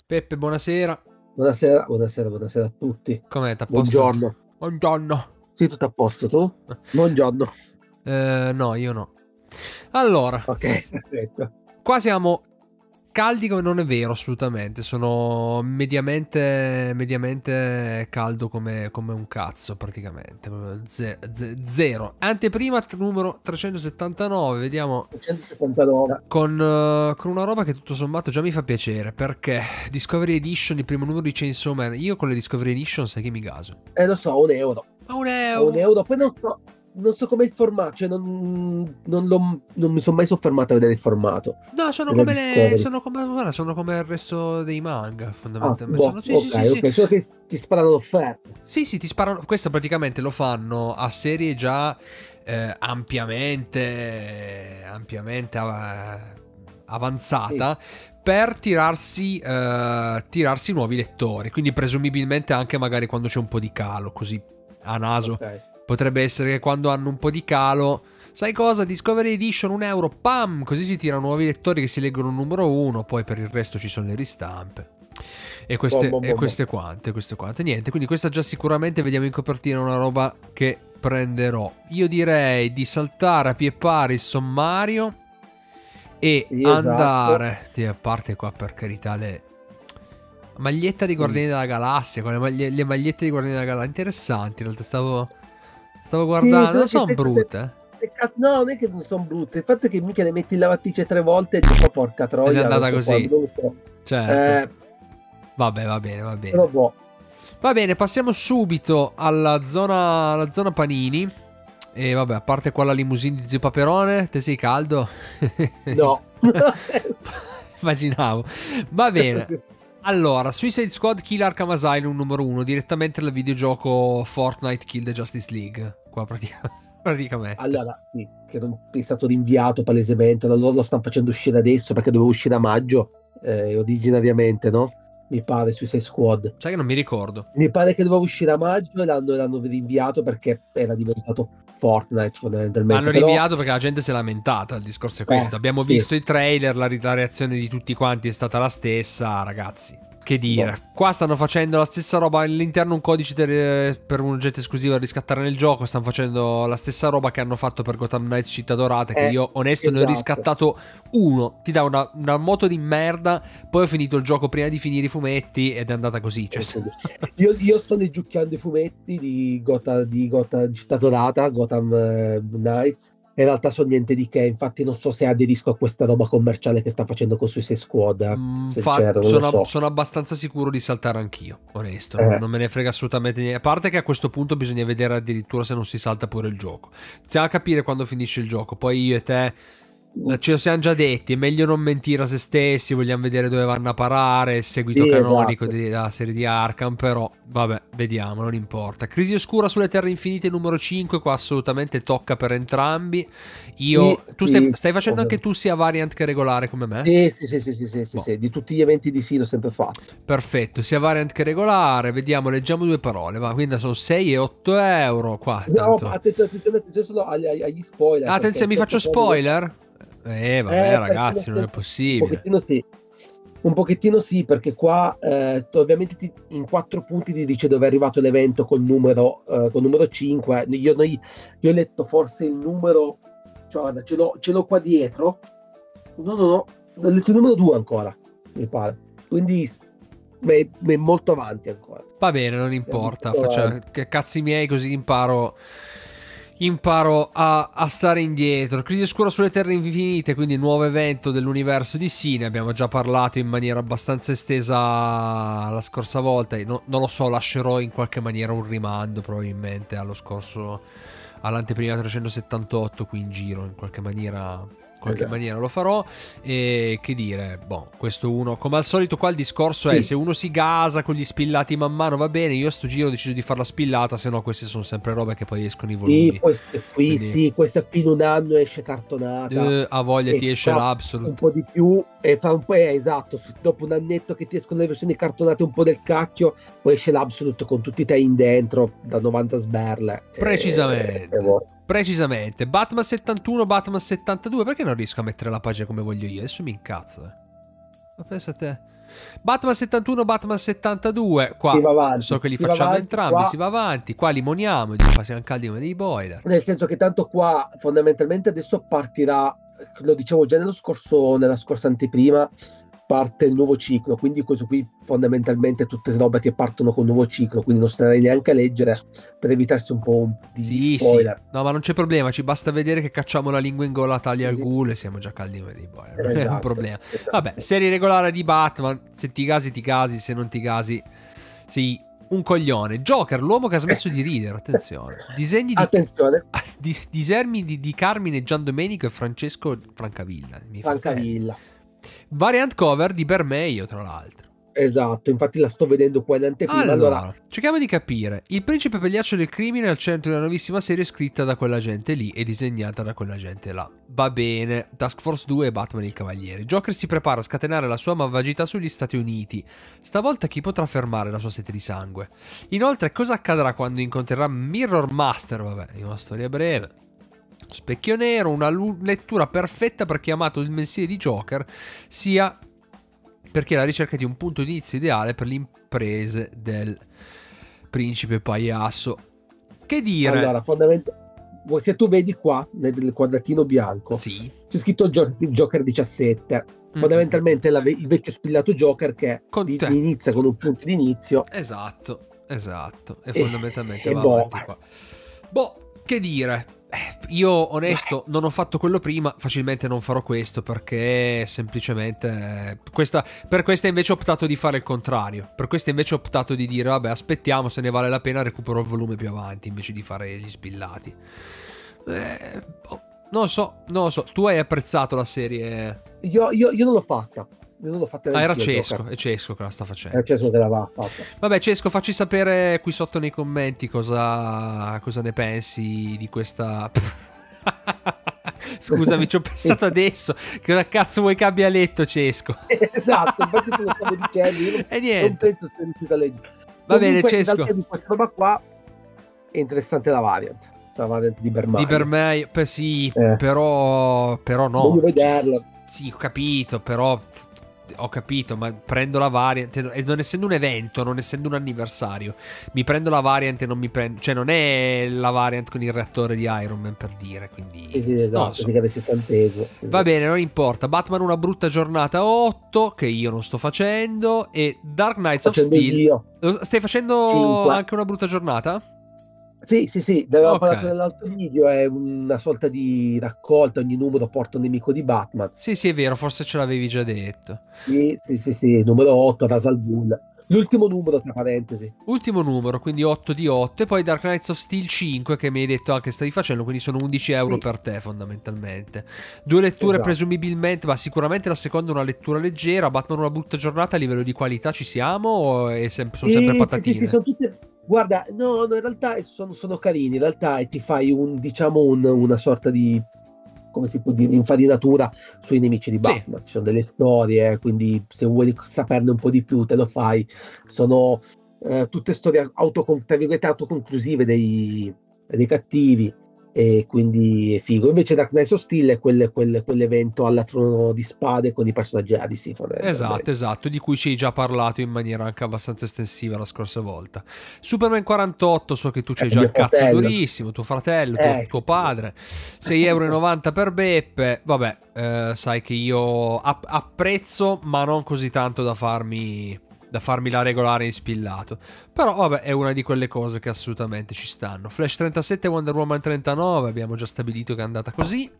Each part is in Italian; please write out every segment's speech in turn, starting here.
Peppe, buonasera. Buonasera, buonasera, buonasera a tutti. Com'è? T'à posto? Buongiorno. Buongiorno. Sì, tutto a posto, tu? Buongiorno. No, io no. Allora, Ok, perfetto. qua siamo caldi come non è vero, assolutamente. Sono mediamente caldo come un cazzo, praticamente. Zero. Anteprima numero 379, vediamo. 179. Con una roba che tutto sommato già mi fa piacere, perché Discovery Edition, il primo numero di Chainsaw Man. Io con le Discovery Edition sai che mi gaso. Lo so, €1. A un A un euro. euro. Poi non so com'è il formato, cioè non mi sono mai soffermato a vedere il formato No, sono della come Discovery. guarda, sono come il resto dei manga, Ah, fondamentalmente. boh, Sono, sì, sì, ok, sì, sì. ok, solo che ti sparano l'offerta. Sì, sì, ti sparano. Questo praticamente lo fanno a serie già ampiamente Sì, avanzata per tirarsi nuovi lettori. Quindi presumibilmente anche magari quando c'è un po' di calo, così a naso. ok. Potrebbe essere che quando hanno un po' di calo, sai cosa? Discovery Edition, €1, pam! Così si tirano nuovi lettori che si leggono un numero 1, poi per il resto ci sono le ristampe. E Boh, queste, boh, e boh, boh. queste quante, queste quante. Niente, quindi questa già sicuramente vediamo in copertina una roba che prenderò. Io direi di saltare a pie pari il sommario e Sì, esatto. andare, sì, a parte qua per carità le maglietta di Mm. Guardiani della Galassia, con le magliette di Guardiani della Galassia interessanti, in realtà stavo Sì, guardando, solo non che sono sai cos'è? brutte, No, non è che non sono brutte, il fatto è che mica le metti in lavatrice 3 volte e dico, "Oh, porca ed è troia, non andata so quando, così, non lo so." certo. Eh, Vabbè, va bene, va però bene. boh. Va bene, passiamo subito alla zona panini. E vabbè, a parte qua la limousine di Zio Paperone, te sei caldo? No. Immaginavo. Va bene. Allora, Suicide Squad Kill Arkham Asylum numero 1, direttamente dal videogioco Fortnite Kill the Justice League. Qua praticamente. Allora, sì, che non è stato rinviato palesemente, loro lo stanno facendo uscire adesso perché doveva uscire a maggio, originariamente, no? Mi pare, Suicide Squad. Sai che non mi ricordo. Mi pare che doveva uscire a maggio e l'hanno rinviato perché era diventato Fortnite L'hanno fondamentalmente, però, rinviato perché la gente si è lamentata. Il discorso è questo. Abbiamo sì, visto i trailer, la reazione di tutti quanti è stata la stessa, ragazzi. Che boh. dire, qua stanno facendo la stessa roba all'interno un codice per un oggetto esclusivo da riscattare nel gioco. Stanno facendo la stessa roba che hanno fatto per Gotham Knights Città Dorata. Che Eh, io, onesto, ne ho esatto. riscattato uno. Ti dà una moto di merda. Poi ho finito il gioco prima di finire i fumetti ed è andata così. Cioè, Io sto leggiucchiando i fumetti di Gotham Città Dorata, Gotham Knights. In realtà sono niente di che, infatti non so se aderisco a questa roba commerciale che sta facendo con Suicide Squad, sincero, non lo so. sono abbastanza sicuro di saltare anch'io, onesto, Eh, non me ne frega assolutamente niente. A parte che a questo punto bisogna vedere addirittura se non si salta pure il gioco. Stiamo a capire quando finisce il gioco, poi io e te ce lo siamo già detti, è meglio non mentire a se stessi, vogliamo vedere dove vanno a parare, il seguito sì, canonico esatto. della serie di Arkham, però vabbè, vediamo, non importa. Crisi Oscura sulle Terre Infinite numero 5, qua assolutamente tocca per entrambi. Sì, Tu sì, stai facendo anche tu sia variant che regolare come me? sì, sì, sì, sì, sì, sì, sì, Boh. sì, di tutti gli eventi di sì l'ho sempre fatto. Perfetto, sia variant che regolare. Vediamo, leggiamo due parole. Va, quindi sono 6 e 8 euro. Qua, No, ma tanto. attenzione, attenzione, attenzione solo agli spoiler, perché Attenzione, mi faccio certe cose. spoiler? Vabbè, Perché ragazzi, non è un possibile. pochettino sì. Un pochettino sì, perché qua ovviamente in 4 punti ti dice dove è arrivato l'evento col numero 5. Io ho letto forse il numero, cioè, guarda, ce l'ho qua dietro. No, no, no, ho letto il numero 2 ancora, mi pare. Quindi è molto avanti ancora. Va bene, non È importa. molto Faccio avanti. che cazzi miei, così imparo a stare indietro. Crisi oscura sulle terre infinite, quindi nuovo evento dell'universo di sì. Ne abbiamo già parlato in maniera abbastanza estesa la scorsa volta. E non lo so, lascerò in qualche maniera un rimando probabilmente all'anteprima 378 qui in giro. In qualche Esatto. maniera lo farò. E che dire, boh, questo uno, come al solito qua il discorso è Sì, se uno si gasa con gli spillati man mano va bene, io a sto giro ho deciso di fare la spillata, se no queste sono sempre robe che poi escono i sì, volumi, quindi questa qui in un anno esce cartonata a voglia e ti esce fra un l'Absolute. po' di più e fa un po', esatto, dopo un annetto che ti escono le versioni cartonate un po' del cacchio, poi esce l'Absolute con tutti i tie-in dentro da 90 sberle Precisamente. boh. Precisamente. Batman 71, Batman 72, perché non riesco a mettere la pagina come voglio io? Adesso mi incazzo. Ma pensa a te. Batman 71, Batman 72, qua Si va avanti, so che li si va facciamo avanti, entrambi, qua. si va avanti, qua limoniamo, gli passiamo caldi come dei boiler. Nel senso che tanto qua fondamentalmente adesso partirà, lo dicevo già nella scorsa anteprima, parte il nuovo ciclo, quindi questo qui fondamentalmente tutte robe che partono con il nuovo ciclo, quindi non starei neanche a leggere per evitarsi un po' di Sì, spoiler. no, ma non c'è problema, ci basta vedere che cacciamo la lingua in gola, taglia al Sì. ghoul e siamo già caldi come dei boiler, non è un Esatto, problema. esatto. Vabbè, serie regolare di Batman, se ti gasi, se non ti gasi, sì, un coglione. Joker, l'uomo che ha smesso di ridere, attenzione. Disegni di... Attenzione, Disegni di Carmine, Gian Domenico e Francesco Francavilla, i miei fratelli. Francavilla. Variant cover di Bermejo, tra l'altro. Esatto, infatti la sto vedendo qua in anteprima. Allora, cerchiamo di capire. Il principe pagliaccio del crimine è al centro di una nuovissima serie scritta da quella gente lì e disegnata da quella gente là. Va bene. Task Force 2 e Batman il Cavaliere. Joker si prepara a scatenare la sua malvagità sugli Stati Uniti. Stavolta chi potrà fermare la sua sete di sangue? Inoltre, cosa accadrà quando incontrerà Mirror Master? Vabbè, è una storia breve. Specchio Nero, una lettura perfetta per chi ha amato il mensile di Joker, sia perché è la ricerca di un punto di inizio ideale per le imprese del principe pagliasso. Che dire? Allora, fondamentalmente, se tu vedi qua nel quadratino bianco, Sì. c'è scritto Joker 17. Fondamentalmente il vecchio spillato Joker che inizia con un punto di inizio. Esatto. E fondamentalmente va boh. avanti qua. Boh, che dire? Io onesto non ho fatto quello prima, facilmente non farò questo perché semplicemente per questa invece ho optato di fare il contrario. Per questa invece ho optato di dire vabbè, aspettiamo, se ne vale la pena recupero il volume più avanti invece di fare gli spillati. Non lo so, tu hai apprezzato la serie? Io non l'ho fatta. Io non l'ho fatta. Era Cesco, è Cesco che la sta facendo. È Cesco che l'aveva fatta. Vabbè, Cesco, facci sapere qui sotto nei commenti cosa ne pensi di questa... Scusami, ci ho pensato adesso. Cosa cazzo vuoi che abbia letto, Cesco? Esatto, infatti te lo stavo dicendo. Io E niente. Non penso sia riuscito a leggere. Va Comunque, bene, Cesco. Di questa roba qua è interessante la variant di Bermejo. Di Bermejo, sì, però no. Voglio vederlo. Sì, ho capito, però... Ho capito, ma prendo la variant, non essendo un evento, non essendo un anniversario, mi prendo la variant e non mi prendo, cioè non è la variant con il reattore di Iron Man, per dire, quindi sì, esatto, so. si cade 60esimo. Va bene, non importa. Batman una brutta giornata 8 che io non sto facendo e Dark Knights of Steel. Stai facendo 5. Anche una brutta giornata? Sì, ne avevamo parlato nell'altro video, è una sorta di raccolta, ogni numero porta un nemico di Batman. Sì, è vero, forse ce l'avevi già detto. Sì, numero 8, Ra's al Ghul. L'ultimo numero, tra parentesi. Ultimo numero, quindi 8 di 8. E poi Dark Knights of Steel 5, che mi hai detto anche stavi facendo, quindi sono 11 euro per te fondamentalmente. 2 letture presumibilmente, ma sicuramente la seconda è una lettura leggera. Batman una brutta giornata, a livello di qualità ci siamo o sono sempre patatine? Sì, sono tutte... Guarda, no, in realtà sono carini, in realtà ti fai una sorta di, come si può dire, infarinatura sui nemici di Batman. Ci sono delle storie, quindi se vuoi saperne un po' di più te lo fai. Sono tutte storie autoconclusive dei cattivi, e quindi è figo. Invece Dark Knight of Steel è quell'evento alla Trono di Spade con i personaggi DC. Esatto, di cui ci hai già parlato in maniera anche abbastanza estensiva la scorsa volta. Superman 48, so che tu c'hai già il cazzo durissimo, tuo fratello, tuo padre. 6,90 € per Beppe. Vabbè, sai che io apprezzo, ma non così tanto da farmi la regolare in spillato. Però vabbè, è una di quelle cose che assolutamente ci stanno. Flash 37 e Wonder Woman 39 abbiamo già stabilito che è andata così.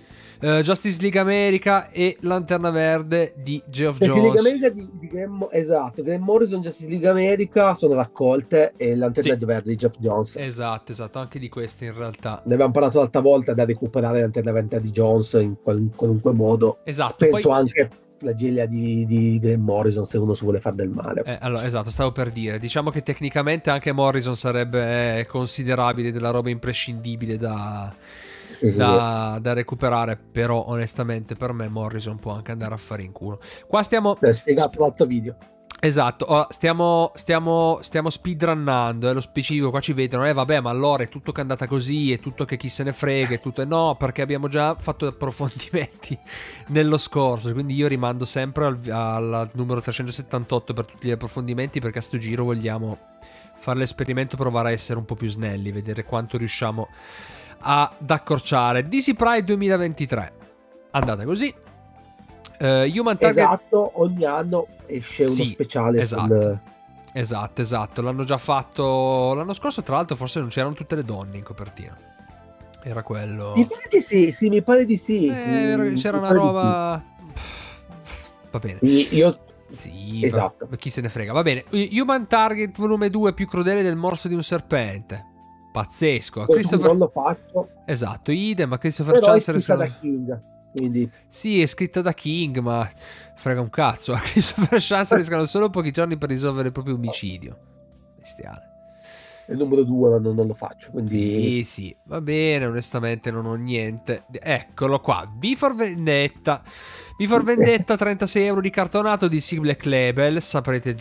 Justice League America e Lanterna Verde di Geoff Jones. League America esatto, Grant Morrison, Justice League America sono raccolte, e Lanterna Verde di Geoff Jones. Esatto, anche di queste in realtà. Ne abbiamo parlato l'altra volta, da recuperare Lanterna Verde di Jones in qualunque modo. Esatto. Penso anche la gelia di Grant Morrison, se uno si vuole fare del male. Allora, esatto, stavo per dire. Diciamo che tecnicamente anche Morrison sarebbe considerabile della roba imprescindibile da recuperare, però onestamente per me Morrison può anche andare a fare in culo. Qua stiamo... spiegato l'altro video. Esatto, stiamo speedrunnando, lo specifico, qua ci vedono, vabbè, ma allora è tutto che è andata così, è tutto che chi se ne frega, è tutto... No, perché abbiamo già fatto approfondimenti nello scorso, quindi io rimando sempre al numero 378 per tutti gli approfondimenti, perché a sto giro vogliamo fare l'esperimento, provare a essere un po' più snelli, vedere quanto riusciamo ad accorciare. DC Pride 2023, andata così. Human Target... Esatto, ogni anno esce uno speciale. Esatto, l'hanno già fatto l'anno scorso, tra l'altro forse non c'erano tutte le donne in copertina, era quello... Mi pare di sì, mi pare di sì. C'era una roba... Va bene. Sì, esatto. chi se ne frega, va bene. Human Target volume 2, più crudele del morso di un serpente. Pazzesco. Non lo faccio. Esatto, idem, a Christopher Però Chance è scritta da King, quindi... Sì, è scritta da King, ma frega un cazzo. A Christopher Chance riscano solo pochi giorni per risolvere il proprio omicidio. Bestiale. Il numero 2 non lo faccio, quindi... Sì, va bene, onestamente non ho niente. Eccolo qua, V for Vendetta. V for Vendetta, 36 euro di cartonato di Black Label. Sappiamo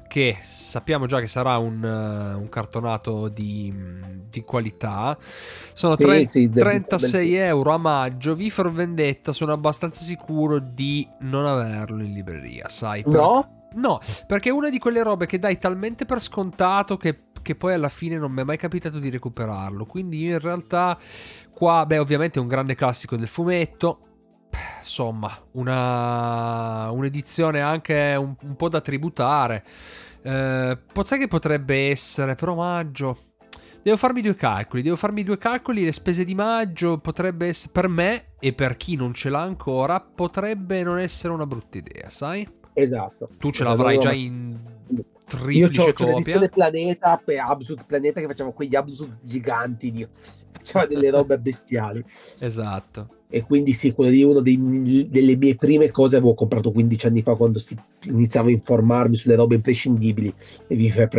già che sarà un cartonato di qualità. Sono 36 euro a maggio. V for Vendetta, sono abbastanza sicuro di non averlo in libreria, sai? No, perché è una di quelle robe che dai talmente per scontato che poi alla fine non mi è mai capitato di recuperarlo. Quindi io in realtà qua, ovviamente è un grande classico del fumetto. Insomma, un'edizione anche un po' da tributare. Sai che potrebbe essere, però maggio... Devo farmi due calcoli. Le spese di maggio potrebbe essere, per me e per chi non ce l'ha ancora, potrebbe non essere una brutta idea, sai? Esatto. Tu ce l'avrai già in triplice io copia. Io l'edizione Planeta e Absolute Planeta, che facciamo quegli Absolute giganti, facciamo delle robe bestiali. Esatto. E quindi sì, quello lì è una delle mie prime cose, avevo comprato 15 anni fa, quando si iniziava a informarmi sulle robe imprescindibili, e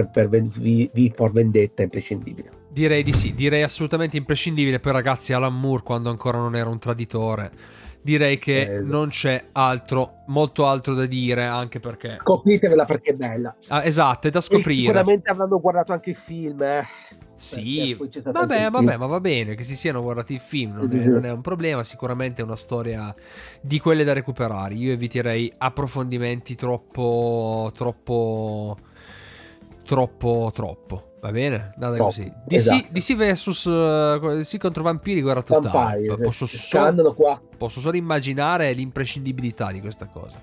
V for Vendetta è imprescindibile. Direi di sì, direi assolutamente imprescindibile. Poi ragazzi, Alan Moore, quando ancora non era un traditore, direi che non c'è molto altro da dire, anche perché... Scopritevela perché è bella. Esatto, è da scoprire. E sicuramente avranno guardato anche il film, Sì, vabbè, ma va bene che si siano guardati il film, non è un problema, sicuramente è una storia di quelle da recuperare. Io eviterei approfondimenti troppo, va bene? Andate così. DC versus DC contro vampiri, guerra totale. Posso solo immaginare l'imprescindibilità di questa cosa.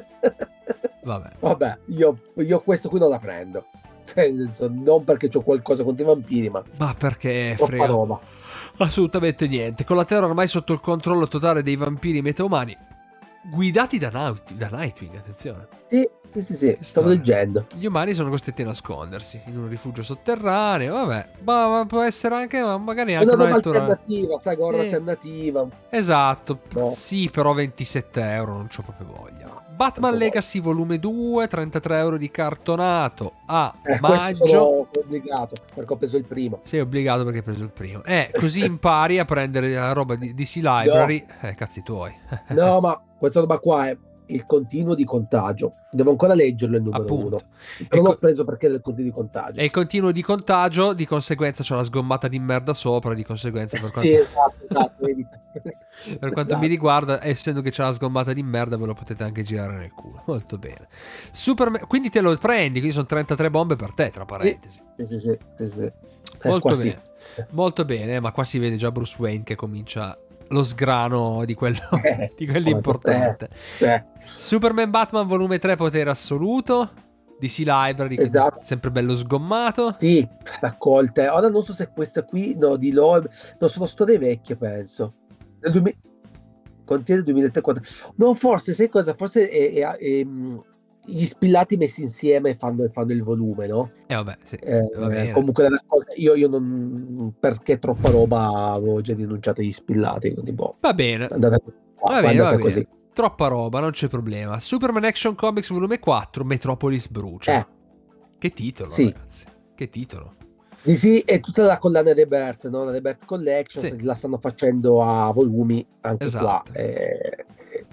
Vabbè, io questo qui non la prendo. Non perché c'ho qualcosa contro i vampiri, ma perché frega roba. Assolutamente niente. Con la Terra ormai sotto il controllo totale dei vampiri metaumani, guidati da Nightwing, attenzione. Sì, stavo leggendo. Gli umani sono costretti a nascondersi in un rifugio sotterraneo. Vabbè, ma può essere anche, magari anche una lettura alternativa, sai, alternativa. Esatto, sì, però 27 euro non c'ho proprio voglia. Batman Legacy volume 2, 33 euro di cartonato a maggio. Sono obbligato perché ho preso il primo. Sei obbligato perché hai preso il primo. Così impari a prendere la roba di DC Library. Cazzi tuoi. No, ma questa roba qua è il continuo di contagio. Devo ancora leggerlo il numero 1. Però l'ho preso perché è il continuo di contagio. È il continuo di contagio, di conseguenza c'è la sgommata di merda sopra, di conseguenza per quanto... Sì, esatto. Per quanto mi riguarda, essendo che c'è la sgommata di merda, ve lo potete anche girare nel culo. Molto bene. Quindi te lo prendi, quindi sono 33 bombe per te, tra parentesi. Sì. Molto bene. Molto bene, ma qua si vede già Bruce Wayne che comincia lo sgrano di quello importante. Superman Batman volume 3, potere assoluto, DC Library, sempre bello sgommato. Sì, raccolte. Ora non so se questa qui, di loro, non sono storie vecchie, penso. Contiene 2004. No, forse, sai cosa? Forse gli spillati messi insieme fanno il volume, no? Vabbè, sì, va bene. Comunque io non, perché troppa roba avevo già denunciato gli spillati, quindi va bene. Va bene. Troppa roba, non c'è problema. Superman Action Comics volume 4, Metropolis brucia. Che titolo, ragazzi. Che titolo. Sì, è tutta la collana Rebirth, no? La Rebirth Collection, la stanno facendo a volumi anche qua.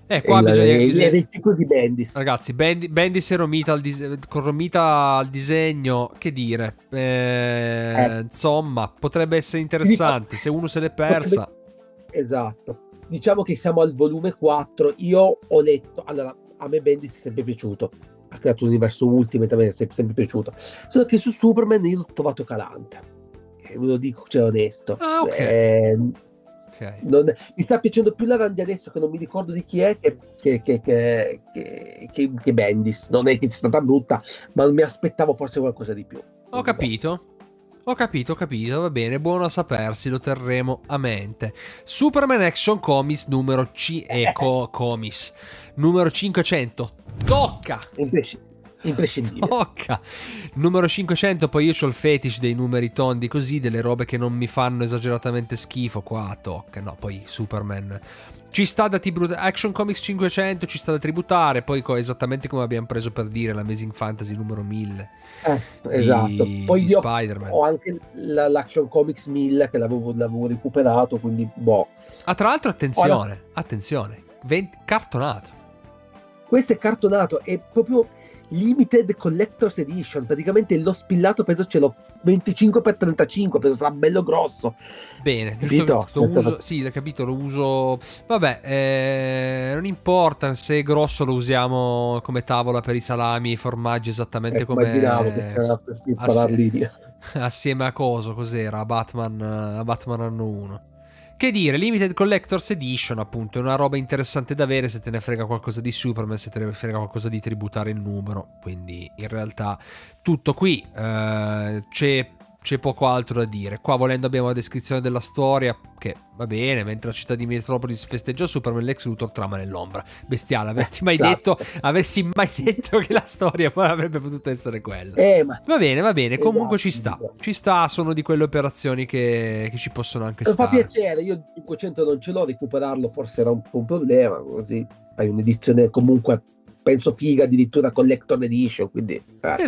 Qua bisogna... dei tifosi Bendis. Ragazzi, Bendis e Romita con Romita al disegno, che dire, insomma, potrebbe essere interessante se uno se l'è persa. Esatto, diciamo che siamo al volume 4. Io ho letto, allora, a me Bendis è sempre piaciuto, ha creato l'universo Ultimate, a me è sempre piaciuto, solo che su Superman io l'ho trovato calante, ve lo dico, cioè onesto. Ok. Mi sta piacendo più la Randy adesso, che non mi ricordo di chi è, che Bendis. Non è che sia stata brutta, ma mi aspettavo forse qualcosa di più. Ho capito, va bene, buono a sapersi, lo terremo a mente. Superman Action Comics numero numero 500. Tocca! Imprescindibile. Tocca! Numero 500, poi io c'ho il fetish dei numeri tondi così, delle robe che non mi fanno esageratamente schifo, qua tocca. No, poi Superman ci sta da Action Comics 500 ci sta da tributare, poi esattamente come abbiamo preso per dire l'Amazing Fantasy numero 1000 esatto. Poi di io Spider-Man. ho anche l'Action Comics 1000 che l'avevo recuperato, quindi boh. Tra l'altro attenzione, cartonato. Questo è cartonato, è proprio Limited Collector's Edition, praticamente l'ho spillato, penso ce l'ho 25x35, penso sarà bello grosso. Bene, giusto, lo uso, sì, l'hai capito, lo uso, vabbè, non importa se è grosso, lo usiamo come tavola per i salami e i formaggi, esattamente come immaginavo che sarà per assieme a cos'era, a Batman anno 1. Che dire, Limited Collector's Edition, appunto, è una roba interessante da avere se te ne frega qualcosa di Superman, se te ne frega qualcosa di tributare il numero. Quindi, in realtà, tutto qui. C'è poco altro da dire. Qua, volendo, abbiamo la descrizione della storia, che va bene, mentre la città di Metropolis festeggia Superman, Lex Luthor trama nell'ombra. Bestiale, avresti mai detto che la storia poi avrebbe potuto essere quella? Va bene, comunque ci sta, sono di quelle operazioni che ci possono anche stare. Mi fa piacere, io il 500 non ce l'ho, recuperarlo forse era un po' un problema, così hai un'edizione comunque, penso figa, addirittura Collector Edition, quindi...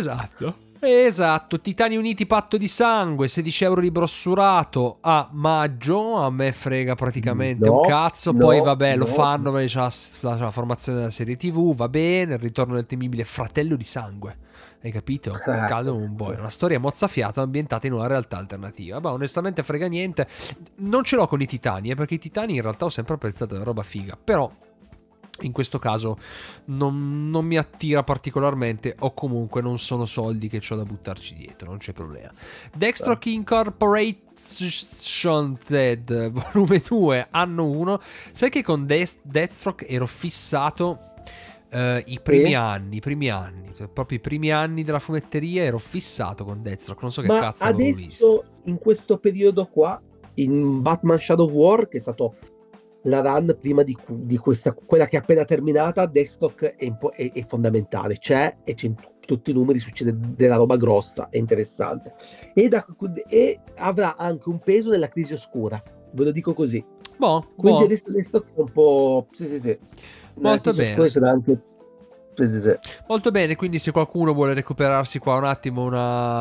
Esatto, Titani Uniti Patto di Sangue, 16 euro di brossurato a maggio, a me frega praticamente un cazzo, poi vabbè lo fanno, c'è la formazione della serie TV, va bene, il ritorno del temibile fratello di sangue, hai capito? Caso un boy, una storia mozzafiata ambientata in una realtà alternativa, ma onestamente frega niente, non ce l'ho con i Titani, perché i Titani in realtà ho sempre apprezzato la roba figa, però... in questo caso non mi attira particolarmente, o comunque non sono soldi che ho da buttarci dietro, non c'è problema. Deathstroke Incorporation Z, volume 2, anno 1. Sai che con Deathstroke ero fissato i primi anni, cioè proprio i primi anni della fumetteria ero fissato con Deathstroke, non so che cazzo avevo visto. In questo periodo qua, in Batman Shadow War, che è stato... la run prima di questa, quella che è appena terminata, Deathstroke è fondamentale, c'è tutti i numeri, succede della roba grossa, è interessante e avrà anche un peso nella crisi oscura, ve lo dico così. Quindi adesso Deathstroke è un po' sì. Molto bene. Sarà anche... Molto bene, quindi se qualcuno vuole recuperarsi qua un attimo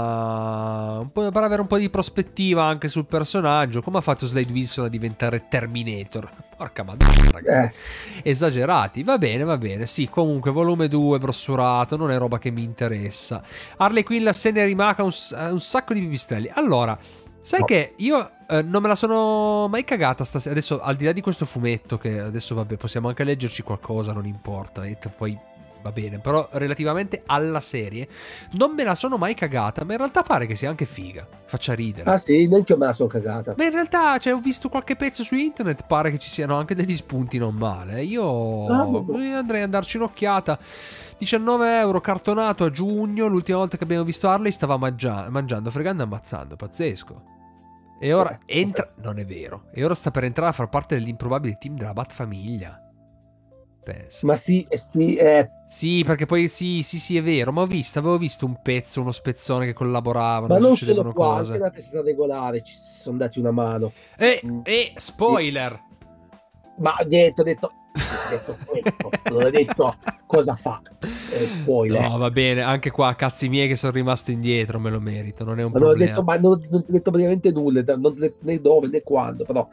per avere un po' di prospettiva anche sul personaggio, come ha fatto Slade Wilson a diventare Terminator, porca madonna ragazzi, esagerati, va bene, sì, comunque volume 2 brossurato, non è roba che mi interessa. Harley Quinn la se ne rimaca un sacco di pipistrelli. Allora, sai che io non me la sono mai cagata stasera, adesso al di là di questo fumetto che adesso vabbè possiamo anche leggerci qualcosa, non importa, e poi va bene, però relativamente alla serie non me la sono mai cagata, ma in realtà pare che sia anche figa, faccia ridere. Ah sì, neanche io me la sono cagata. Ma in realtà, cioè, ho visto qualche pezzo su internet, pare che ci siano anche degli spunti non male. Io andrei a darci un'occhiata. 19 euro cartonato a giugno, l'ultima volta che abbiamo visto Harley stava mangiando, fregando e ammazzando, pazzesco. E ora entra, non è vero, e ora sta per entrare a far parte dell'improbabile team della Bat Famiglia. Penso. Ma sì. Sì, perché poi sì, è vero, ma avevo visto un pezzo, uno spezzone che collaboravano, ma non succedevano solo qua, cose. anche la testa regolare ci sono dati una mano. Spoiler! Ma ho detto questo, non ho detto cosa fa. Spoiler. No, va bene, anche qua cazzi miei che sono rimasto indietro, me lo merito, non è un problema. Non ho detto praticamente nulla, né dove né quando, però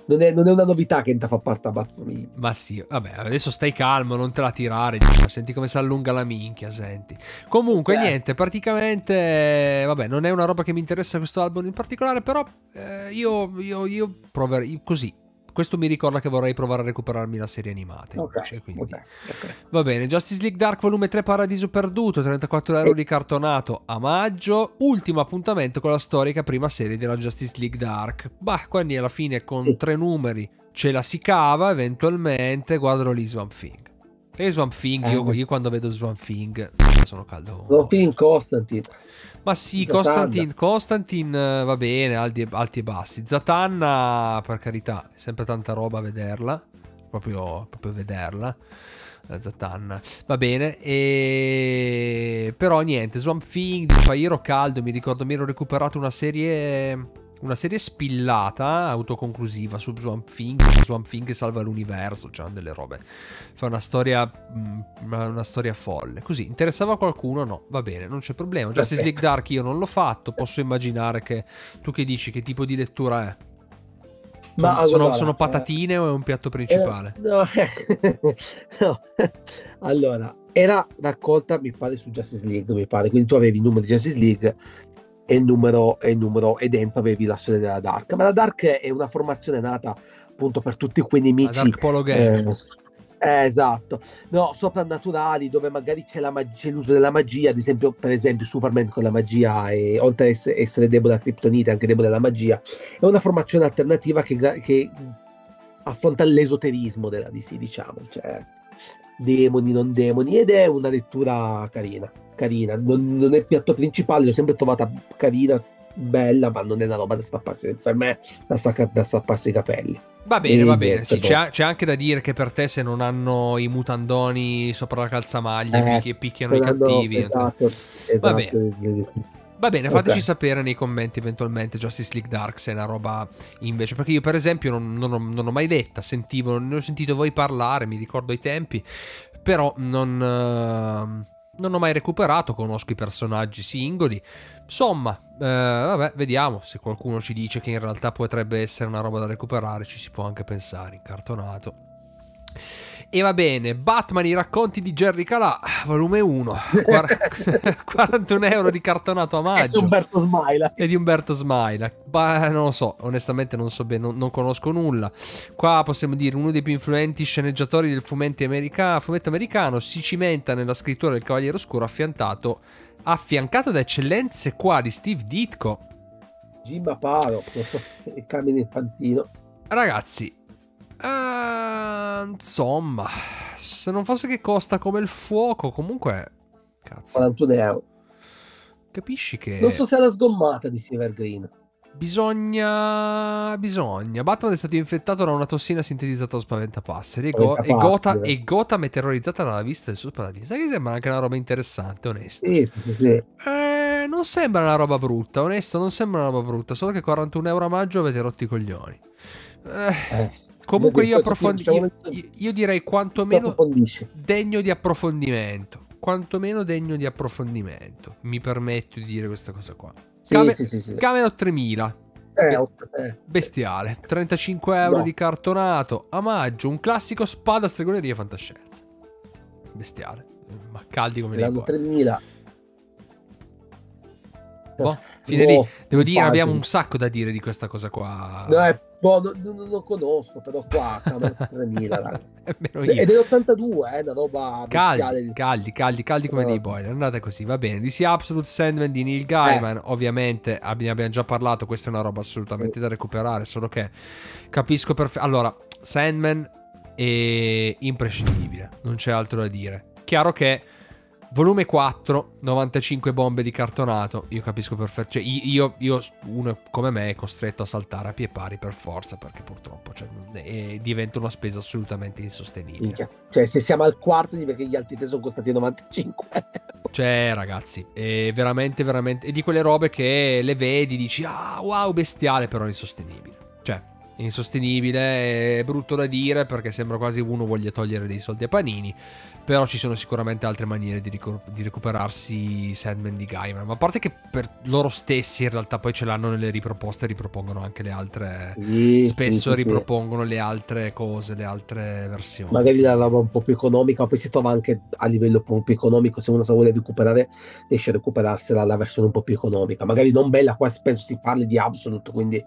non è una novità che fa parte della Batfamiglia. Ma sì, vabbè, adesso stai calmo, non te la tirare. Senti come si allunga la minchia, senti. Comunque, niente, praticamente, vabbè, non è una roba che mi interessa questo album in particolare, però io proverò così. Questo mi ricorda che vorrei provare a recuperarmi la serie animata. Invece, quindi. Va bene, Justice League Dark volume 3 Paradiso Perduto, 34 euro di cartonato a maggio. Ultimo appuntamento con la storica prima serie della Justice League Dark. Bah, quindi alla fine con 3 numeri ce la si cava, eventualmente guardalo lì Swamp Thing. E Swamp Thing, io quando vedo Swamp Thing sono caldo. Swamp Thing, Constantine. Ma sì, Constantine va bene, alti e bassi. Zatanna, per carità, è sempre tanta roba a vederla. Proprio vederla. Zatanna. Va bene. Però niente, Swamp Thing, fa ero caldo, mi ricordo mi ero recuperato una serie spillata, autoconclusiva su Swamp Thing salva l'universo, c'erano delle robe. Fa una storia folle. Così, interessava qualcuno? No, va bene, non c'è problema. Justice League Dark io non l'ho fatto, posso immaginare che tu che dici, che tipo di lettura è? Sono patatine o è un piatto principale? No. Allora, era raccolta, mi pare, su Justice League, mi pare. Quindi tu avevi il numero di Justice League e il numero e dentro avevi la storia della Dark. Ma la Dark è una formazione nata appunto per tutti quei nemici. La Dark Polo Gang. Esatto, no, soprannaturali, dove magari c'è l'uso della magia, ad esempio, per esempio Superman con la magia, e oltre ad essere debole a Kryptonite, anche debole alla magia. È una formazione alternativa che affronta l'esoterismo della DC, diciamo, cioè demoni, non demoni, ed è una lettura carina. Non è piatto principale, l'ho sempre trovata carina, bella, ma non è una roba da stapparsi, per me da stapparsi i capelli. Va bene, sì, c'è anche da dire che per te, se non hanno i mutandoni sopra la calzamaglia e picchiano i cattivi, esatto. Va bene, fateci sapere nei commenti eventualmente Justice League Dark se è una roba invece, perché io per esempio non ho mai letta, ne ho sentito voi parlare, mi ricordo i tempi, però non ho mai recuperato, conosco i personaggi singoli. Insomma, vabbè, vediamo se qualcuno ci dice che in realtà potrebbe essere una roba da recuperare, ci si può anche pensare, incartonato. E va bene, Batman, i racconti di Jerry Calà, volume 1, 41 euro di cartonato a maggio. E di Umberto Smaila. Non lo so, onestamente non so bene, non conosco nulla. Qua possiamo dire uno dei più influenti sceneggiatori del fumetto americano, si cimenta nella scrittura del Cavaliere Oscuro, affiancato da eccellenze quali Steve Ditko, Jim Aparo e Carmine Infantino. Ragazzi, insomma, se non fosse che costa come il fuoco, comunque, cazzo, 41 euro. Capisci che non so se è la sgommata di Silver Green. Bisogna. Batman è stato infettato da una tossina sintetizzata dallo spaventapasseri e Gotham è terrorizzata dalla vista del suo paradiso. Sai che sembra anche una roba interessante, onesto. Sì. Non sembra una roba brutta, onesto, non sembra una roba brutta, solo che 41 euro a maggio avete rotto i coglioni. Comunque io direi quantomeno degno di approfondimento. Mi permetto di dire questa cosa qua. Camelot 3000. Bestiale. 35 euro di cartonato a maggio. Un classico spada stregoneria fantascienza. Bestiale. Ma caldi come dei 3000. Devo dire, abbiamo un sacco da dire di questa cosa qua. Non lo conosco, però qua 3000 ed è 82, una roba caldi come dei boiler. Andate così, va bene. DC Absolute Sandman di Neil Gaiman, ovviamente abbiamo già parlato, questa è una roba assolutamente da recuperare, solo che capisco allora, Sandman è imprescindibile, non c'è altro da dire. Chiaro che volume 4, 95 bombe di cartonato, io capisco perfetto, cioè io uno come me è costretto a saltare a pie pari per forza, perché purtroppo diventa una spesa assolutamente insostenibile. Cioè se siamo al quarto perché gli altri tre sono costati 95. Cioè ragazzi, è veramente è di quelle robe che le vedi, dici wow, bestiale, però insostenibile. Cioè è insostenibile, è brutto da dire perché sembra quasi uno voglia togliere dei soldi a Panini, però ci sono sicuramente altre maniere di recuperarsi Sandman di Gaiman, ma a parte che per loro stessi in realtà poi ce l'hanno nelle riproposte, ripropongono anche le altre, spesso ripropongono le altre cose, le altre versioni. Magari la roba un po' più economica, ma poi si trova anche a livello un po' più economico, se uno se vuole recuperare riesce a recuperarsela la versione un po' più economica, magari non bella, qua penso si parli di Absolute, quindi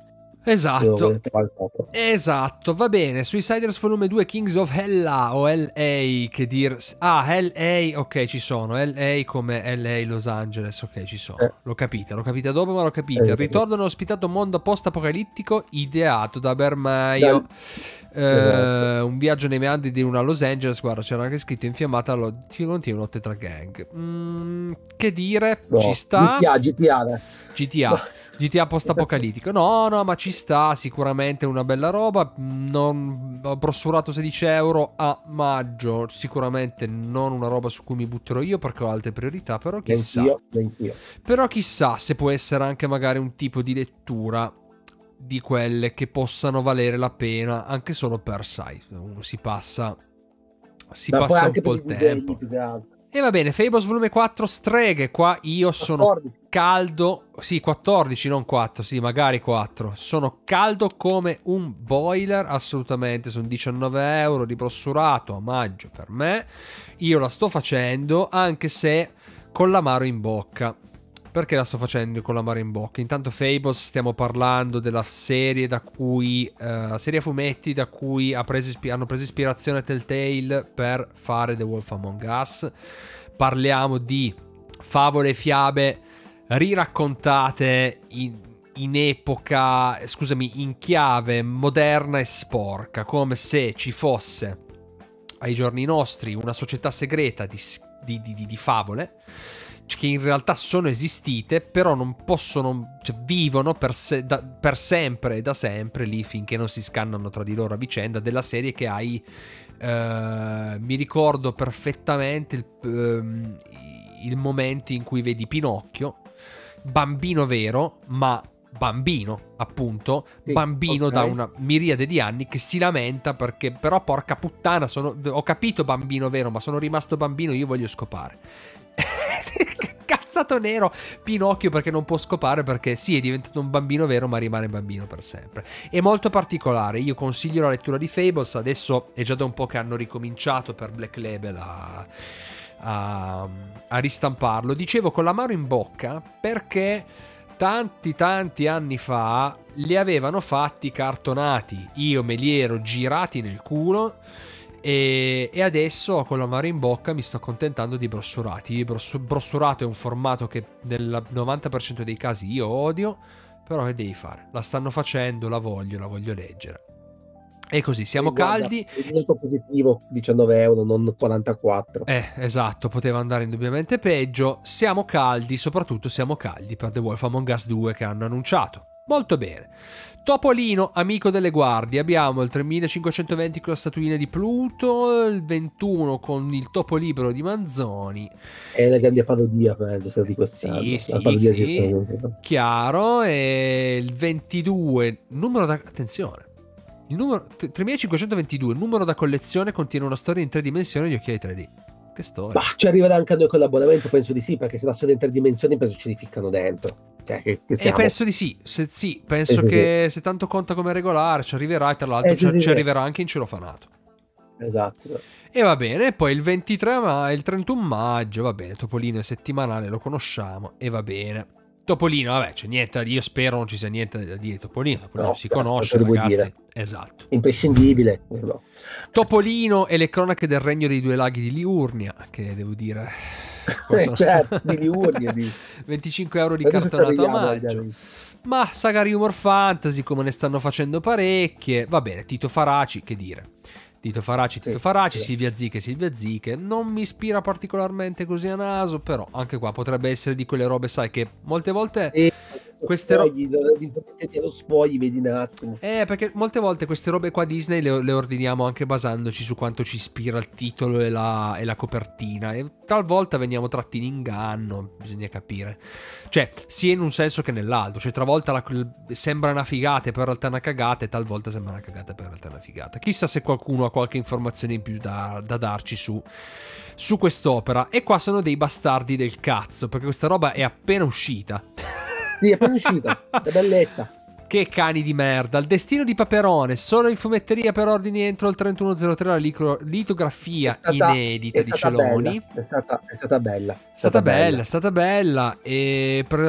esatto, va bene. Suiciders volume 2 Kings of Hella o LA, che dir... LA, ok, ci sono LA come LA Los Angeles, ok, ci sono. L'ho capita dopo, ma l'ho capita. Il ritorno nello ospitato mondo post-apocalittico ideato da Bermaio. Un viaggio nei meandri di una Los Angeles, guarda, c'era anche scritto infiammata continua lotte tra gang. Che dire, ci sta. GTA post-apocalittico. No, ma ci sta, sicuramente una bella roba. Non ho brossurato 16 euro a maggio, sicuramente non una roba su cui mi butterò io perché ho altre priorità, però chissà. Neanch'io. Però chissà se può essere anche magari un tipo di lettura di quelle che possano valere la pena, anche solo per, sai, uno si passa un po' il tempo. E va bene, Fables volume 4 streghe, qua io sono 14. Caldo, sì 14 non 4, sì magari 4, sono caldo come un boiler, assolutamente, sono 19 euro di brossurato a maggio per me, io la sto facendo anche se con l'amaro in bocca. Perché la sto facendo con l'amaro in bocca? Intanto Fables, stiamo parlando della serie da cui serie a fumetti da cui hanno preso ispirazione Telltale per fare The Wolf Among Us. Parliamo di favole e fiabe riraccontate in epoca, scusami, in chiave moderna e sporca, come se ci fosse ai giorni nostri una società segreta di favole che in realtà sono esistite, però non possono, cioè, vivono per sempre e da sempre lì finché non si scannano tra di loro a vicenda. Della serie che hai, mi ricordo perfettamente il momento in cui vedi Pinocchio, bambino vero, ma bambino appunto, sì, bambino okay, da una miriade di anni, che si lamenta perché però porca puttana, ho capito bambino vero, ma sono rimasto bambino, io voglio scopare. Cazzato nero Pinocchio perché non può scopare, perché sì, è diventato un bambino vero ma rimane bambino per sempre. È molto particolare, io consiglio la lettura di Fables. Adesso è già da un po' che hanno ricominciato per Black Label a ristamparlo. Dicevo con l'amaro in bocca perché tanti anni fa li avevano fatti cartonati, io me li ero girati nel culo. E adesso con l'amaro in bocca mi sto accontentando di brossurati. Brossurato è un formato che nel 90% dei casi io odio, però che devi fare? La stanno facendo, la voglio leggere. E così siamo caldi. È molto positivo, 19 euro, non 44. Esatto, poteva andare indubbiamente peggio. Siamo caldi, soprattutto siamo caldi per The Wolf Among Us 2 che hanno annunciato. Molto bene. Topolino, amico delle guardie. Abbiamo il 3520 con la statuina di Pluto, il 21 con il topo libero di Manzoni. È una grande parodia, penso, di quest'anno. Sì, chiaro. E il 22, numero da... Attenzione. Il numero 3522, il numero da collezione, contiene una storia in 3 dimensioni di occhiali 3D. Che storia. Ma ci arriverà anche a noi con l'abbonamento, penso di sì, perché se la storia in 3 dimensioni penso ci rificcano dentro. Cioè, che penso di sì. Penso che se tanto conta come regolare ci arriverà, e tra l'altro ci arriverà anche in celofanato. Esatto. E va bene, poi il 23 il 31 maggio, va bene, Topolino è settimanale, lo conosciamo e va bene. Topolino, vabbè, c'è niente da dire, spero non ci sia niente da dire. Topolino no, si conosce, ragazzi. Dire. Esatto. Imprescindibile. No. Topolino e le cronache del regno dei 2 laghi di Liurnia, che devo dire... certo, di Liurnia. 25 euro di cartonato a maggio. Ma Saga Humor Fantasy, come ne stanno facendo parecchie. Va bene, Tito Faraci, che dire. Tito Faraci, Silvia Ziche, non mi ispira particolarmente così a naso, però anche qua potrebbe essere di quelle robe, sai, che molte volte queste lo sfogli, vedi un attimo. Perché molte volte queste robe qua Disney le ordiniamo anche basandoci su quanto ci ispira il titolo e la copertina, e talvolta veniamo tratti in inganno, bisogna capire. Cioè, sia in un senso che nell'altro. Cioè, talvolta sembra una figata e poi in realtà è una cagata, e talvolta sembra una cagata e poi in realtà è una figata. Chissà se qualcuno ha qualche informazione in più da darci su quest'opera. E qua sono dei bastardi del cazzo, perché questa roba è appena uscita. Sì, è appena uscita, è belletta. Che cani di merda. Il destino di Paperone, solo in fumetteria per ordini entro il 3103, la litografia inedita di Celoni. È stata bella. È stata bella. E per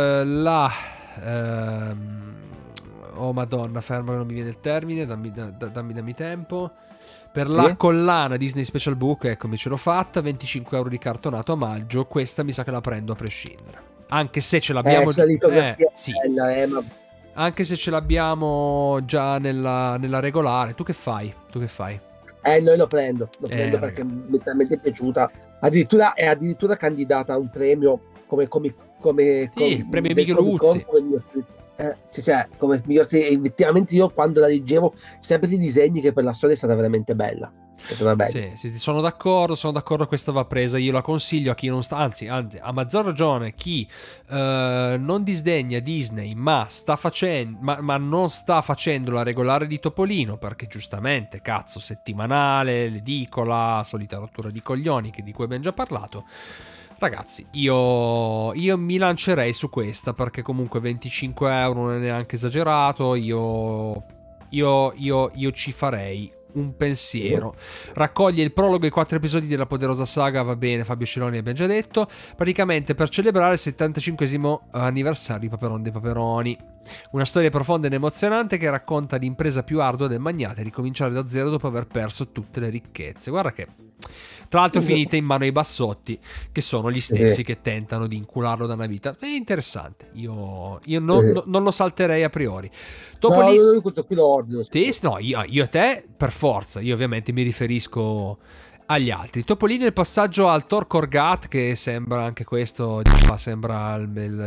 oh madonna, ferma che non mi viene il termine, dammi tempo. Per la collana Disney Special Book, eccomi, ce l'ho fatta, 25 euro di cartonato a maggio. Questa mi sa che la prendo a prescindere. Anche se ce l'abbiamo già. Sì. Anche se ce l'abbiamo già nella regolare. Tu che fai? Noi lo prendo perché mi è talmente piaciuta. È addirittura candidata a un premio come premio Micheluzzi. Come miglior serie. Effettivamente io quando la leggevo, sempre di disegni, che per la storia è stata veramente bella. Sì, sono d'accordo, questa va presa, io la consiglio a chi non sta, anzi a maggior ragione chi non disdegna Disney ma non sta facendo la regolare di Topolino, perché giustamente cazzo, settimanale, l'edicola, solita rottura di coglioni di cui abbiamo già parlato. Ragazzi, io mi lancerei su questa, perché comunque 25 euro non è neanche esagerato. Io ci farei un pensiero. Raccoglie il prologo e i 4 episodi della poderosa saga, va bene, Fabio Celoni abbiamo già detto, praticamente per celebrare il 75esimo anniversario di Paperon dei Paperoni. Una storia profonda ed emozionante che racconta l'impresa più ardua del magnate, ricominciare da zero dopo aver perso tutte le ricchezze. Guarda che tra l'altro finite in mano ai bassotti, che sono gli stessi che tentano di incularlo da una vita. È interessante. Io non lo salterei a priori. Io questo qui lo ordino. No, io a te per forza. Io ovviamente mi riferisco agli altri. Topolino, il passaggio al Tor Korgat, che sembra anche questo, sembra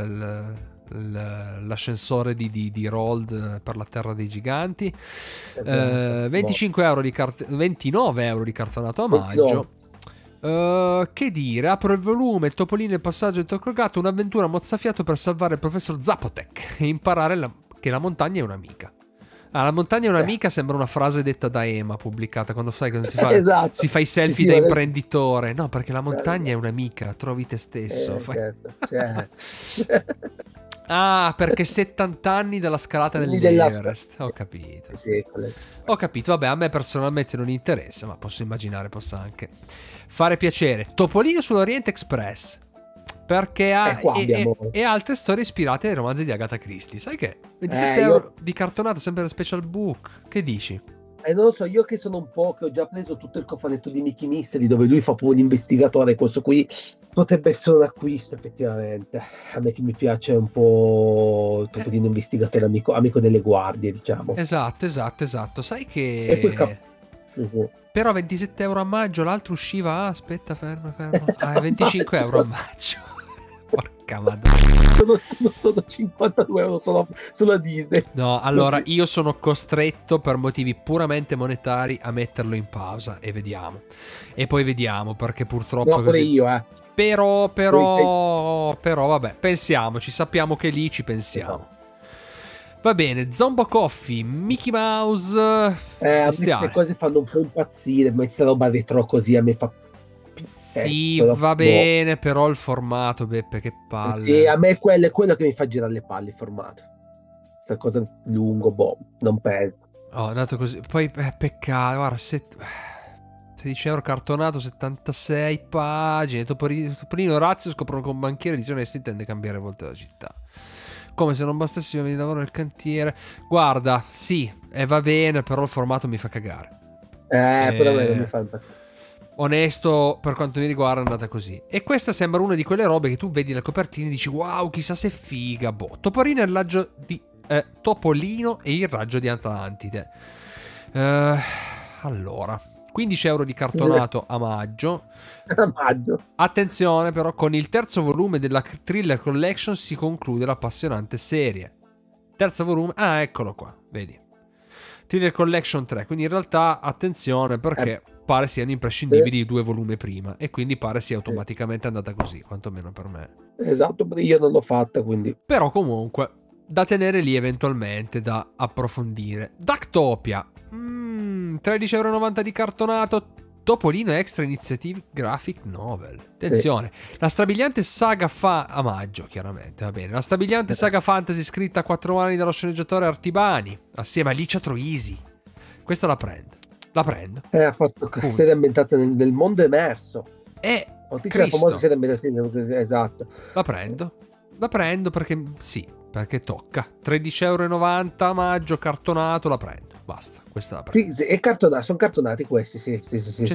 l'ascensore di Rold per la terra dei giganti. 29 euro di cartonato a maggio. Che dire, apro il volume, il Topolino, il passaggio del Tor Korgat, un'avventura mozzafiato per salvare il professor Zapotec e imparare che la montagna è un'amica. La montagna è un'amica sembra una frase detta da Ema, pubblicata quando sai che si fa i selfie da imprenditore. No, perché la montagna è un'amica, trovi te stesso. Ah, perché 70 anni dalla scalata dell'Everest. Ho capito. Ho capito, vabbè, a me personalmente non interessa, ma posso immaginare possa anche fare piacere. Topolino sull'Orient Express, perché ha e altre storie ispirate ai romanzi di Agatha Christie. Sai che 27 euro di cartonato, sempre la special book. Che dici? Non lo so, io che sono un po', che ho già preso tutto il cofanetto di Mickey Mystery, dove lui fa pure l'investigatore, questo qui potrebbe essere un acquisto effettivamente. A me che mi piace un po' il tipo di investigatore, amico delle guardie, diciamo. Esatto. Sai che però 27 euro a maggio, l'altro usciva, aspetta, fermo. 25 euro a maggio. Porca madonna. Sono 52 euro solo a Disney. No, allora io sono costretto per motivi puramente monetari a metterlo in pausa e vediamo. E poi vediamo, perché purtroppo no, pure così. Io, Però vabbè, pensiamoci, sappiamo che lì ci pensiamo. Va bene, Zombo Coffee, Mickey Mouse. Queste cose fanno un po' impazzire, ma questa roba retro così a me fa. Sì, va bene, però il formato, Beppe, che palle. Sì, a me è quello che mi fa girare le palle, il formato. Questa cosa lungo, non penso. Oh, dato così. Poi, peccato, guarda, 16 euro cartonato, 76 pagine. Topolino Orazio scoprono che un banchiere disonesti intende cambiare volte la città. Come se non bastasse i uomini di lavoro nel cantiere. Guarda, sì, va bene, però il formato mi fa cagare. Però a me non mi fa impazzire. Onesto, per quanto mi riguarda è andata così. E questa sembra una di quelle robe che tu vedi la copertina e dici wow, chissà se è figa. Topolino e il raggio di Atlantide. Allora, €15 di cartonato a maggio. A maggio. Attenzione però, con il terzo volume della Thriller Collection si conclude l'appassionante serie. Terzo volume, eccolo qua, vedi. Thriller Collection 3, quindi in realtà attenzione perché pare siano imprescindibili i 2 volumi prima e quindi pare sia automaticamente andata così, quantomeno per me. Esatto, io non l'ho fatta, quindi. Però comunque da tenere lì eventualmente, da approfondire. Ducktopia, €13,90 di cartonato, Topolino Extra Initiative Graphic Novel. Attenzione, la strabiliante saga a maggio, chiaramente, va bene. La strabiliante saga fantasy scritta a 4 mani dallo sceneggiatore Artibani, assieme a Licia Troisi. Questa la prendo. La prendo. Ha fatto serie ambientate nel mondo emerso. Cristo. La famosa serie ambientata, esatto. La prendo perché sì, perché tocca. €13,90 a maggio, cartonato, la prendo. Basta, questa la prendo. Sì, è sono cartonati questi, sì. C'è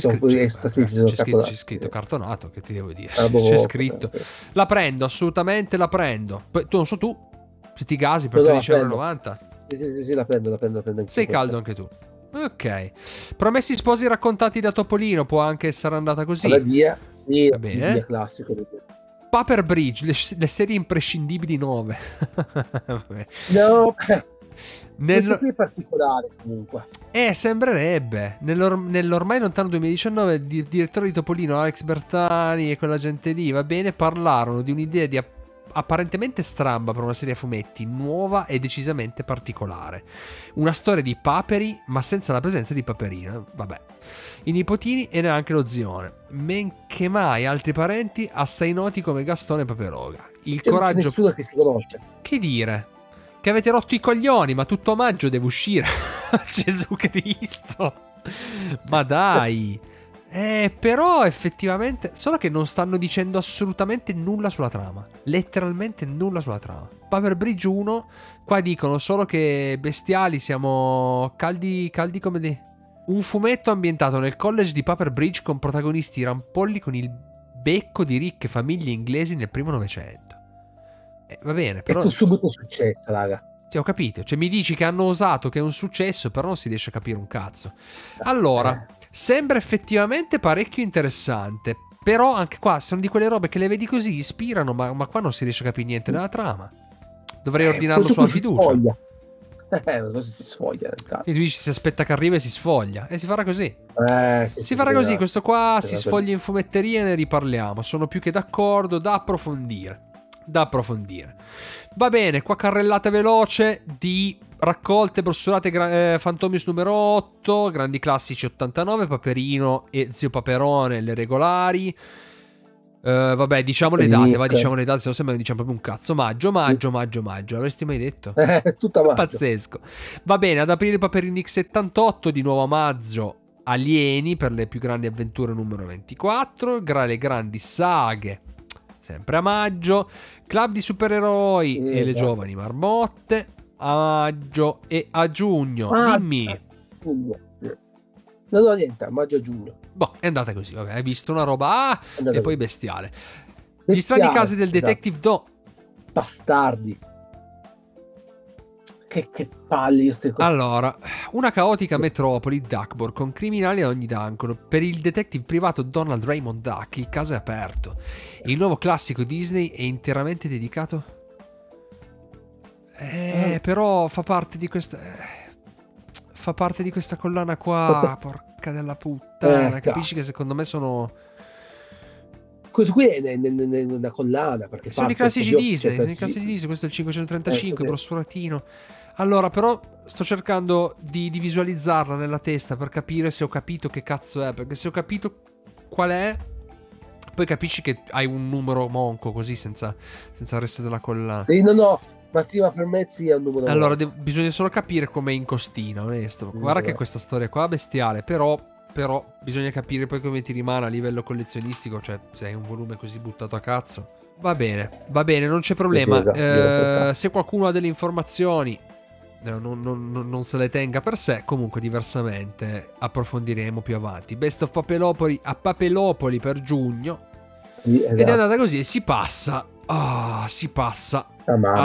scritto cartonato, che ti devo dire? C'è scritto. La prendo, assolutamente la prendo. Poi, non so tu, se ti gasi per €13,90. Sì, la prendo. Sei caldo anche tu. Ok. Promessi sposi raccontati da Topolino, può anche essere andata così. Va bene. Via classico. Paper Bridge, le serie imprescindibili 9. No, questo qui è particolare comunque. Sembrerebbe. Nell'ormai lontano 2019 il direttore di Topolino, Alex Bertani, e quella gente lì, va bene, parlarono di un'idea di apparentemente stramba per una serie a fumetti, nuova e decisamente particolare. Una storia di paperi, ma senza la presenza di Paperina. Vabbè. I nipotini e neanche lo zione. Men che mai altri parenti assai noti come Gastone e Paperoga. Il coraggio... C'è nessuno che si conosce. Che dire? Che avete rotto i coglioni, ma tutto maggio deve uscire. Gesù Cristo. Ma dai. Però effettivamente... Solo che non stanno dicendo assolutamente nulla sulla trama. Letteralmente nulla sulla trama. Paper Bridge 1, qua dicono solo che bestiali, siamo caldi come dei... Un fumetto ambientato nel college di Paper Bridge con protagonisti rampolli con il becco di ricche famiglie inglesi nel primo Novecento. Va bene, però... È subito successo, raga. Sì, ho capito. Cioè mi dici che hanno osato, che è un successo, però non si riesce a capire un cazzo. Allora... Sembra effettivamente parecchio interessante. Però anche qua sono di quelle robe che le vedi così, ispirano, ma qua non si riesce a capire niente della trama. Dovrei ordinarlo sulla fiducia. Si sfoglia nel caso. E tu dici si aspetta che arriva e si sfoglia. E si farà così. Si farà così. Questo qua si sfoglia in fumetteria e ne riparliamo. Sono più che d'accordo, da approfondire. Va bene, qua carrellata veloce di raccolte brossolate Fantomius numero 8, grandi classici 89, Paperino e Zio Paperone, le regolari. Vabbè, diciamo le date, se no sembra che diciamo proprio un cazzo. Maggio, l'avresti mai detto? Tutta maggio. Pazzesco. Va bene, ad aprile Paperini X78, di nuovo a maggio Alieni per le più grandi avventure numero 24, le grandi saghe sempre a maggio, Club di supereroi e le giovani marmotte a maggio, e a giugno dimmi. No, niente, a maggio-giugno. Boh, è andata così, vabbè, hai visto una roba e poi bestiale. Gli strani casi del Detective Do. Bastardi. Che palle io ste cose. Allora, una caotica metropoli, Duckburg, con criminali a ogni angolo. Per il detective privato Donald Raymond Duck il caso è aperto. Il nuovo classico Disney è interamente dedicato... però fa parte di questa... fa parte di questa collana qua, porca della puttana. Capisci che secondo me sono... Questo qui è una collana, perché sono i classici Disney, questo è il 535, brossuratino. Allora, però sto cercando di visualizzarla nella testa per capire se ho capito che cazzo è, perché se ho capito qual è, poi capisci che hai un numero monco così senza il resto della collana. Sì, no, ma per me sì è un numero. Allora, bisogna solo capire com'è in costina, onesto. Guarda che questa storia qua è bestiale, però bisogna capire poi come ti rimane a livello collezionistico, cioè se hai un volume così buttato a cazzo. Va bene, non c'è problema. Se qualcuno ha delle informazioni, non se le tenga per sé. Comunque diversamente approfondiremo più avanti. Best of Papelopoli a Papelopoli per giugno. Ed è andata così e si passa a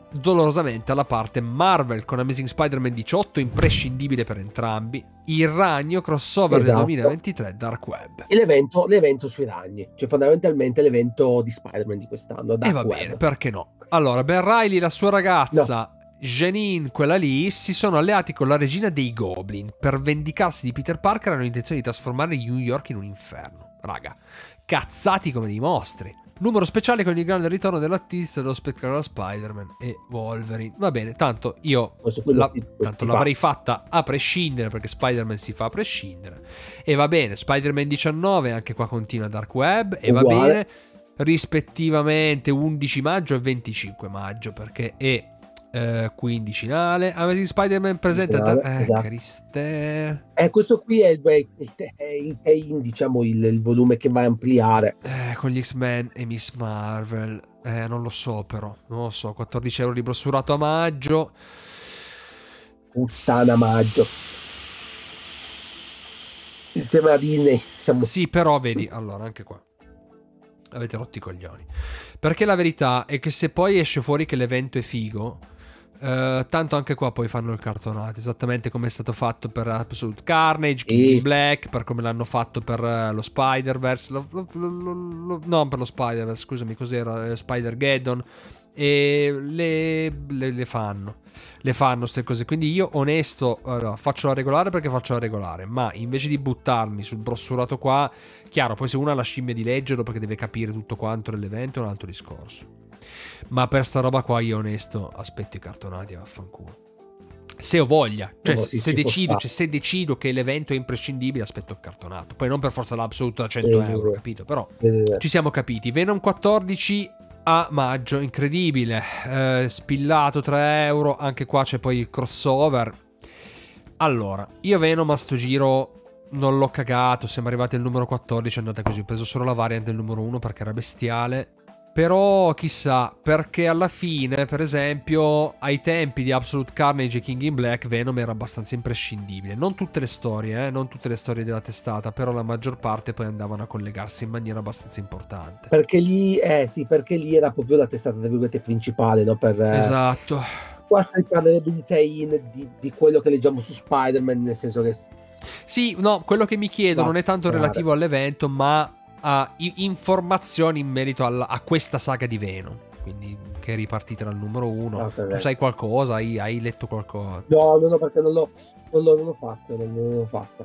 dolorosamente alla parte Marvel con Amazing Spider-Man 18, imprescindibile per entrambi, il ragno crossover del 2023 Dark Web. E l'evento sui ragni, cioè fondamentalmente l'evento di Spider-Man di quest'anno. E va bene, perché no? Allora, Ben Reilly e la sua ragazza Janine, quella lì, si sono alleati con la regina dei Goblin per vendicarsi di Peter Parker e hanno intenzione di trasformare New York in un inferno. Raga, cazzati come dei mostri. Numero speciale con il grande ritorno dell'artista dello spettacolo Spider-Man e Wolverine. Va bene, tanto io l'avrei fatta a prescindere, perché Spider-Man si fa a prescindere. E va bene, Spider-Man 19 anche qua continua Dark Web. E va bene, rispettivamente 11 maggio e 25 maggio, perché è quindicinale. Amazing Spider-Man presenta Criste. Questo qui è il diciamo il volume che va a ampliare con gli X-Men e Miss Marvel. Non lo so, però non lo so. 14 euro di brossurato a maggio. Puttana, maggio insieme a Disney sì, però vedi, allora anche qua avete rotto i coglioni, perché la verità è che se poi esce fuori che l'evento è figo, tanto anche qua poi fanno il cartonato, esattamente come è stato fatto per Absolute Carnage, King in Black, per come l'hanno fatto per lo Spider-Verse, non per lo Spider-Verse, scusami, cos'era, Spider-Geddon, e le fanno queste cose. Quindi io onesto, allora, faccio la regolare perché faccio la regolare, ma invece di buttarmi sul brossurato qua, chiaro, poi se uno ha la scimmia di leggerlo perché deve capire tutto quanto dell'evento è un altro discorso, ma per sta roba qua io onesto aspetto i cartonati, vaffanculo. Se ho voglia, cioè se decido che l'evento è imprescindibile, aspetto il cartonato. Poi non per forza l'Absolute da 100 euro, capito? Però ci siamo capiti. Venom 14 a maggio, incredibile, spillato 3 euro. Anche qua c'è poi il crossover. Allora, io Venom a sto giro non l'ho cagato, siamo arrivati al numero 14, è andata così. Ho preso solo la variant del numero 1 perché era bestiale. Però chissà, perché alla fine, per esempio, ai tempi di Absolute Carnage e King in Black, Venom era abbastanza imprescindibile. Non tutte le storie, non tutte le storie della testata, però la maggior parte poi andavano a collegarsi in maniera abbastanza importante. Perché lì, perché lì era proprio la testata, tra virgolette, principale, no? Esatto. Qua si parlerebbe di tie-in di quello che leggiamo su Spider-Man, nel senso che... Sì, no, quello che mi chiedo non è tanto relativo all'evento, ma a informazioni in merito a questa saga di Venom, quindi che è ripartita dal numero 1. Tu sai qualcosa? Hai letto qualcosa? No, perché non l'ho fatto.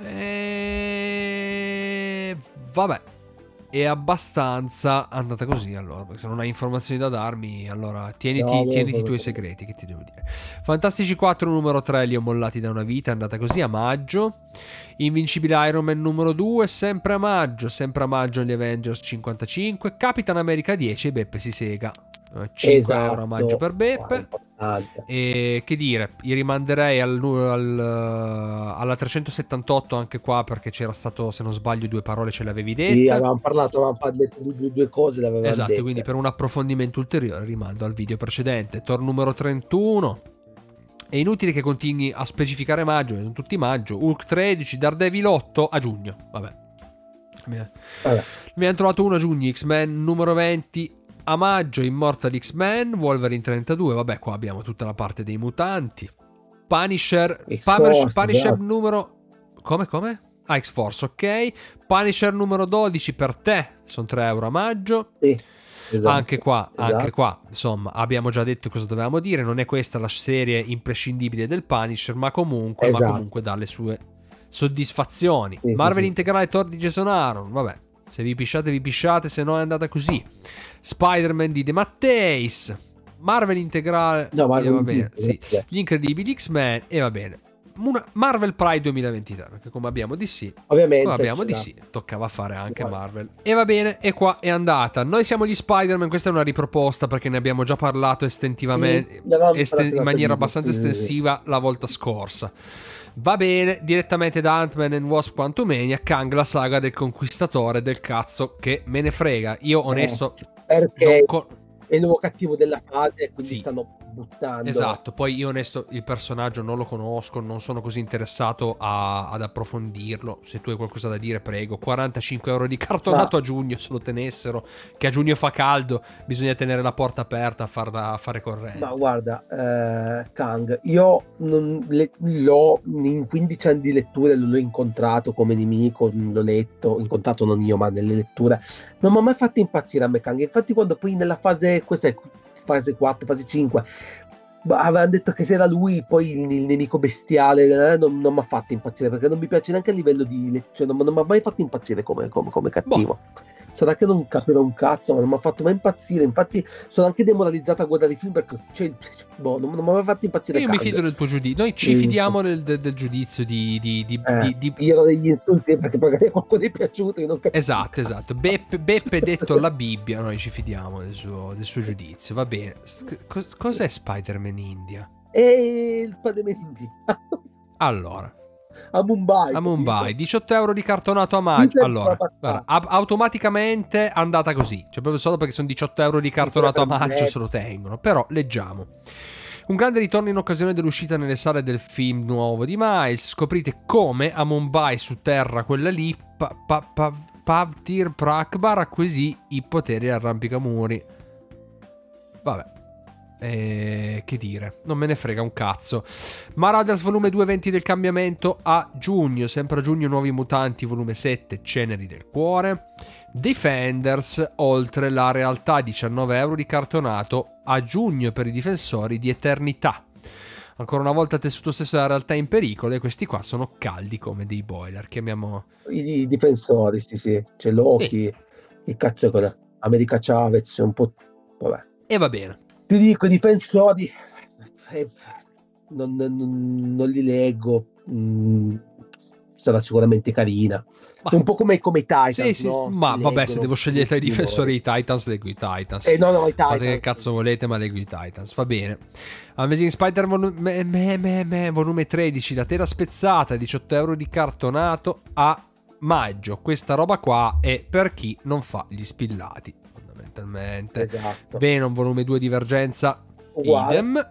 Vabbè, è abbastanza andata così, allora, perché se non hai informazioni da darmi, allora tieniti i tuoi segreti, che ti devo dire. Fantastici 4 numero 3 li ho mollati da una vita, è andata così a maggio. Invincibile Iron Man numero 2 sempre a maggio gli Avengers 55. Capitan America 10 e Beppe si sega. 5 euro a maggio per Beppe. E che dire, io rimanderei alla 378 anche qua, perché c'era stato, se non sbaglio, 2 parole ce le avevi dette. Sì, avevamo detto due cose, le avevamo esatto, dette. Quindi per un approfondimento ulteriore rimando al video precedente. Thor numero 31. È inutile che continui a specificare maggio, sono tutti maggio. Hulk 13, Daredevil 8 a giugno. Vabbè. Mi hanno trovato uno a giugno. X-Men numero 20 a maggio, Immortal X-Men, Wolverine 32. Vabbè, qua abbiamo tutta la parte dei mutanti. Punisher numero... Come? X-Force, ok. Punisher numero 12 per te, sono 3 euro a maggio. Sì. Esatto, anche qua, insomma, abbiamo già detto cosa dovevamo dire. Non è questa la serie imprescindibile del Punisher, ma comunque dà le sue soddisfazioni. Sì, Marvel integrale Thor di Jason Aaron, vabbè, se vi pisciate, se no è andata così. Spider-Man di De Matteis, Marvel integrale, va bene, sì. Gli incredibili X-Men, e va bene. Marvel Pride 2023, perché come abbiamo DC, toccava fare anche Marvel. E va bene, e qua è andata. Noi siamo gli Spider-Man, questa è una riproposta perché ne abbiamo già parlato estentivamente, in maniera abbastanza estensiva la volta scorsa. Va bene, direttamente da Ant-Man and Wasp Quantumania, Kang, la saga del conquistatore del cazzo, che me ne frega. Io onesto, perché è il nuovo cattivo della fase, quindi stanno buttando. Esatto, poi io onesto il personaggio non lo conosco, non sono così interessato ad approfondirlo. Se tu hai qualcosa da dire, prego. 45 euro di cartonato a giugno, se lo tenessero, che a giugno fa caldo, bisogna tenere la porta aperta a fare corrente. Ma guarda, Kang, io l'ho in 15 anni di letture, l'ho incontrato come nemico, l'ho letto, incontrato non io, ma nelle letture. Non mi ha mai fatto impazzire a me Kang. Infatti quando poi nella fase, questa è fase 4, fase 5, avevano detto che se era lui poi il nemico bestiale, non mi ha fatto impazzire, perché non mi piace neanche a livello di cioè non mi ha mai fatto impazzire come cattivo. Sarà che non capirò un cazzo, ma non mi ha fatto mai impazzire. Infatti sono anche demoralizzato a guardare i film perché non mi ha mai fatto impazzire. Io mi fido del tuo giudizio. Noi ci fidiamo del giudizio io do degli insulti perché magari a qualcuno è piaciuto, io non capisco. Esatto. Beppe detto la Bibbia, noi ci fidiamo del suo giudizio. Va bene. Cos'è Spider-Man India? E il padre India. Allora, a Mumbai 18 euro di cartonato a maggio. Allora, guarda, automaticamente andata così, cioè proprio solo perché sono 18 euro di cartonato a maggio se lo tengono. Però leggiamo: un grande ritorno in occasione dell'uscita nelle sale del film nuovo di Miles. Scoprite come a Mumbai, su terra quella lì, Pavtir Prakbar acquisì i poteri arrampicamuri. Vabbè, che dire, non me ne frega un cazzo. Marauders volume 2, eventi del cambiamento a giugno. Sempre a giugno nuovi mutanti volume 7, ceneri del cuore. Defenders, oltre la realtà, 19 euro di cartonato a giugno per i difensori di Eternità. Ancora una volta tessuto stesso della realtà in pericolo, e questi qua sono caldi come dei boiler. Chiamiamo i difensori, sì. C'è Loki, il cazzo con America Chavez, un po'. Vabbè. E va bene. Ti dico, i difensori non li leggo. Sarà sicuramente carina. Un po' come i Titans, sì. No? Ma vabbè, se devo scegliere tra i difensori dei Titans, leggo i Titans. No, i Titans. Fate che cazzo volete, ma leggo i Titans. Va bene. Amazing Spider volume 13, la tela spezzata, 18 euro di cartonato a maggio. Questa roba qua è per chi non fa gli spillati, fondamentalmente. Esatto. Venom volume 2, Divergenza, idem.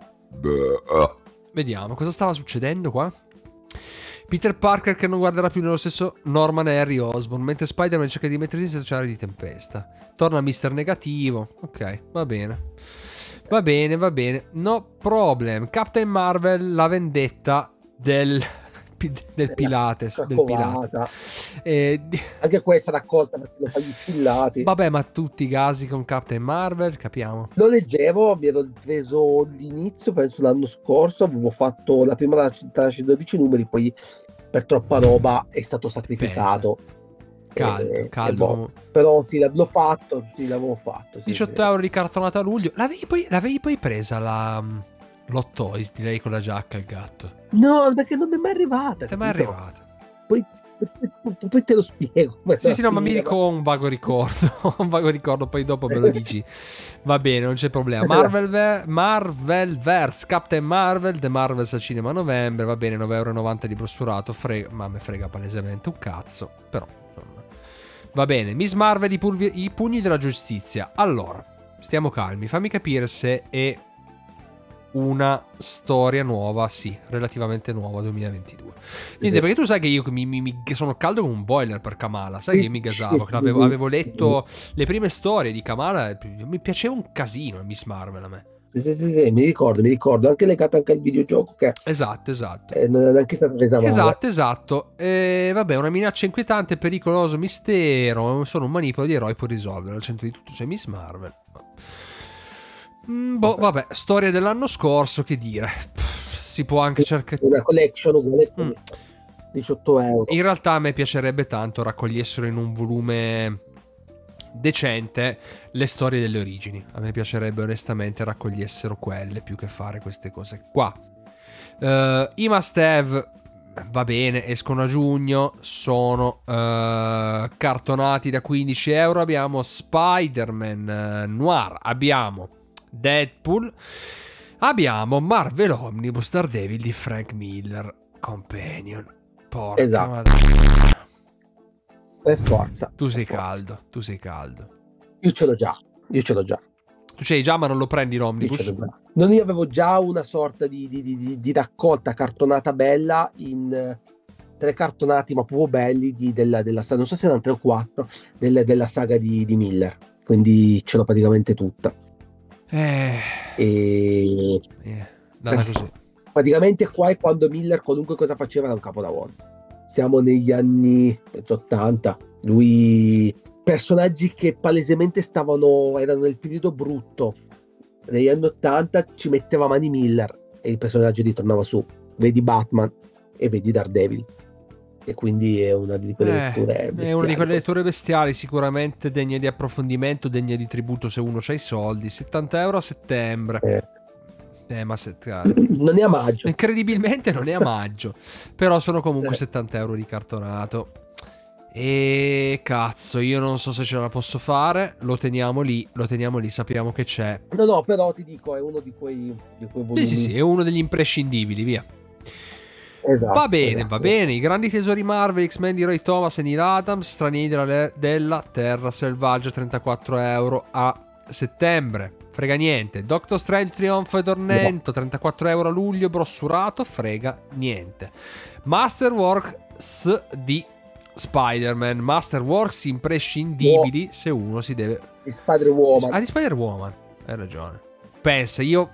Vediamo cosa stava succedendo qua. Peter Parker che non guarderà più nello stesso Norman e Harry Osborn, mentre Spider-Man cerca di mettersi in situazione di tempesta. Torna Mister Negativo. Ok, va bene. Va bene. No problem. Captain Marvel, la vendetta del Pilates. Del Pilates. Anche questa raccolta perché lo fa gli spillati. Vabbè, ma tutti i casi con Captain Marvel, capiamo. Lo leggevo, mi ero preso l'inizio, penso l'anno scorso, avevo fatto la prima da 12 numeri, poi per troppa roba è stato sacrificato. Caldo. Però sì, l'avevo fatto. Sì, 18 euro di cartonata a luglio. L'avevi poi presa l'Hot Toys di lei con la giacca, il gatto? No, perché non mi è mai arrivata. Ti è mai arrivata? Poi te lo spiego. Sì, no, ma mi dico un vago ricordo, poi dopo me lo dici. Va bene, non c'è problema. Marvelverse, Captain Marvel, The Marvels al cinema a novembre, va bene, 9,90 euro di brossurato, ma me frega palesemente un cazzo, però insomma. Va bene, Miss Marvel, i pugni della giustizia. Allora, stiamo calmi, fammi capire se è una storia nuova, sì, relativamente nuova, 2022. Niente, perché tu sai che io mi sono caldo come un boiler per Kamala, sai che io mi gasavo, che avevo letto le prime storie di Kamala, mi piaceva un casino Miss Marvel a me. Sì, mi ricordo, anche legato anche al videogioco che Esatto. Non è neanche stata resa male. Esatto. Vabbè, una minaccia inquietante, pericoloso mistero, solo un manipolo di eroi può risolvere, al centro di tutto c'è Miss Marvel. Vabbè, storia dell'anno scorso, che dire. Si può anche cercare una collection uguale 18 euro. In realtà a me piacerebbe tanto raccogliessero in un volume decente le storie delle origini. A me piacerebbe onestamente raccogliessero quelle più che fare queste cose qua. I must have, va bene, escono a giugno, sono cartonati da 15 euro. Abbiamo Spider-Man Noir, abbiamo Deadpool, abbiamo Marvel Omnibus Daredevil di Frank Miller Companion. Porca esatto. Per forza. Tu sei caldo. Io ce l'ho già. Tu c'hai già, ma non lo prendi l'Omnibus? Non io avevo già una sorta di raccolta cartonata bella in 3 cartonati ma proprio belli della saga, non so se erano 3 o 4 della saga di Miller, quindi ce l'ho praticamente tutta. Eh, E data così. praticamente qua è quando Miller qualunque cosa faceva era un capolavoro. Siamo negli anni penso, 80, lui personaggi che palesemente erano nel periodo brutto negli anni 80 ci metteva mani Miller e il personaggio ritornava su, vedi Batman e vedi Daredevil, e quindi è una di quelle letture È una di quelle bestiali. letture bestiali, sicuramente degne di approfondimento, degne di tributo se uno c'ha i soldi. 70 euro a settembre. Eh, Ma non è a maggio. incredibilmente non è a maggio. Però sono comunque 70 euro di cartonato. E cazzo, io non so se ce la posso fare. Lo teniamo lì, sappiamo che c'è. No, però ti dico, è uno di quei volumi. Sì, è uno degli imprescindibili, via. Esatto, Va esatto. bene. I grandi tesori Marvel, X-Men di Roy Thomas e Neil Adams, Stranieri della Terra Selvaggia, 34 euro a settembre. Frega niente. Doctor Strange Trionfo e Tormento, 34 euro a luglio, brossurato, frega niente. Masterworks di Spider-Man, Masterworks imprescindibili se uno si deve... Di Spider-Woman. Ah, di Spider-Woman, hai ragione. Pensa, io...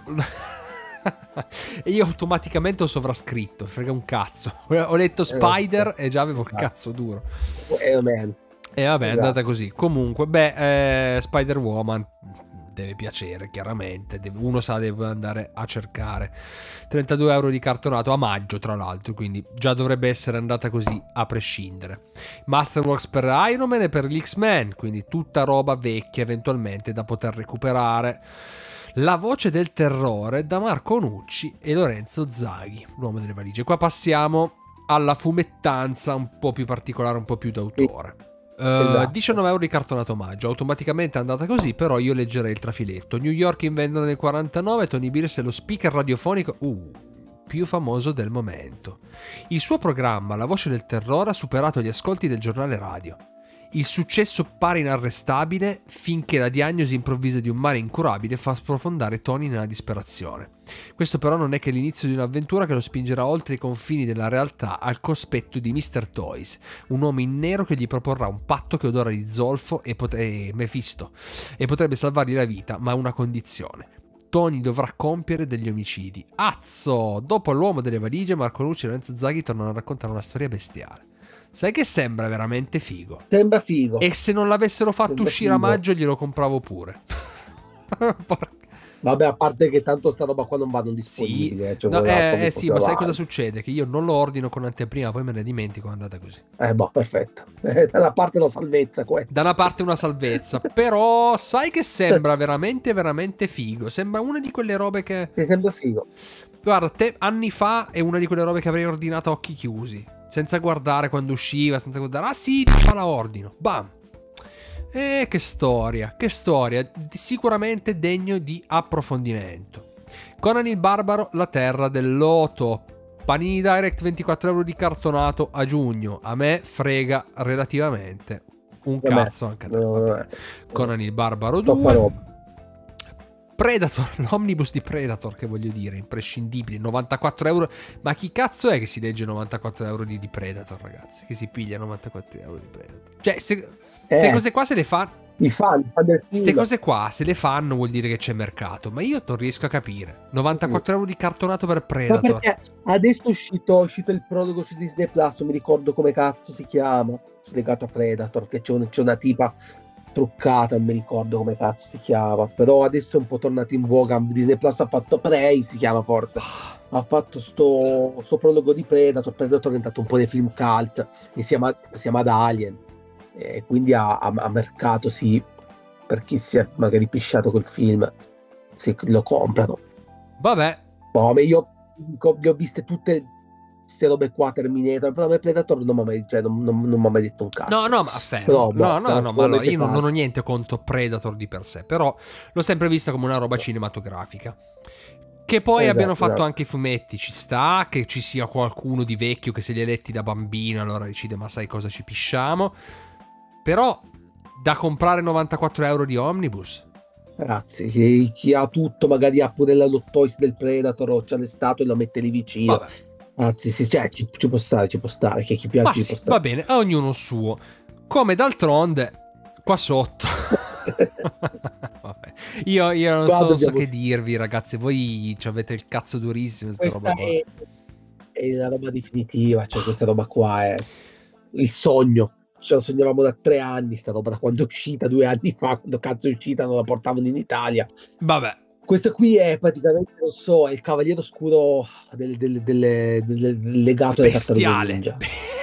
e io automaticamente ho sovrascritto, frega un cazzo. Ho letto Spider e già avevo il cazzo duro. Man. E vabbè, è Esatto. andata così. Comunque, Spider-Woman deve piacere, chiaramente. Uno sa, deve andare a cercare. 32 euro di cartonato a maggio, tra l'altro, quindi già dovrebbe essere andata così a prescindere. Masterworks per Iron Man e per gli X-Men, quindi tutta roba vecchia eventualmente da poter recuperare. La voce del terrore da Marco Nucci e Lorenzo Zaghi, l'uomo delle valigie. Qua passiamo alla fumettanza un po' più particolare, un po' più d'autore. Esatto. 19 euro di cartonato omaggio, automaticamente è andata così, però io leggerei il trafiletto. New York in vendita nel 49, Tony Bills è lo speaker radiofonico più famoso del momento. Il suo programma, La voce del terrore, ha superato gli ascolti del giornale radio. Il successo pare inarrestabile finché la diagnosi improvvisa di un male incurabile fa sprofondare Tony nella disperazione. Questo però non è che l'inizio di un'avventura che lo spingerà oltre i confini della realtà al cospetto di Mr. Toys, un uomo in nero che gli proporrà un patto che odora di zolfo e Mephisto e potrebbe salvargli la vita, ma a una condizione. Tony dovrà compiere degli omicidi. Azzo! Dopo l'uomo delle valigie, Marco Nucci e Lorenzo Zaghi tornano a raccontare una storia bestiale. Sai che sembra veramente figo. Sembra figo. E se non l'avessero fatto Sembra uscire a figo. maggio glielo compravo pure. Vabbè, a parte che tanto sta roba qua non vanno disponibili. Sì, ma sai cosa succede? Che io non lo ordino con anteprima, poi me ne dimentico, è andata così. Perfetto. Da una parte la salvezza qua. Da una parte una salvezza, però sai che sembra veramente, veramente figo. Sembra una di quelle robe che... Mi sembra figo. Guarda, anni fa è una di quelle robe che avrei ordinato a occhi chiusi. Senza guardare quando usciva, senza guardare... Ah sì, fa la ordino. Bam! Che storia, sicuramente degno di approfondimento. Conan il Barbaro, la terra del loto. Panini Direct, 24 euro di cartonato a giugno. A me frega relativamente un cazzo anche a te. Conan il Barbaro 2. Predator, l'omnibus di Predator, che voglio dire, imprescindibile, 94 euro. Ma chi cazzo è che si legge 94 euro di Predator, ragazzi? Che si piglia 94 euro di Predator? Cioè, queste cose qua se le fa... I fan del film. Queste cose qua se le fanno vuol dire che c'è mercato. Ma io non riesco a capire. 94 euro di cartonato per Predator. Ma perché adesso è uscito il prologo su Disney Plus, non mi ricordo come cazzo si chiama, legato a Predator, che c'è una tipa truccata, non mi ricordo come cazzo si chiama, però adesso è un po' tornato in voga. Disney Plus ha fatto Prey, si chiama forse, ha fatto sto prologo di Predator è diventato un po' dei film cult insieme ad Alien, e quindi ha mercato, sì, per chi si è magari pisciato col film, sì, lo comprano. Vabbè, io le ho viste tutte queste robe qua, Terminator, però a me Predator non mi ha mai detto un cazzo. no, ma affermo. Però, No, ma allora io non ho niente contro Predator di per sé, però l'ho sempre vista come una roba cinematografica. Che poi abbiano fatto anche i fumetti, ci sta, che ci sia qualcuno di vecchio che se li ha letti da bambino allora decide ma sai cosa ci pisciamo. Però da comprare 94 euro di omnibus, Ragazzi, chi ha tutto, magari ha pure la lottoisi del Predator o c'ha le statue e lo mette lì vicino. Vabbè. Anzi, sì, cioè, ci può stare, che chi Ma piace ci può sì, va stare. bene, a ognuno il suo. Come d'altronde, qua sotto. Vabbè. Io Qua non so dobbiamo... che dirvi, ragazzi. Voi avete il cazzo durissimo, questa roba Questa qua. è la roba definitiva, cioè questa roba qua è il sogno. Ce lo sognavamo da 3 anni, sta roba da quando è uscita, 2 anni fa, quando cazzo è uscita, non la portavano in Italia. Vabbè. Questo qui è praticamente, non so, è il cavaliere oscuro legato alle tartarughe Bestiale. ninja.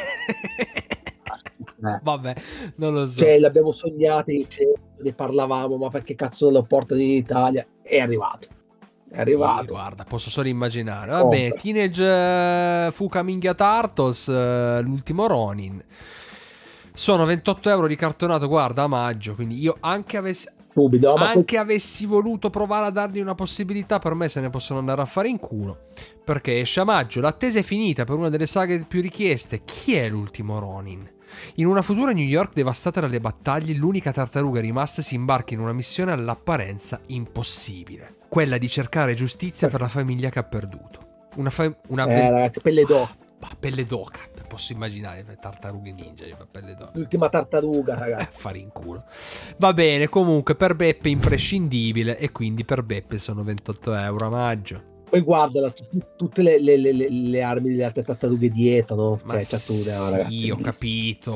Vabbè, non lo so. Cioè, l'abbiamo sognato, ne parlavamo, ma perché cazzo non lo portano in Italia? È arrivato. È arrivato. Guarda, posso solo immaginare. Vabbè, Compra. Teenage Fuka Minghia Tartos, l'ultimo Ronin. Sono 28 euro di cartonato, guarda, a maggio. Quindi io Subito, ma anche avessi voluto provare a dargli una possibilità, per me se ne possono andare a fare in culo. Perché esce a maggio, l'attesa è finita per una delle saghe più richieste. Chi è l'ultimo Ronin? In una futura New York devastata dalle battaglie, l'unica tartaruga rimasta si imbarca in una missione all'apparenza impossibile. Quella di cercare giustizia per la famiglia che ha perduto. ragazzi, pelle d'oca. Pelle d'oca. Posso immaginare per tartarughe ninja, pelle d'oca. L'ultima tartaruga, ragazzi. Fare in culo. Va bene, comunque per Beppe imprescindibile e quindi per Beppe sono 28 euro a maggio. Poi guardala, tutte le armi delle altre tartarughe dietro, no? Ma Cioè, sì, ragazzi, ho bellissimo. capito.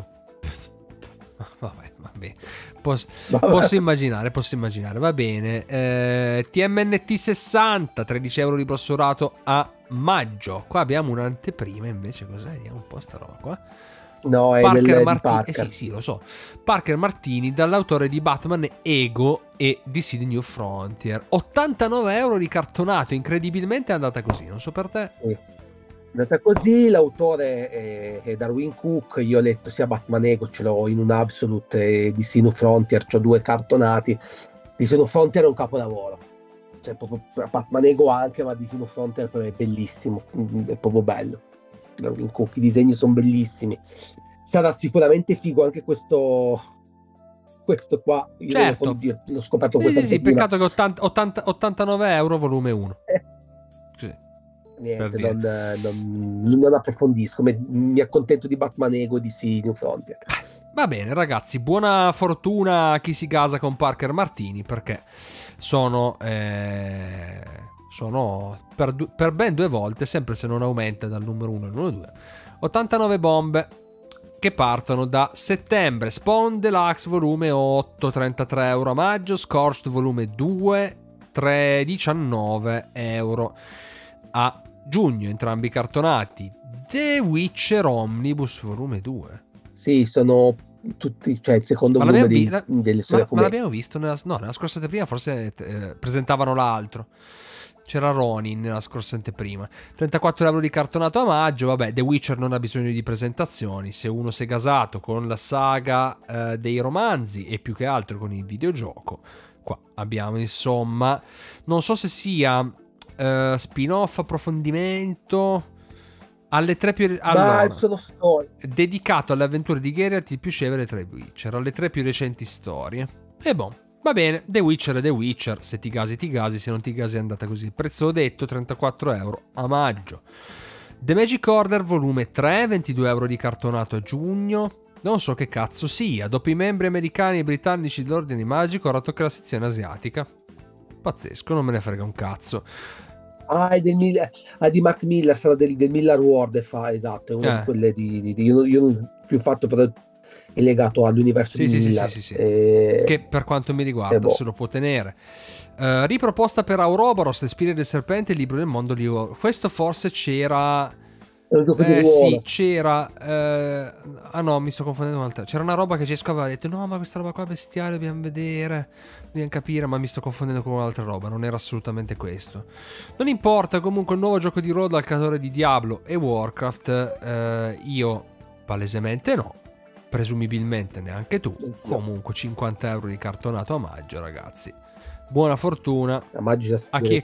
Vabbè. Posso immaginare, va bene. TMNT 60, 13 euro di brossurato a maggio. Qua abbiamo un'anteprima invece, cos'è? Vediamo un po' sta roba qua. No, è Parker di Martini. Parker. Sì, lo so. Parker Martini, dall'autore di Batman Ego e DC The New Frontier. 89 euro di cartonato, incredibilmente è andata così, non so per te. Sì. È andata così, l'autore è Darwin Cook, io ho letto sia Batman Ego, ce l'ho in un Absolute, e DC New Frontier, c'ho 2 cartonati. DC New Frontier è un capolavoro. Cioè, proprio Batman Ego anche, ma DC New Frontier è bellissimo, è proprio bello. Darwin Cook, i disegni sono bellissimi. Sarà sicuramente figo anche questo qua. Io Certo. l'ho scoperto questa Sì, peccato che 89 euro volume 1. Sì. Niente, non approfondisco, mi accontento di Batman Ego di DC New Frontier. Va bene ragazzi, buona fortuna a chi si gasa con Parker Martini, perché sono per ben 2 volte, sempre se non aumenta dal numero 1 al numero 2, 89 bombe che partono da settembre. Spawn Deluxe volume 8, 33 euro a maggio. Scorched volume 2, 19 euro a giugno, entrambi cartonati. The Witcher Omnibus volume 2. Sì, sono tutti, cioè il secondo volume delle storie ma l'abbiamo visto nella scorsa anteprima, forse presentavano l'altro. C'era Ronin nella scorsa anteprima. 34 euro di cartonato a maggio. Vabbè, The Witcher non ha bisogno di presentazioni. Se uno si è gasato con la saga dei romanzi e più che altro con il videogioco, qua abbiamo insomma, non so se sia spin-off, approfondimento. Alle 3 più... Allora, sono storie. Dedicato alle avventure di Geralt, il più scevere tra i Witcher, alle 3 più recenti storie. E boh, va bene, The Witcher è The Witcher, se ti gasi, se non ti gasi è andata così. Prezzo detto, 34 euro a maggio. The Magic Order volume 3, 22 euro di cartonato a giugno. Non so che cazzo sia, dopo i membri americani e britannici dell'ordine magico ora tocca la sezione asiatica. Pazzesco, non me ne frega un cazzo. È di Mark Miller, sarà del Miller World, esatto, è una di quelle io non più fatto, però è legato all'universo di Miller. Sì. Che per quanto mi riguarda se lo può tenere. Riproposta per Ouroboros, Le spine del serpente, il libro del mondo di Oro. Questo forse c'era... È un gioco di ruolo. Sì, c'era... no, mi sto confondendo con c'era una roba che Cesco aveva detto, no, ma questa roba qua è bestiale, dobbiamo vedere, dobbiamo capire, ma mi sto confondendo con un'altra roba, non era assolutamente questo. Non importa, comunque il nuovo gioco di ruolo dal creatore di Diablo e Warcraft, io palesemente no, presumibilmente neanche tu. Comunque 50 euro di cartonato a maggio, ragazzi. Buona fortuna a chi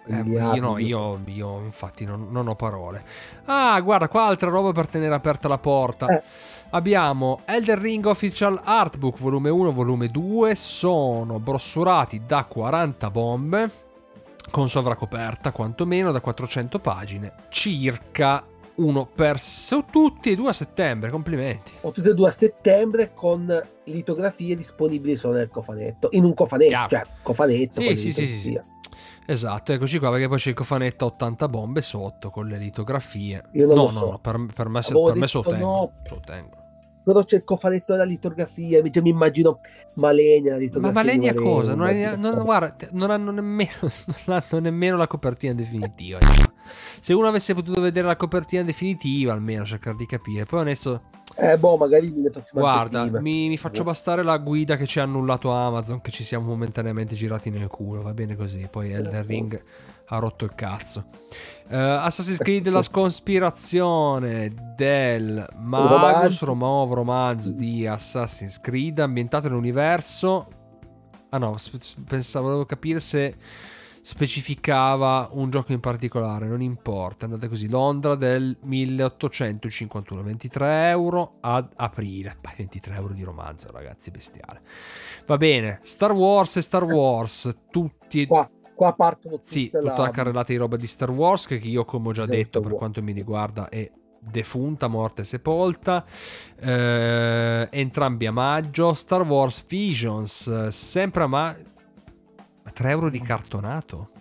miliardi. Io infatti non ho parole. Ah, guarda, qua altra roba per tenere aperta la porta. Abbiamo Elden Ring Official Artbook volume 1, volume 2. Sono brossurati da 40 bombe, con sovracoperta quantomeno, da 400 pagine. Circa uno per tutti e due a settembre. Complimenti. O tutte e due a settembre, con litografie disponibili solo nel cofanetto. In un cofanetto, Chiaro. cioè cofanetto. Sì. Esatto, eccoci qua, perché poi c'è il cofanetto a 80 bombe sotto con le litografie. Io non lo so. Per me Avevo se lo detto tengo. no. Però c'è il cofanetto della litografia, invece mi immagino Malenia, la litografia. Ma Malenia di cosa? Guarda, non hanno nemmeno la copertina definitiva. Se uno avesse potuto vedere la copertina definitiva, almeno cercare di capire. Poi onesto, magari nelle prossime guarda, mi faccio bastare la guida che ci ha annullato Amazon, che ci siamo momentaneamente girati nel culo. Va bene così. Poi Elden Ring ha rotto il cazzo. Assassin's Creed la sconspirazione del Magus, nuovo romanzo di Assassin's Creed ambientato nell'universo. Ah no, volevo capire se specificava un gioco in particolare. Non importa, andate così. Londra del 1851, 23 euro ad aprile. 23 euro di romanzo, ragazzi, bestiale. Va bene, Star Wars e Star Wars, tutti qua partono tutta la carrellata di roba di Star Wars, che io, come ho già detto, per quanto mi riguarda è defunta, morta e sepolta. Entrambi a maggio. Star Wars Visions sempre a maggio, 3 euro di cartonato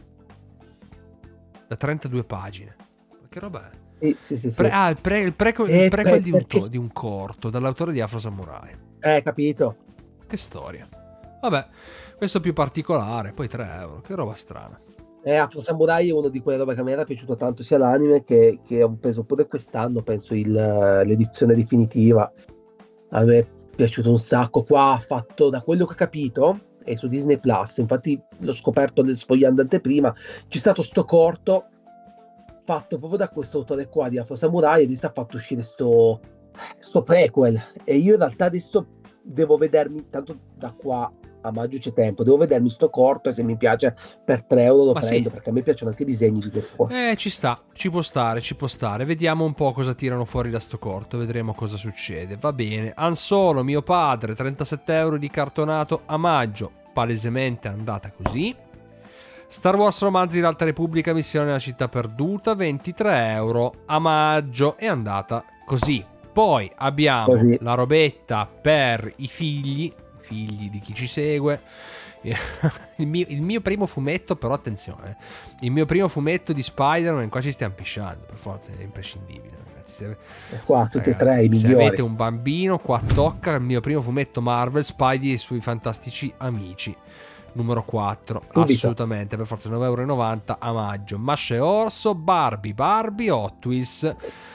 da 32 pagine. Ma che roba è? Sì. Il prequel di un corto dall'autore di Afro Samurai. Capito. Che storia. Vabbè, questo più particolare, poi 3 euro, che roba strana. Afro Samurai è una di quelle robe che a me era piaciuto tanto, sia l'anime che ho preso pure quest'anno, penso l'edizione definitiva. A me è piaciuto un sacco. Qua ha fatto, da quello che ho capito, è su Disney Plus, infatti l'ho scoperto sfogliando anteprima, c'è stato sto corto fatto proprio da questo autore qua di Afro Samurai, e adesso ha fatto uscire sto prequel, e io in realtà adesso devo vedermi, tanto da qua a maggio c'è tempo, devo vedermi sto corto, e se mi piace per 3 euro lo prendo, sì, perché a me piacciono anche i disegni di Defoe. Ci sta, ci può stare, vediamo un po' cosa tirano fuori da sto corto, vedremo cosa succede. Va bene. Han Solo, mio padre, 37 euro di cartonato a maggio, palesemente andata così. Star Wars Romanzi d'Alta Repubblica, Missione nella città perduta, 23 euro a maggio, è andata così. Poi abbiamo la robetta per i figli di chi ci segue. Il mio primo fumetto, però attenzione, il mio primo fumetto di Spider-Man, qua ci stiamo pisciando, per forza è imprescindibile, ragazzi. Qua tutti e tre i migliori. Se avete un bambino, qua tocca il mio primo fumetto Marvel, Spidey e i suoi fantastici amici, numero 4, assolutamente, per forza, 9,90 € a maggio. Masha e Orso, Barbie, Hot Wheels,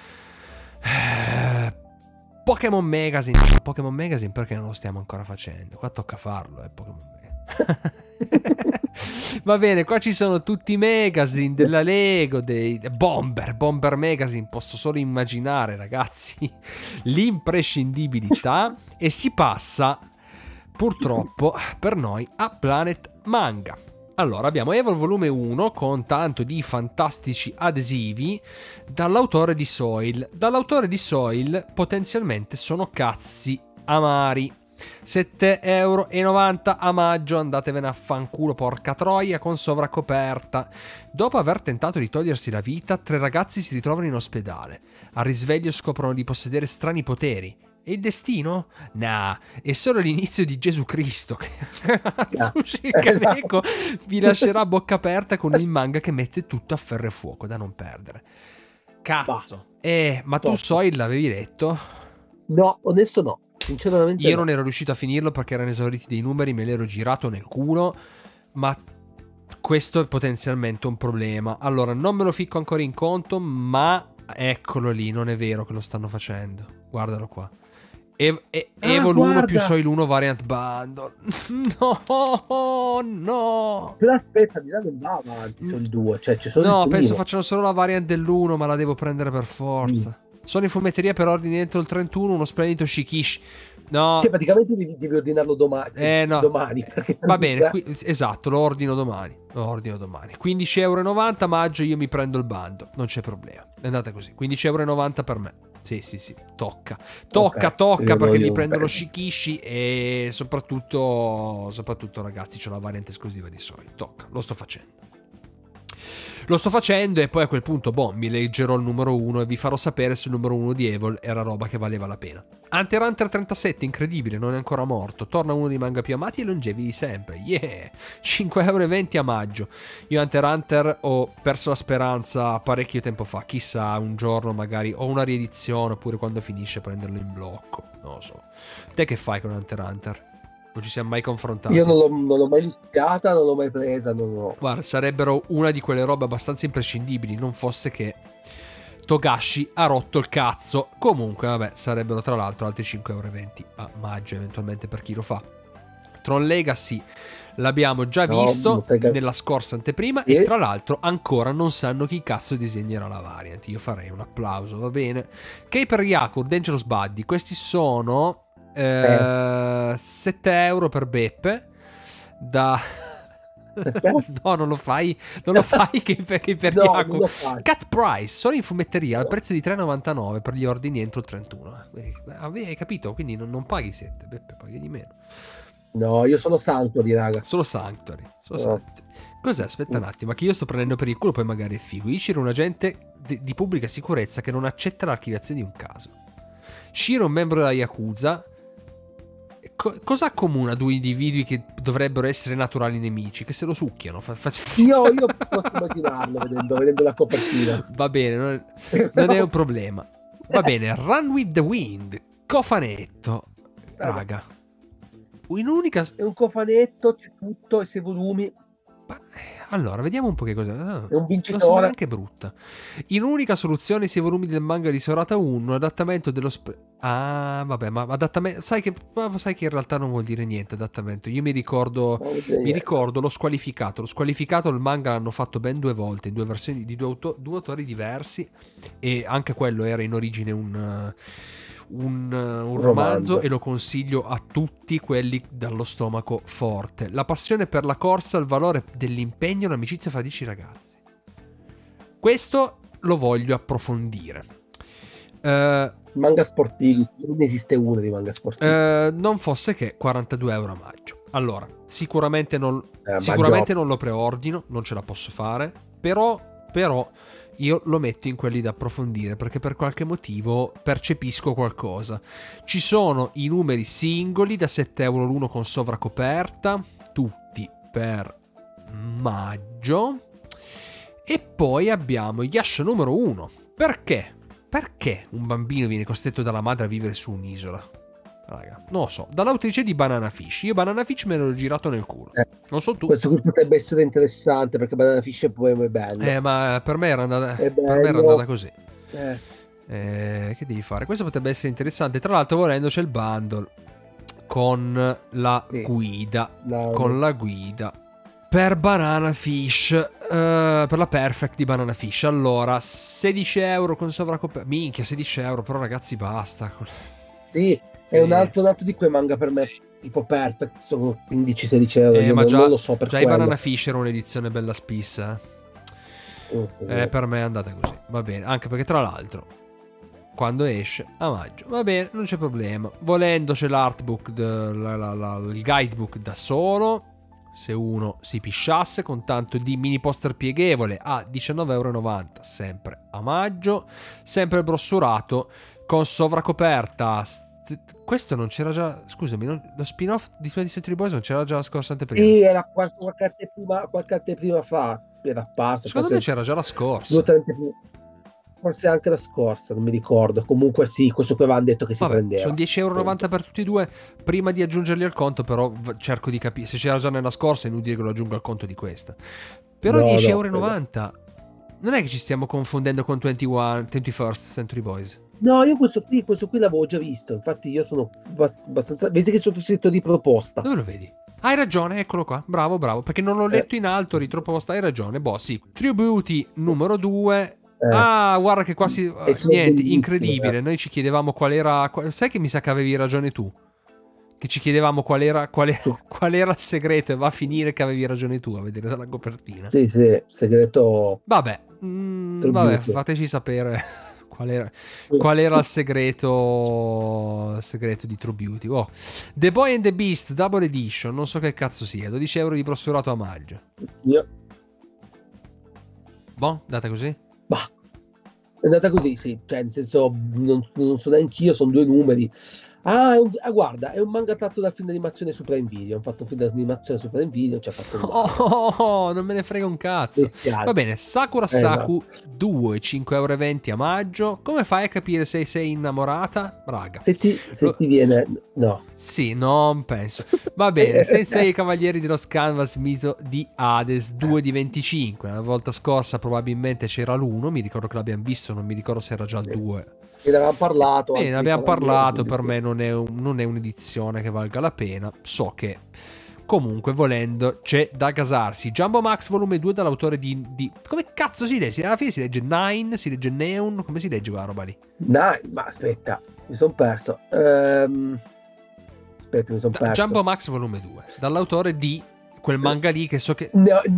Pokémon Magazine, perché non lo stiamo ancora facendo? Qua tocca farlo, Pokémon Magazine. Va bene, qua ci sono tutti i magazine della Lego, dei Bomber Magazine, posso solo immaginare, ragazzi, l'imprescindibilità. E si passa, purtroppo per noi, a Planet Manga. Allora, abbiamo Evil volume 1 con tanto di fantastici adesivi dall'autore di Soil. Dall'autore di Soil potenzialmente sono cazzi amari. 7,90 € a maggio, andatevene a fanculo, porca troia, con sovracoperta. Dopo aver tentato di togliersi la vita, 3 ragazzi si ritrovano in ospedale. Al risveglio scoprono di possedere strani poteri. E il destino? Nah, è solo l'inizio di Gesù Cristo. Atsushi Kaneko vi lascerà a bocca aperta con il manga che mette tutto a ferro e fuoco, da non perdere. Cazzo. Ma tu Soil l'avevi letto? No, onesto no. Sinceramente io non ero riuscito a finirlo perché erano esauriti dei numeri, me l'ero girato nel culo, ma questo è potenzialmente un problema. Allora, non me lo ficco ancora in conto, ma eccolo lì, non è vero che lo stanno facendo. Guardalo qua. Evol 1 più Soil 1 Variant Bundle. No. Però aspetta, di là non va avanti Soil 2, cioè ci sono. No, penso facciano solo la variant dell'1, ma la devo prendere per forza. Sono in fumetteria per ordine entro il 31, uno splendido Shikishi. No. Cioè, praticamente devi ordinarlo domani. No. Domani Va bene, esatto, lo ordino domani. 15,90 € maggio, io mi prendo il bando. Non c'è problema. È andata così. 15,90 € per me. Sì. Tocca, Okay. perché mi prendo lo Shikishi e soprattutto ragazzi, c'ho la variante esclusiva di Soy. Tocca, lo sto facendo e poi a quel punto, mi leggerò il numero 1 e vi farò sapere se il numero 1 di Evil era roba che valeva la pena. Hunter x Hunter 37, incredibile, non è ancora morto. Torna uno dei manga più amati e longevi di sempre. Yeah! 5,20 € a maggio. Io Hunter x Hunter ho perso la speranza parecchio tempo fa. Chissà, un giorno magari ho una riedizione oppure quando finisce prenderlo in blocco. Non lo so. Te che fai con Hunter x Hunter? Non ci siamo mai confrontati. Io non l'ho mai iniziata, non l'ho mai presa, Guarda, sarebbero una di quelle robe abbastanza imprescindibili, non fosse che Togashi ha rotto il cazzo. Comunque, vabbè, sarebbero tra l'altro altri 5,20 € a maggio, eventualmente per chi lo fa. Tron Legacy l'abbiamo già visto nella scorsa anteprima e tra l'altro ancora non sanno chi cazzo disegnerà la variant. Io farei un applauso, va bene. Caper Yakur, Dangerous Buddy, questi sono 7 € per Beppe da... No, non lo fai che per Yaku. Cat Price, solo in fumetteria al prezzo di 3,99 per gli ordini entro il 31. Hai capito? Quindi non paghi 7, Beppe, paghi di meno. No, io sono Sanctuary, raga. Solo Sanctuary. Cos'è? Aspetta un attimo, che io sto prendendo per il culo, poi magari è figo. Ichiro è un agente di pubblica sicurezza che non accetta l'archiviazione di un caso. Shiro è un membro della Yakuza. Cosa accomuna due individui che dovrebbero essere naturali nemici? Che se lo succhiano. Io posso immaginarlo vedendo la copertina. Va bene, non è un problema. Va bene, Run with the Wind, cofanetto. Raga, è un cofanetto, c'è tutto, e 6 volumi. Allora, vediamo un po' che cos'è. È un vincitore. Non sembra anche brutta. In un'unica soluzione, i 6 volumi del manga di Sorata 1, un adattamento dello vabbè, ma adattamento, sai che in realtà non vuol dire niente adattamento. Io mi ricordo lo squalificato. Lo squalificato il manga l'hanno fatto ben 2 volte in 2 versioni di due autori diversi e anche quello era in origine un romanzo e lo consiglio a tutti quelli dallo stomaco forte. La passione per la corsa, il valore dell'impegno, l'amicizia fra 10 ragazzi. Questo lo voglio approfondire. Manga sportivi, non esiste uno di manga sportivi. Non fosse che 42 € a maggio. Allora, sicuramente non lo preordino, non ce la posso fare, però io lo metto in quelli da approfondire perché per qualche motivo percepisco qualcosa. Ci sono i numeri singoli da 7 € l'uno con sovracoperta, tutti per maggio. E poi abbiamo Yasha numero 1. Perché? Perché un bambino viene costretto dalla madre a vivere su un'isola? Raga, non lo so. Dall'autrice di Banana Fish. Io Banana Fish me l'ho girato nel culo. Non so tu. Questo qui potrebbe essere interessante perché Banana Fish è poi bello. Ma per me era andata così. Che devi fare? Questo potrebbe essere interessante. Tra l'altro, volendo, c'è il bundle con la guida. Con la guida per Banana Fish. Per la Perfect di Banana Fish. Allora, 16 € con sovracoperta. Minchia, 16 €. Però, ragazzi, basta. Sì, è un altro di quei manga per me tipo Perfect, sono 15-16 €. Ma non lo so per già quello. i Banana Fish era un'edizione bella spissa. Per me è andata così, va bene. Anche perché tra l'altro quando esce a maggio, va bene, non c'è problema. Volendo c'è l'artbook, il guidebook da solo, se uno si pisciasse, con tanto di mini poster pieghevole a 19,90 €, sempre a maggio, sempre brossurato con sovracoperta. Questo non c'era già, scusami, lo spin-off di 20th Century Boys non c'era già la scorsa anteprima? Sì, era qualche anteprima fa, era apparso. Secondo me c'era già la scorsa. Forse anche la scorsa, non mi ricordo. Comunque sì, questo qui avevano detto che si prendeva. Sono 10,90 € per tutti e due. Prima di aggiungerli al conto, però cerco di capire. Se c'era già nella scorsa è inutile che lo aggiunga al conto di questa. Però 10,90 €. Non è che ci stiamo confondendo con 21st Century Boys? No, io questo qui l'avevo già visto. Infatti io sono abbastanza... Vedi che sottoscritto di proposta. Dove lo vedi? Hai ragione, eccolo qua. Bravo, perché non l'ho letto in alto, ritroppo posta. Hai ragione, sì. True Beauty numero 2. Guarda che quasi... niente, incredibile. Noi ci chiedevamo qual era... Sai che mi sa che avevi ragione tu? Che ci chiedevamo qual era, Su- qual era il segreto, e va a finire che avevi ragione tu a vedere dalla copertina. Sì, sì, segreto Vabbè, True vabbè, Beauty. fateci sapere qual era il segreto di True Beauty. Oh. The Boy and the Beast Double Edition, non so che cazzo sia, 12 euro di prossurato a maggio. Io, Boh, data così? bah, è andata così, sì, cioè, nel senso, non so neanche io, sono due numeri. Guarda, è un manga tratto dal film d'animazione su Prime Video. Hanno fatto un film d'animazione su Prime Video, ci ha fatto un manga. Oh, non me ne frega un cazzo. Bestiale. Va bene, Sakura Esatto. Saku 2, 5,20 € a maggio. Come fai a capire se sei innamorata? Raga. Se ti viene... No. Sì, non penso. Va bene, Sensei e i Cavalieri dello Canvas Mito di Hades 2 di 25. La volta scorsa probabilmente c'era l'1, mi ricordo che l'abbiamo visto, non mi ricordo se era già il 2. Ne avevamo parlato. Bene, anche ne dei abbiamo Cavalieri, parlato, quindi per sì. me non è un'edizione che valga la pena. So che comunque volendo c'è da gasarsi. Jumbo Max volume 2 dall'autore di... Come cazzo si legge? Alla fine si legge Nine, si legge Neon, come si legge quella roba lì? Dai, ma aspetta, mi sono perso. Aspetta, mi sono perso. Jumbo Max volume 2 dall'autore di quel manga lì che so che...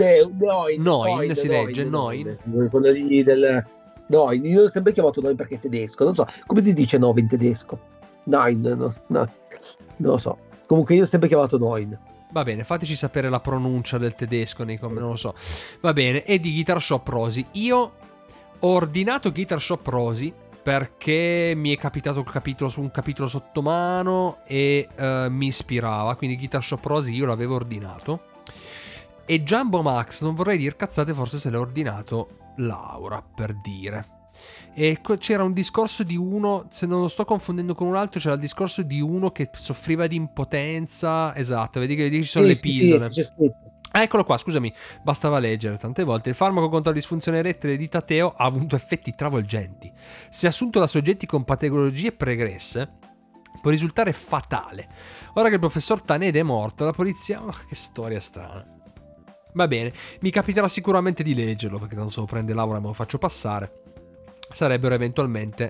Noin si legge, Noin. Quello lì del... Noin, io l'ho sempre chiamato Noin perché è tedesco, non so, come si dice 9 in tedesco? Nine, no, non lo so. Comunque io ho sempre chiamato Noin. Va bene, fateci sapere la pronuncia del tedesco nei commenti, non lo so. Va bene, e di Guitar Shop Rosy. Io ho ordinato Guitar Shop Rosy perché mi è capitato un capitolo sotto mano e mi ispirava, quindi Guitar Shop Rosy io l'avevo ordinato. E Jumbo Max, non vorrei dire cazzate, forse se l'ha ordinato Laura, per dire. E c'era un discorso di uno, se non lo sto confondendo con un altro, c'era il discorso di uno che soffriva di impotenza. Esatto, vedi che ci sono le pillole. Sì, c'è scritto. Eccolo qua, scusami, bastava leggere tante volte. Il farmaco contro la disfunzione erettile di Tateo ha avuto effetti travolgenti. Se assunto da soggetti con patologie pregresse, può risultare fatale. Ora che il professor Tanede è morto, la polizia... Oh, che storia strana. Va bene, mi capiterà sicuramente di leggerlo, perché tanto se lo prende Laura me lo faccio passare. Sarebbero eventualmente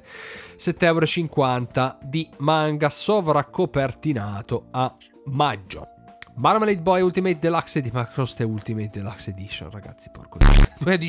7,50 € di manga sovracopertinato a maggio. Marmalade Boy Ultimate Deluxe Edition. Ma costa Ultimate Deluxe Edition, ragazzi, porco dio.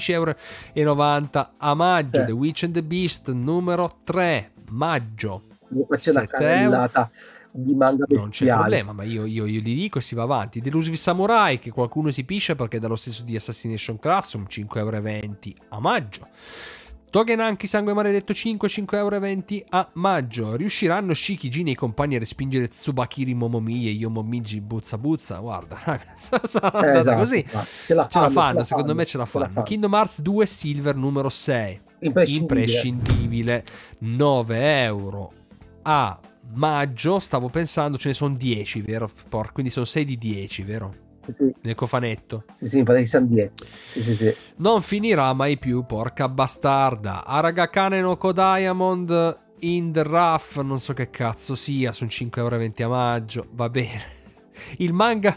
12,90 € a maggio. The Witch and the Beast numero 3 maggio. C'è una carrellata di manga bestiale. Non c'è problema, ma io gli dico e si va avanti. Delusive Samurai, che qualcuno si piscia perché è dallo stesso di Assassination Classroom, 5,20 € a maggio. Togenanki Sangue Maledetto 5,20 € a maggio. Riusciranno Shikiji e i compagni a respingere Tsubakiri Momomi e Yomomiji Buzza Buzza? Guarda, sarà andata esatto, così. Ce la fanno, secondo me ce la fanno. Kingdom Hearts 2 Silver numero 6. Imprescindibile. 9 € a maggio. Stavo pensando, ce ne sono 10, vero? Quindi sono 6 di 10, vero? Sì. Nel cofanetto. Sì, pare che siamo dietro. Sì. Non finirà mai più, porca bastarda. Aragakane no Diamond in the Rough, non so che cazzo sia, sono 5,20 € a maggio, va bene. Il manga,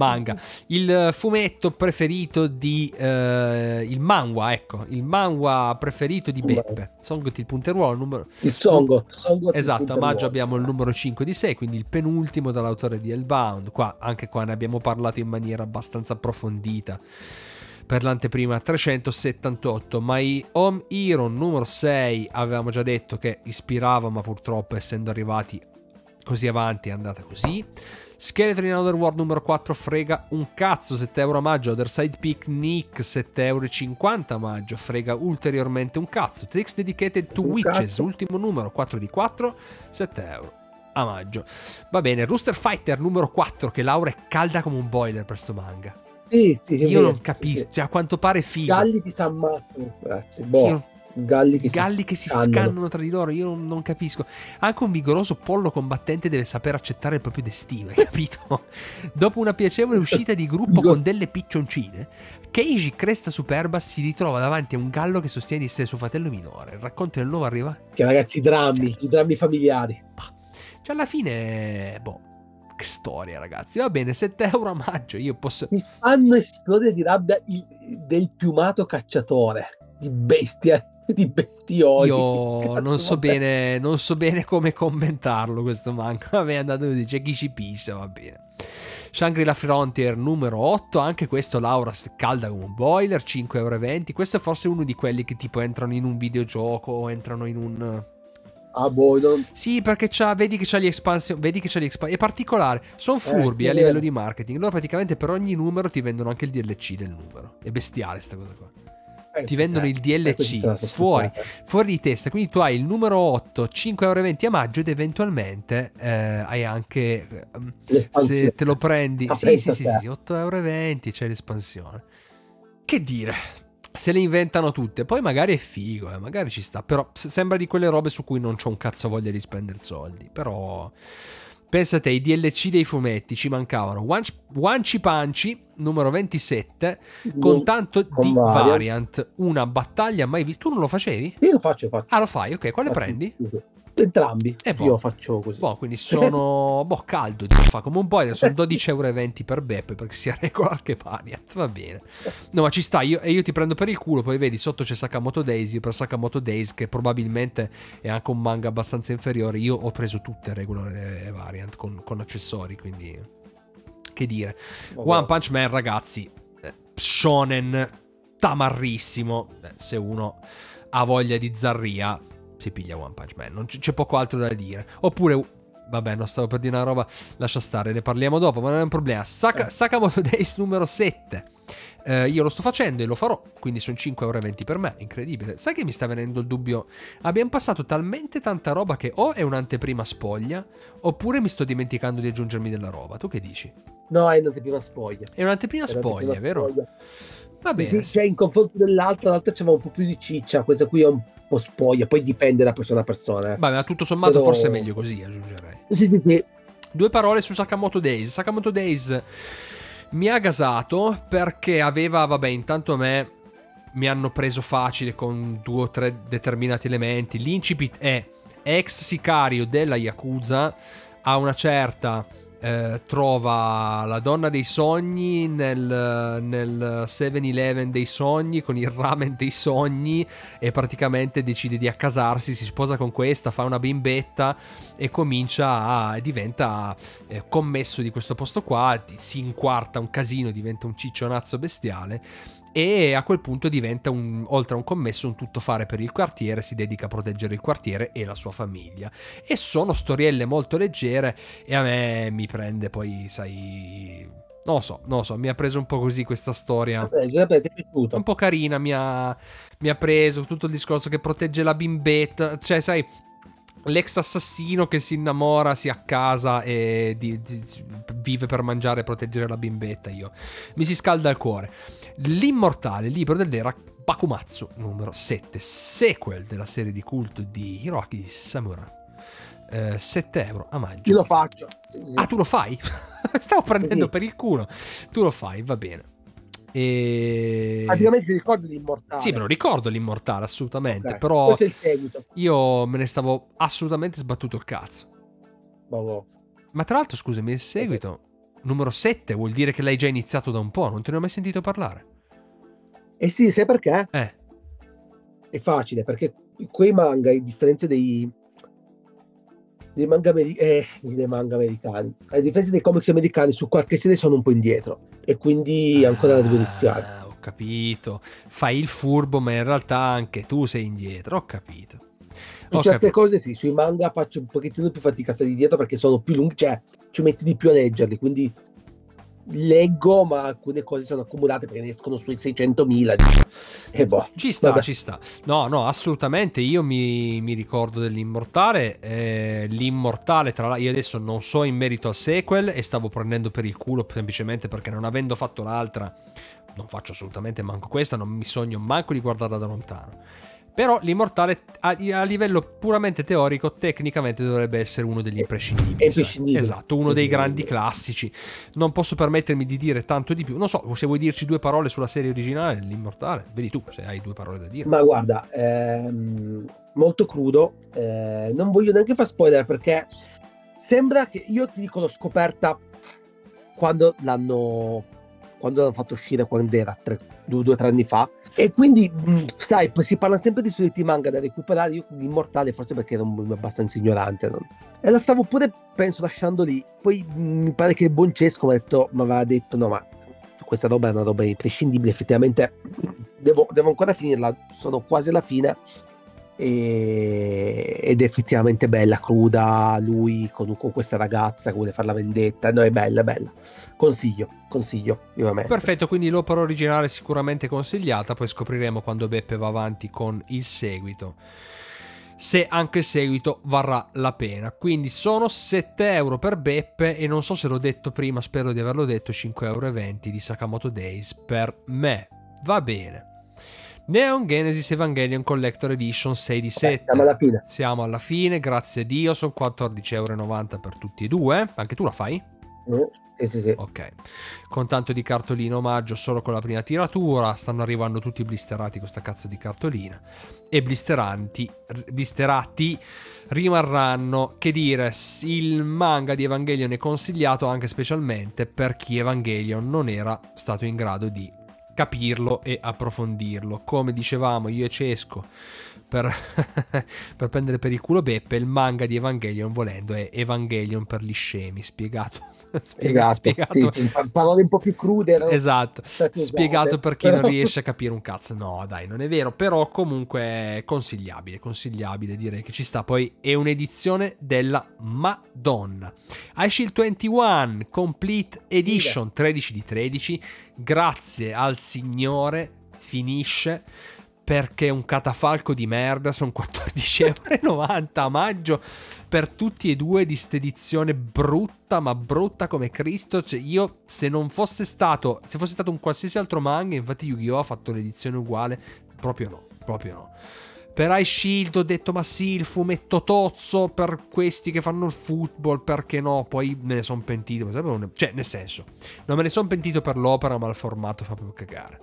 il fumetto preferito di il manhwa preferito di Beppe. Songot il punteruolo, numero il Songot esatto, a maggio abbiamo il numero 5 di 6, quindi il penultimo dall'autore di Hellbound. Anche qua ne abbiamo parlato in maniera abbastanza approfondita per l'anteprima 378. My Home Hero numero 6 avevamo già detto che ispirava, ma purtroppo essendo arrivati così avanti è andata così. Skeleton in Outer World numero 4 frega un cazzo, 7 € a maggio. Other Side Picnic 7,50 € a maggio, frega ulteriormente un cazzo. Tricks Dedicated to Witches, ultimo numero 4 di 4, 7 € a maggio. Va bene, Rooster Fighter numero 4, che Laura è calda come un boiler per sto manga. Sì, io non capisco, cioè a quanto pare è figo. Galli che si ammazzano, ragazzi, galli che si scannano tra di loro, io non capisco. Anche un vigoroso pollo combattente deve sapere accettare il proprio destino, hai capito? Dopo una piacevole uscita di gruppo con delle piccioncine, Keiji Cresta Superba si ritrova davanti a un gallo che sostiene di essere suo fratello minore. Il racconto del nuovo arriva... Che ragazzi, i drammi familiari. Cioè alla fine, che storia, ragazzi. Va bene, 7 € a maggio, io posso... Mi fanno esplodere di rabbia del piumato cacciatore di bestia. di bestioli. Io non so bene come commentarlo questo manga. Vabbè, è andato così, c'è chi ci pista, va bene. Shangri-La Frontier numero 8, anche questo Laura calda come un boiler, 5,20 €. Questo è forse uno di quelli che tipo entrano in un videogioco o entrano in un... Ah, boh, Sì, perché vedi che c'ha gli espansioni, è particolare, sono furbi sì, a è livello vero. di marketing. Loro praticamente per ogni numero ti vendono anche il DLC del numero. È bestiale sta cosa qua. Ti vendono il Questi se DLC la sono sfruttata. fuori di testa. Quindi tu hai il numero 8, 5,20 € a maggio ed eventualmente hai anche, se L'espansione. te lo prendi, Ma sì, pensa a te. 8,20 € c'è l'espansione. Che dire, se le inventano tutte, poi magari è figo, magari ci sta, però sembra di quelle robe su cui non c'ho un cazzo voglia di spendere soldi, però... Pensa te, i DLC dei fumetti ci mancavano. Wanchi Panchi, numero 27, con tanto Con di Variant. variant. Una battaglia mai vista. Tu non lo facevi? Io lo faccio. Ah, lo fai? Ok, quale prendi? Entrambi. Boh. Io faccio così. Boh, quindi sono... Boh, caldo, fa come un boiler. Sono 12,20 € per Beppe, perché sia regular che variant. Va bene. No, ma ci sta, io ti prendo per il culo, poi vedi, sotto c'è Sakamoto Days. Io per Sakamoto Days, che probabilmente è anche un manga abbastanza inferiore, io ho preso tutte regular e variant con accessori, quindi... Che dire. One Punch Man, ragazzi, shonen tamarrissimo. Se uno ha voglia di zarria, si piglia One Punch Man, non c'è poco altro da dire. Oppure, vabbè, non stavo per dire una roba, lascia stare, ne parliamo dopo, ma non è un problema. Sakamoto Days numero 7. Io lo sto facendo e lo farò, quindi sono 5,20 € per me, incredibile. Sai che mi sta venendo il dubbio? Abbiamo passato talmente tanta roba che o è un'anteprima spoglia, oppure mi sto dimenticando di aggiungermi della roba. Tu che dici? No, è un'anteprima spoglia. È un'anteprima spoglia, vero? Va bene. Sì, cioè in confronto dell'altra, l'altra c'aveva un po' più di ciccia, questa qui è un po' spoglia, poi dipende da persona a persona. Beh, ma tutto sommato Però... forse è meglio così, aggiungerei. Sì. Due parole su Sakamoto Days. Sakamoto Days mi ha gasato perché aveva, vabbè, intanto a me mi hanno preso facile con 2 o 3 determinati elementi. L'incipit è ex sicario della Yakuza, a una certa trova la donna dei sogni nel 7-Eleven dei sogni con il ramen dei sogni e praticamente decide di accasarsi, si sposa con questa, fa una bimbetta e diventa commesso di questo posto qua, si inquarta un casino, diventa un ciccionazzo bestiale e a quel punto diventa oltre a un commesso un tuttofare per il quartiere, si dedica a proteggere il quartiere e la sua famiglia. E sono storielle molto leggere e a me mi prende poi, sai... Non lo so, mi ha preso un po' così questa storia. Ti è piaciuto? Un po' carina, mi ha preso tutto il discorso che protegge la bimbetta, cioè sai... L'ex assassino che si innamora, si accasa e vive per mangiare e proteggere la bimbetta. Mi si scalda il cuore. L'immortale libro dell'era Bakumatsu numero 7, sequel della serie di culto di Hiroaki Samura. 7 € a maggio. Io lo faccio. Sì. Ah, tu lo fai? Stavo prendendo Sì. per il culo. Tu lo fai, va bene. E... Praticamente ricordi l'immortale. Sì, me lo ricordo l'immortale, assolutamente. Okay. Però Questo è il seguito. io me ne stavo assolutamente sbattuto il cazzo. Boh. Ma tra l'altro, scusami, il seguito numero 7 vuol dire che l'hai già iniziato da un po', non te ne ho mai sentito parlare. Eh sì, sai perché? È facile, perché quei manga, a differenza dei manga americani, a differenza dei comics americani, su qualche serie sono un po' indietro e quindi ancora la devo iniziare. Ho capito. Fai il furbo, ma in realtà anche tu sei indietro, ho capito. Su certe cose sì, sui manga faccio un pochettino più fatica a stare dietro perché sono più lunghi, cioè ci metti di più a leggerli, quindi leggo, ma alcune cose sono accumulate perché ne escono sui 600.000 e boh. Ci sta, vabbè. ci sta. No, assolutamente. Io mi ricordo dell'immortale. L'immortale, tra l'altro, io adesso non so in merito al sequel e stavo prendendo per il culo semplicemente perché non avendo fatto l'altra, non faccio assolutamente manco questa, non mi sogno manco di guardarla da lontano. Però l'immortale a livello puramente teorico tecnicamente dovrebbe essere uno degli imprescindibili. È imprescindibile. Esatto, uno dei grandi classici. Non posso permettermi di dire tanto di più. Non so, se vuoi dirci 2 parole sulla serie originale, l'immortale, vedi tu se hai 2 parole da dire. Ma guarda, molto crudo, non voglio neanche far spoiler perché sembra che, io ti dico, l'ho scoperta quando l'hanno quando l'hanno fatto uscire, quando era 2 o 3 anni fa, e quindi sai, poi si parla sempre di soliti manga da recuperare. Io di Immortale forse perché ero abbastanza ignorante, no? E la stavo pure, penso, lasciando lì. Poi mi pare che il buon Cesco mi aveva detto no, ma questa roba è una roba imprescindibile, effettivamente devo ancora finirla, sono quasi alla fine. Ed è effettivamente bella, cruda, lui con questa ragazza che vuole fare la vendetta, no, è bella, consiglio vivamente. Perfetto, quindi l'opera originale è sicuramente consigliata, poi scopriremo quando Beppe va avanti con il seguito se anche il seguito varrà la pena. Quindi sono 7 euro per Beppe, e non so se l'ho detto prima, spero di averlo detto, 5,20 € di Sakamoto Days per me. Va bene. Neon Genesis Evangelion Collector Edition 6 di 7. Siamo alla fine, grazie a Dio, sono 14,90 € per tutti e due. Anche tu la fai? Sì. Ok, con tanto di cartolina omaggio solo con la prima tiratura. Stanno arrivando tutti blisterati con sta cazzo di cartolina, e blisterati rimarranno. Che dire, il manga di Evangelion è consigliato anche specialmente per chi Evangelion non era stato in grado di capirlo e approfondirlo. Come dicevamo io e Cesco, per prendere per il culo Beppe, il manga di Evangelion, volendo, è Evangelion per gli scemi, spiegato. Spiegato. Sì, parole un po' più crude, no? Esatto, spiegato per chi non riesce a capire un cazzo. No dai, non è vero, però comunque è consigliabile, direi che ci sta. Poi è un'edizione della Madonna. iShield 21 Complete Edition 13 di 13, grazie al Signore finisce, perché è un catafalco di merda. Sono 14,90 € a maggio per tutti e due, di st'edizione brutta, ma brutta come Cristo. Cioè, io, se fosse stato un qualsiasi altro manga, infatti Yu-Gi-Oh! Ha fatto un'edizione uguale, proprio no. Per iShield ho detto ma sì, il fumetto tozzo per questi che fanno il football, perché no? Poi me ne sono pentito, cioè nel senso, non me ne sono pentito per l'opera, ma il formato fa proprio cagare.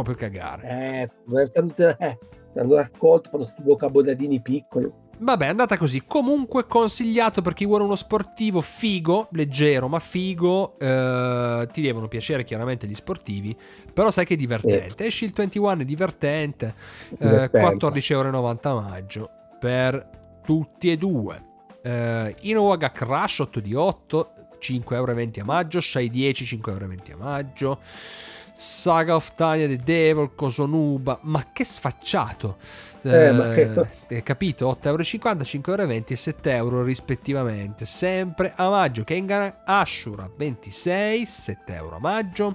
Hanno raccolto, fanno questi vocaboladini piccoli. Vabbè, è andata così. Comunque consigliato per chi vuole uno sportivo figo, leggero ma figo. Ti devono piacere chiaramente gli sportivi, però sai che è divertente. iShield 21 è divertente. 14,90 € a maggio per tutti e due. Inowaga Crash 8 di 8, 5,20 € a maggio. Shai 10, 5,20 € a maggio. Saga of Tanya the Devil, Kosonuba, ma che sfacciato, capito? 8,50 €, 5,20 € e 7 € rispettivamente, sempre a maggio. Kengan Ashura 26, 7 € a maggio.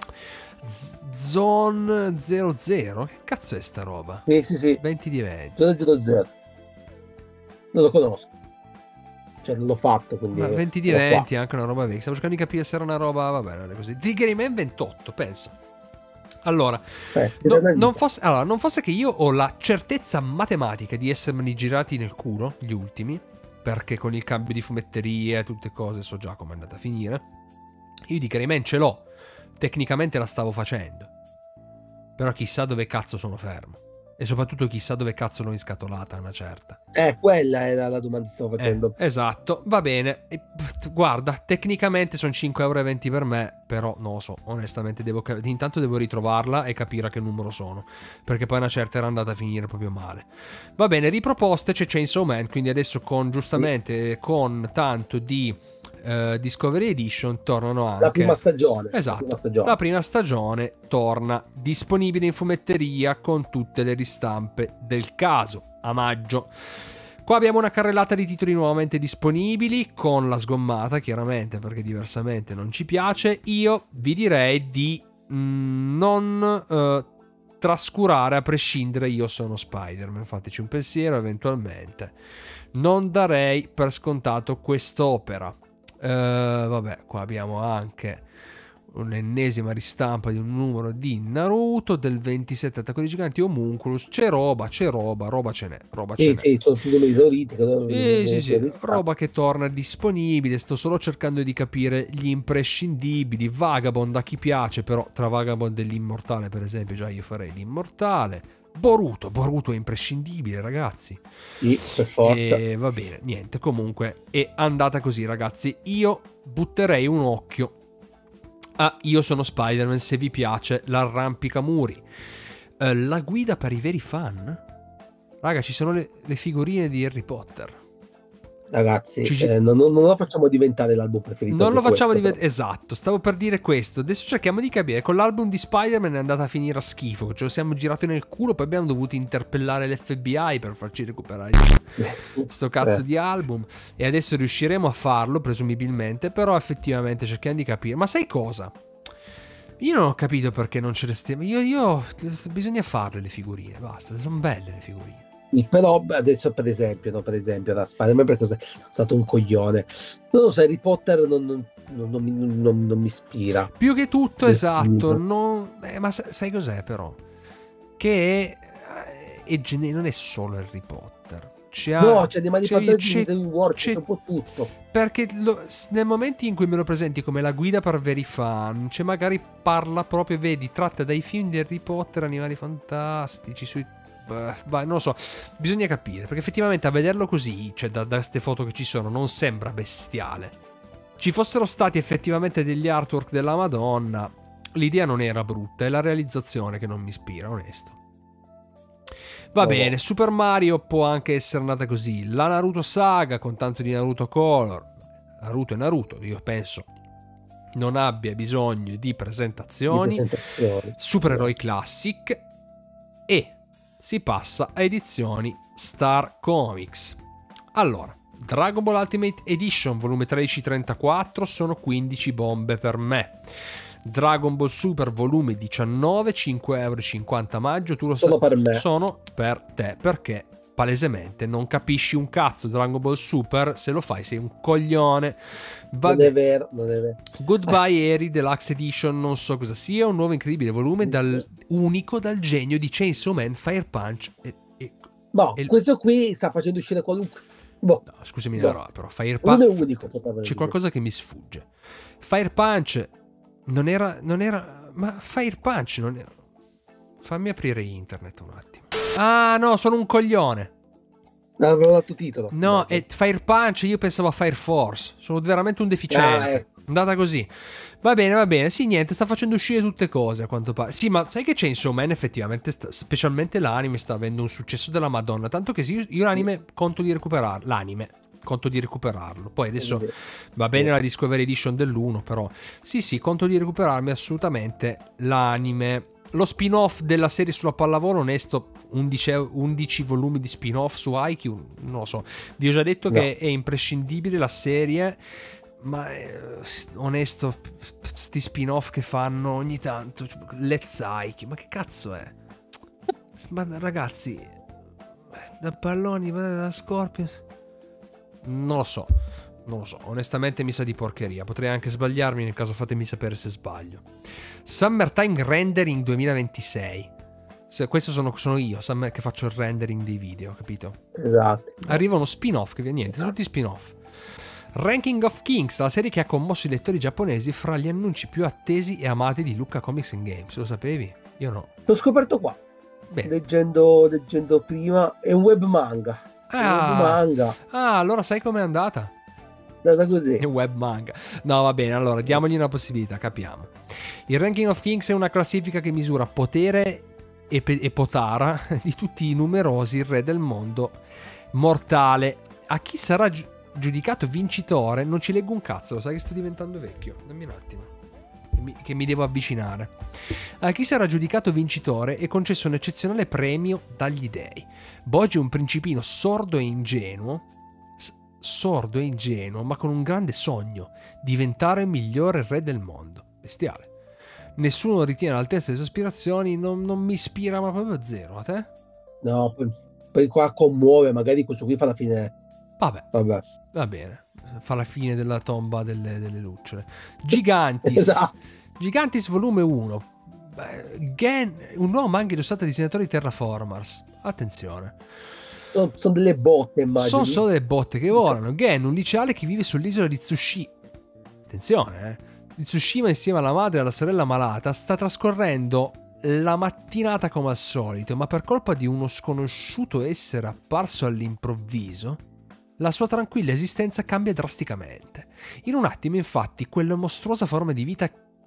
Zone 00, che cazzo è sta roba? Sì. 20 di 20. Zone 00 non lo conosco, cioè non l'ho fatto, quindi 20 di 20 è anche una roba vecchia. Stavo cercando di capire se era una roba, va bene, così. Triggerman 28, pensa. Allora, non fosse che io ho la certezza matematica di essermeli girati nel culo gli ultimi, perché con il cambio di fumetterie e tutte cose so già come è andata a finire. Io di Greyman ce l'ho, tecnicamente la stavo facendo, però chissà dove cazzo sono fermo. E soprattutto chissà dove cazzo l'ho inscatolata una certa. Quella era la domanda che stavo facendo. Esatto, va bene. Guarda, tecnicamente sono 5,20 € per me, però non lo so, onestamente intanto devo ritrovarla e capire a che numero sono, perché poi una certa era andata a finire proprio male. Va bene, riproposte c'è Chainsaw Man, quindi adesso con tanto di Discovery Edition tornano anche la prima stagione. Esatto, la prima stagione torna, disponibile in fumetteria con tutte le ristampe del caso a maggio. Qua abbiamo una carrellata di titoli nuovamente disponibili, con la sgommata chiaramente, perché diversamente non ci piace. Io vi direi di non trascurare, a prescindere. Io sono Spider-Man, fateci un pensiero eventualmente. Non darei per scontato quest'opera. Vabbè, qua abbiamo anche un'ennesima ristampa di un numero di Naruto del 27 Attacco dei Giganti Homunculus. C'è roba ce n'è. Sì, sono più esauriti. Sì, roba che torna disponibile. Sto solo cercando di capire gli imprescindibili. Vagabond a chi piace, però tra Vagabond e l'Immortale, per esempio, già io farei l'Immortale. Boruto è imprescindibile, ragazzi. Sì, per forza. E va bene, niente, comunque è andata così, ragazzi. Io butterei un occhio Ah, io sono Spider-Man, se vi piace l'arrampicamuri. La guida per i veri fan? Raga, ci sono le figurine di Harry Potter. Ragazzi, Ci- non lo facciamo diventare l'album preferito. Non anche lo facciamo questo, diventare. Esatto, stavo per dire questo. Adesso cerchiamo di capire. Con l'album di Spider-Man è andata a finire a schifo. Ce lo siamo girati nel culo. Poi abbiamo dovuto interpellare l'FBI per farci recuperare sto cazzo di album. E adesso riusciremo a farlo, presumibilmente. Però effettivamente cerchiamo di capire. Ma sai cosa? Io non ho capito perché non ce le stiamo. Bisogna farle le figurine. Basta, sono belle le figurine. Però adesso per esempio, no, per esempio da Spider-Man, perché sono stato un coglione. Non lo so, Harry Potter non mi ispira. Più che tutto, esatto. Nessuno. Ma sai cos'è però? Che non è solo Harry Potter. No, c'è Animali Fantastici, c'è- c'è un War, c'è- c'è un po' tutto. Perché nel momento in cui me lo presenti come la guida per veri fan, cioè magari parla proprio, vedi, tratta dai film di Harry Potter, Animali Fantastici, non lo so, bisogna capire, perché effettivamente a vederlo così, cioè da queste foto che ci sono, non sembra bestiale. Ci fossero stati effettivamente degli artwork della Madonna, l'idea non era brutta, è la realizzazione che non mi ispira, onesto. Va bene, Super Mario può anche essere andata così. La Naruto Saga con tanto di Naruto Color. Naruto è Naruto, io penso non abbia bisogno di presentazioni. Supereroi Classic. E si passa a edizioni Star Comics. Allora, Dragon Ball Ultimate Edition volume 13-34 sono 15 bombe per me. Dragon Ball Super volume 19, 5,50 € maggio, tu lo sai, per me. sono per te, perché palesemente non capisci un cazzo Dragon Ball Super, se lo fai sei un coglione. Non è vero, non è vero. Goodbye Eri Deluxe Edition, non so cosa sia, un nuovo incredibile volume unico dal genio di Chainsaw Man, Fire Punch questo qui sta facendo uscire qualunque. No, scusami, no, però Fire Punch c'è qualcosa che mi sfugge. Fire Punch non era, ma Fire Punch non era. Fammi aprire internet un attimo. Ah, no, sono un coglione. Avevo dato titolo. No, è Fire Punch, io pensavo a Fire Force. Sono veramente un deficiente. Andata così. Va bene. Sì, niente, sta facendo uscire tutte cose a quanto pare. Sì, ma sai che Chainsaw Man effettivamente, specialmente l'anime, sta avendo un successo della Madonna. Tanto che sì, io l'anime conto di recuperarlo. Conto di recuperarlo. Poi adesso va bene la Discovery Edition dell'1, però sì, conto di recuperarmi assolutamente l'anime. Lo spin-off della serie sulla pallavolo, onesto, 11 volumi di spin-off su Haikyuu, non lo so. Vi ho già detto che è imprescindibile la serie, ma onesto, sti spin-off che fanno ogni tanto, Let's Haikyuu, ma che cazzo è? Ma ragazzi, da palloni, da Scorpions, non lo so, onestamente mi sa di porcheria, potrei anche sbagliarmi, nel caso fatemi sapere se sbaglio. Summertime Rendering 2026. Questo sono io, che faccio il rendering dei video, capito? Esatto. Arriva uno spin-off, che niente, tutti spin-off. Ranking of Kings, la serie che ha commosso i lettori giapponesi fra gli annunci più attesi e amati di Lucca Comics and Games. Lo sapevi? Io no. L'ho scoperto qua. Bene. Leggendo prima, è un web manga. Allora sai com'è andata? Così. È un web manga. No, va bene, allora diamogli una possibilità, capiamo. Il Ranking of Kings è una classifica che misura potere e potara di tutti i numerosi re del mondo mortale. A chi sarà giudicato vincitore non ci leggo un cazzo, lo sai che sto diventando vecchio. Dammi un attimo che mi devo avvicinare. A chi sarà giudicato vincitore è concesso un eccezionale premio dagli dei. Boji è un principino sordo e ingenuo, ma con un grande sogno: diventare il migliore re del mondo. Bestiale. Nessuno ritiene all'altezza delle sue aspirazioni, non mi ispira, ma proprio zero. A te? No, poi qua commuove, magari questo qui fa la fine. Vabbè. Va bene, fa la fine della tomba delle lucciole. Gigantis. Esatto. Gigantis volume 1. Un nuovo manga illustrato dai disegnatori Terraformers. Attenzione. Sono delle botte, immagino. Sono solo delle botte che volano. Gen, un liceale che vive sull'isola di Tsushima. Attenzione, di Tsushima insieme alla madre e alla sorella malata sta trascorrendo la mattinata come al solito, ma per colpa di uno sconosciuto essere apparso all'improvviso, la sua tranquilla esistenza cambia drasticamente. In un attimo, infatti, quella mostruosa forma di vita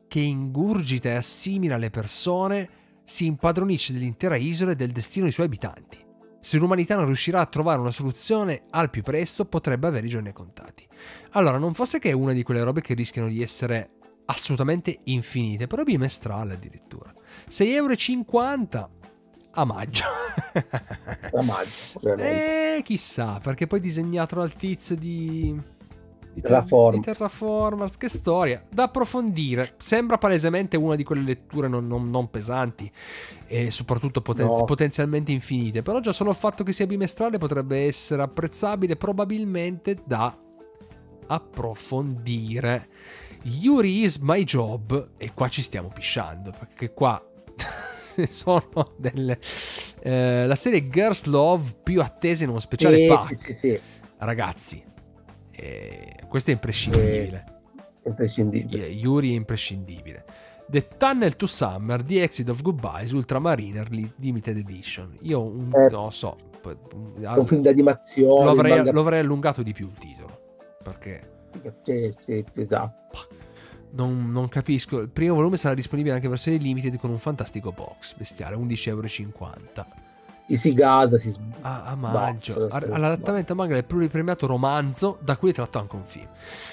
che ingurgita e assimila le persone, si impadronisce dell'intera isola e del destino dei suoi abitanti. Se l'umanità non riuscirà a trovare una soluzione al più presto, potrebbe avere i giorni contati. Allora, non fosse che è una di quelle robe che rischiano di essere assolutamente infinite, però bimestrale addirittura. 6,50 € a maggio. A maggio, ovviamente. Chissà, perché poi disegnato dal tizio di Terraformers, che storia, da approfondire. Sembra palesemente una di quelle letture non pesanti e soprattutto potenzialmente infinite, però già solo il fatto che sia bimestrale potrebbe essere apprezzabile, probabilmente da approfondire. Yuri is my job, e qua ci stiamo pisciando, perché qua sono delle la serie Girls Love più attesa in uno speciale pack. Sì. Ragazzi, questo è imprescindibile. Yuri è imprescindibile. The Tunnel to Summer, The Exit of Goodbyes, Ultramariner Limited Edition. Io non so, un film d'animazione, lo avrei allungato di più il titolo, perché sì, esatto. Non capisco. Il primo volume sarà disponibile anche in versione limited con un fantastico box bestiale, 11,50 €. Chi si gasa si a maggio all'adattamento a manga del pluripremiato romanzo da cui è tratto anche un film.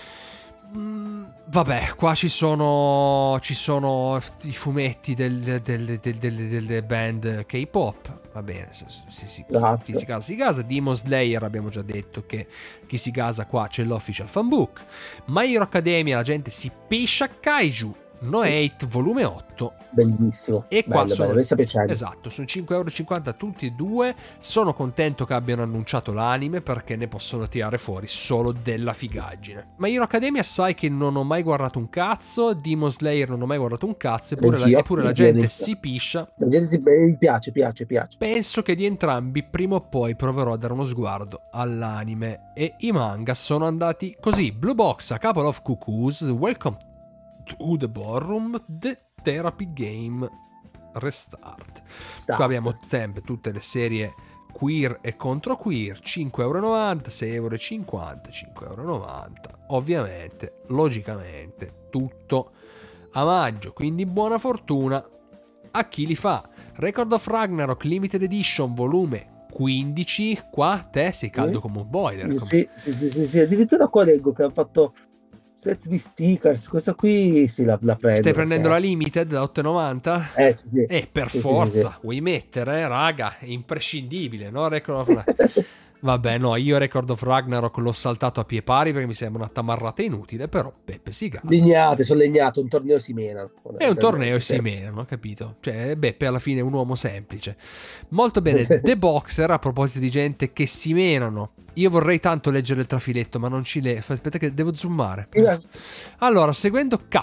Vabbè, qua ci sono i fumetti delle band K-pop. Va bene, esatto. chi si gasa. Demon Slayer abbiamo già detto che chi si gasa qua c'è l'official fanbook. My Hero Academia, la gente si piscia. Kaiju No Hate volume 8, bellissimo, e qua bello, esatto, sono 5,50 € tutti e due. Sono contento che abbiano annunciato l'anime, perché ne possono tirare fuori solo della figaggine. Ma Hero Academia sai che non ho mai guardato un cazzo, Demon Slayer non ho mai guardato un cazzo, eppure la gente si piscia. La gente mi piace. Penso che di entrambi prima o poi proverò a dare uno sguardo all'anime, e i manga sono andati così. Blue Box, A Couple of Cuckoos, Welcome to the Ballroom, The Therapy Game Restart. Qua abbiamo sempre tutte le serie queer e contro queer, 5,90 €, 6,50 €, 5,90 €. Ovviamente, logicamente, tutto a maggio, quindi buona fortuna a chi li fa. Record of Ragnarok Limited Edition volume 15. Qua te sei caldo come un boiler. Sì, addirittura qua leggo che hanno fatto set di stickers. Questa qui la prendo. Stai prendendo la limited da 8,90? Sì. Per forza, vuoi mettere, raga, è imprescindibile, no? Record of Ragnarok. Vabbè, no, io Record of Ragnarok l'ho saltato a pie pari perché mi sembra una tamarrata inutile, però Beppe si gasa. Sono legnato, un torneo si menano. È un torneo e si menano, capito? Cioè, Beppe alla fine è un uomo semplice. Molto bene. The Boxer, a proposito di gente che si menano. Io vorrei tanto leggere il trafiletto, ma non ci leggo. Aspetta che devo zoomare. Allora, seguendo K,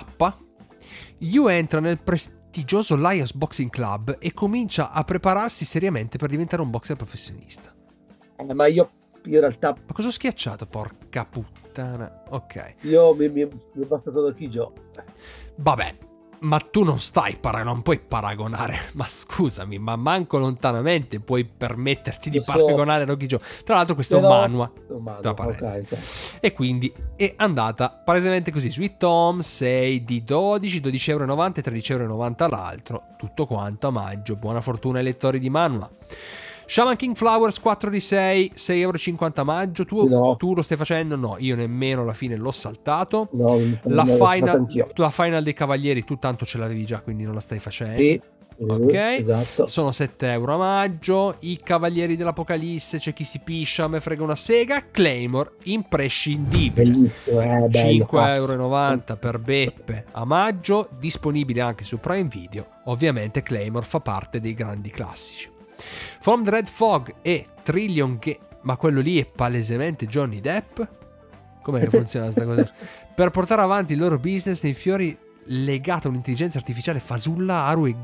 Yu entra nel prestigioso Lions Boxing Club e comincia a prepararsi seriamente per diventare un boxer professionista. Ma io in realtà... Ma cosa ho schiacciato, porca puttana? Ok. Io mi è bastato da Kijo. Vabbè, ma tu non puoi paragonare. Ma scusami, ma manco lontanamente puoi permetterti di paragonare Rocky Joe. Tra l'altro questo è un manhwa, tra parentesi. E quindi è andata palesemente così. Sweet Tom 6 di 12, 12,90 € e 13,90 € l'altro. Tutto quanto a maggio. Buona fortuna ai lettori di manhwa. Shaman King Flowers 4 di 6, 6,50 € a maggio. Tu lo stai facendo? No, io nemmeno, alla fine l'ho saltato. La final dei Cavalieri tu tanto ce l'avevi già, quindi non la stai facendo. Sì, ok, esatto. Sono 7 € a maggio. I Cavalieri dell'Apocalisse, c'è chi si piscia, me frega una sega. Claymore, imprescindibile. Bellissimo, 5,90 € per Beppe a maggio, disponibile anche su Prime Video. Ovviamente Claymore fa parte dei grandi classici. From the Red Fog e Trillion ma quello lì è palesemente Johnny Depp. Com'è che funziona questa cosa? Per portare avanti il loro business nei fiori legata a un'intelligenza artificiale fasulla, Haru e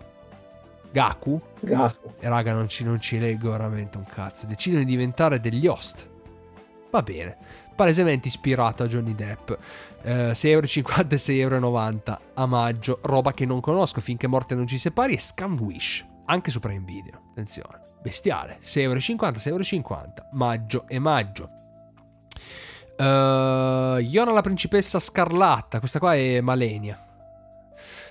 Gaku. E raga, non ci leggo veramente un cazzo. Decidono di diventare degli host. Va bene, palesemente ispirato a Johnny Depp. 6,50 € e 6,90 € a maggio. Roba che non conosco, Finché morte non ci separi. E Scam Wish, anche su Prime Video, attenzione, bestiale, 6,50 €, 6,50 €, maggio e maggio. Yona la principessa scarlatta, questa qua è Malenia.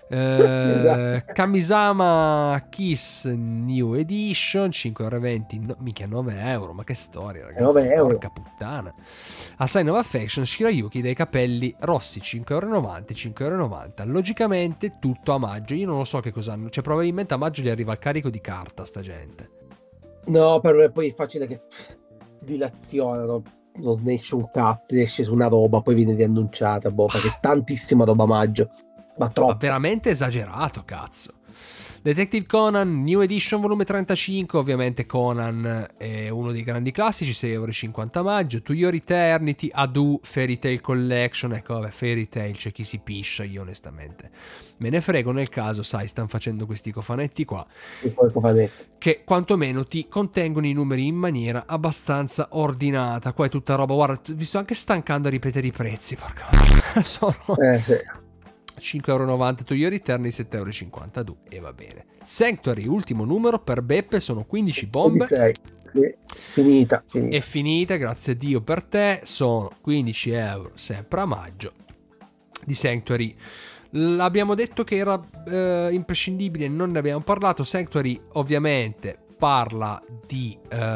Esatto. Kamisama Kiss New Edition 5,20 €, mica 9 €, ma che storia, ragazzi, 9 euro. porca puttana. A Sign of Affection Shirayuki dai capelli rossi 5,90 €, 5,90 €. Logicamente tutto a maggio, io non lo so che cosa hanno, cioè probabilmente a maggio gli arriva il carico di carta sta gente. No, per me poi è facile che dilazionano, non ne esce un cazzo, esce su una roba, poi viene riannunciata, boh, perché tantissima roba a maggio, ma Ma troppo. veramente esagerato, cazzo. Detective Conan New Edition volume 35, ovviamente Conan è uno dei grandi classici, 6,50 € a maggio. To Your Eternity, Adu Fairy Tail Collection, ecco vabbè, Fairy Tail c'è chi si piscia, io onestamente me ne frego, nel caso sai stanno facendo questi cofanetti qua E poi cofanetto. che quantomeno ti contengono i numeri in maniera abbastanza ordinata. Qua è tutta roba, guarda, vi sto anche stancando a ripetere i prezzi, porca sono Sì. 5,90 €, To Your Eternity 7,52 € e va bene. Sanctuary, ultimo numero per Beppe, sono 15 bombe. 26. Sì. Finita. È finita, grazie a Dio per te, sono 15 € sempre a maggio di Sanctuary. L'abbiamo detto che era imprescindibile, non ne abbiamo parlato. Sanctuary ovviamente parla di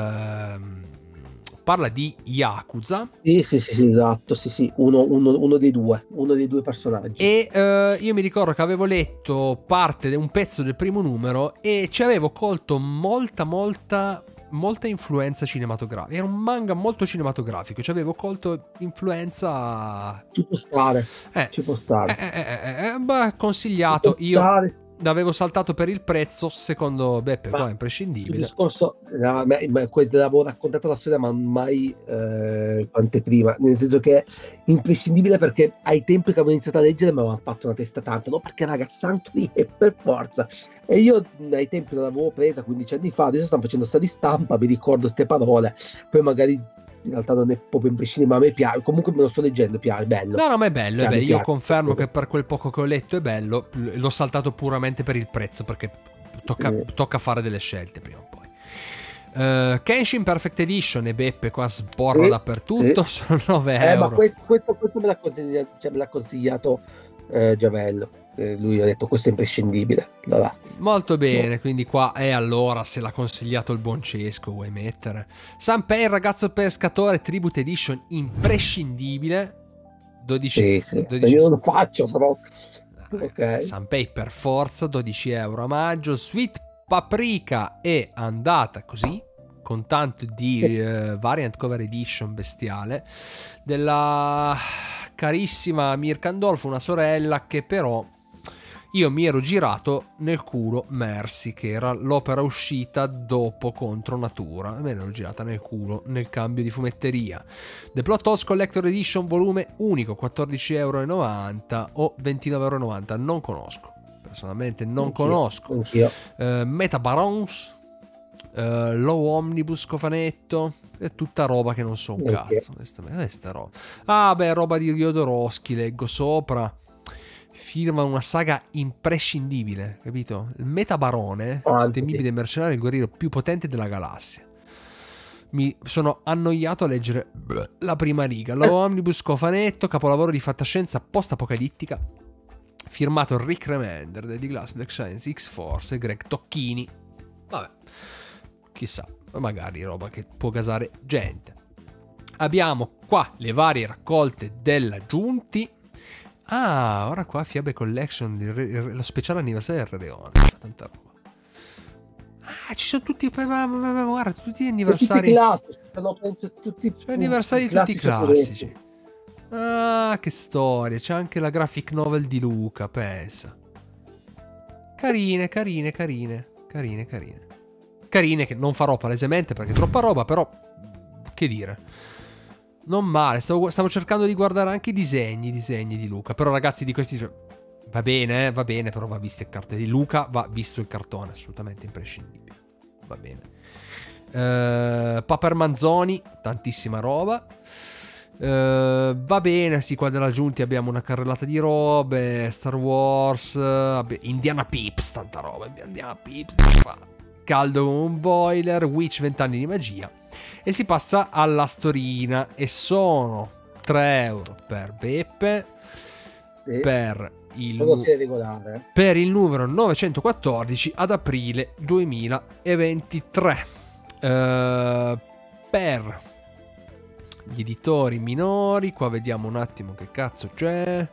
Yakuza. Sì, esatto, sì, uno dei due personaggi. E io mi ricordo che avevo letto un pezzo del primo numero e ci avevo colto molta influenza cinematografica. Era un manga molto cinematografico, ci avevo colto influenza. Ci può stare. Ci può stare. Beh, consigliato. Ci può stare. L'avevo saltato per il prezzo, secondo Beppe qua è Il imprescindibile. discorso, l'avevo raccontato la storia, ma mai anteprima, nel senso che è imprescindibile perché ai tempi che avevo iniziato a leggere mi aveva fatto una testa tanta, no? Perché raga, Sanctuary è per forza. E io ai tempi non l'avevo presa 15 anni fa, adesso stanno facendo sta di stampa, mi ricordo ste parole, poi magari in realtà non è proprio imprescindibile, ma a me piace, comunque me lo sto leggendo, piace, è bello. No, ma è bello, Cioè, è bello. mi Io piace. confermo che per quel poco che ho letto è bello. L'ho saltato puramente per il prezzo, perché tocca fare delle scelte prima o poi. Kenshin Perfect Edition e Beppe qua sborra dappertutto, sono 9 €. Ma questo me l'ha consigliato Giavello. Lui ha detto questo è imprescindibile. Allora. Molto bene, quindi qua è allora se l'ha consigliato il buon Cesco, vuoi mettere. Sanpei il ragazzo pescatore Tribute Edition imprescindibile. 12. Sì. Io non lo faccio però. Ok. Sanpei per forza, 12 € a maggio. Sweet Paprika è andata così, con tanto di variant cover edition bestiale della carissima Mirka Andolfo, una sorella che però io mi ero girato nel culo Mercy, che era l'opera uscita dopo Contro Natura, me l'ero girata nel culo nel cambio di fumetteria. The Plot Holes Collector Edition volume unico, 14,90 € o 29,90 €, non conosco, personalmente non conosco. Anch'io. Meta Barons, Low Omnibus cofanetto, è tutta roba che non so un cazzo, onestamente. Sta roba. Ah beh, roba di Jodorowsky, leggo sopra. Firma una saga imprescindibile, capito? Il Metabarone, temibile mercenario, il guerriero più potente della galassia. Mi sono annoiato a leggere la prima riga. Lo Omnibus cofanetto, capolavoro di fantascienza post-apocalittica, firmato Rick Remender, Daily Glass, Black Science, X-Force e Greg Tocchini. Vabbè, chissà, magari roba che può gasare gente. Abbiamo qua le varie raccolte della Giunti. Ah, ora qua Fiabe Collection, lo speciale anniversario del Re Leone. Tanta roba. Ah, ci sono tutti, guarda, tutti gli anniversari. Tutti classici, no, penso tutti anniversari tutti classici. Ah, che storia. C'è anche la graphic novel di Luca, pensa. Carine. Carine che non farò palesemente perché è troppa roba, però che dire. Non male, stavo cercando di guardare anche i disegni di Luca. Però ragazzi, di questi va bene, però va visto il cartone di Luca, va visto il cartone, assolutamente imprescindibile. Va bene. Paper Manzoni, tantissima roba. Va bene, sì, qua della Giunti abbiamo una carrellata di robe, Star Wars, Indiana Pips, tanta roba, Indiana Pips, caldo come un boiler, Witch 20 anni di magia. E si passa alla storina e sono 3 € per Beppe, per regolare. Per il numero 914 ad aprile 2023. Per gli editori minori, qua vediamo un attimo che cazzo c'è.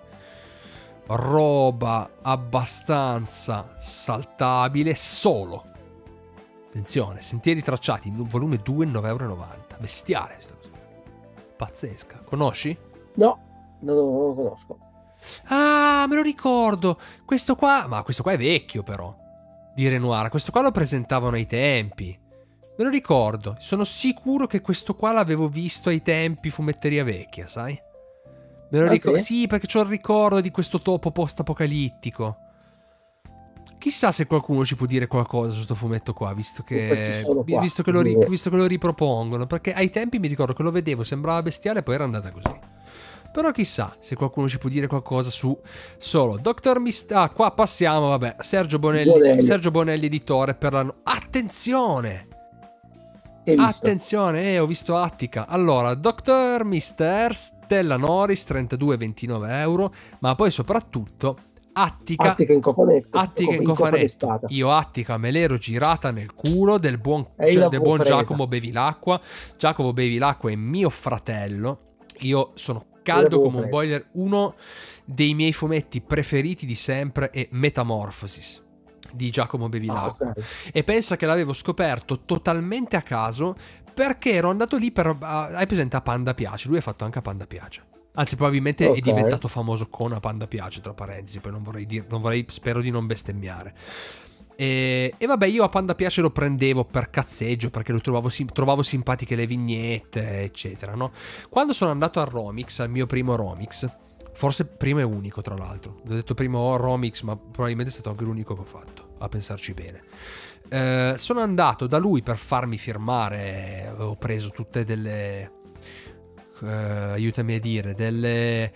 Roba abbastanza saltabile, solo. Attenzione, Sentieri tracciati, volume 2, 9,90 €. Bestiale questa cosa. Pazzesca. Conosci? No, non lo conosco. Ah, me lo ricordo. Questo qua è vecchio però. Di Renoir. Questo qua lo presentavano ai tempi. Me lo ricordo. Sono sicuro che questo qua l'avevo visto ai tempi fumetteria vecchia, sai? Me lo ricordo. Sì, perché c'ho il ricordo di questo topo post-apocalittico. Chissà se qualcuno ci può dire qualcosa su sto fumetto qua, visto che lo ripropongono. Perché ai tempi mi ricordo che lo vedevo, sembrava bestiale, poi era andata così. Però chissà se qualcuno ci può dire qualcosa su solo Dr. Mist. Qua passiamo, vabbè. Sergio Bonelli editore per l'anno. Attenzione! Attenzione, ho visto Attica. Allora, Dr. Mister, Stella Norris, 32,29 €. Ma poi soprattutto Attica in cofanetto. Io Attica me l'ero girata nel culo del buon Giacomo Bevilacqua. Giacomo Bevilacqua è mio fratello. Io sono caldo come un boiler. Uno dei miei fumetti preferiti di sempre è Metamorphosis di Giacomo Bevilacqua. E pensa che l'avevo scoperto totalmente a caso, perché ero andato lì per... hai presente a Panda Piace? Lui ha fatto anche a Panda Piace. Anzi, probabilmente è diventato famoso con a Panda Piace, tra parentesi. Poi non vorrei, spero di non bestemmiare. E vabbè, io a Panda Piace lo prendevo per cazzeggio, perché lo trovavo simpatiche le vignette, eccetera, no? Quando sono andato al Romix, al mio primo Romix, forse primo e unico, tra l'altro. Ho detto primo Romix, ma probabilmente è stato anche l'unico che ho fatto, a pensarci bene. Sono andato da lui per farmi firmare. Avevo preso tutte delle... aiutami a dire, delle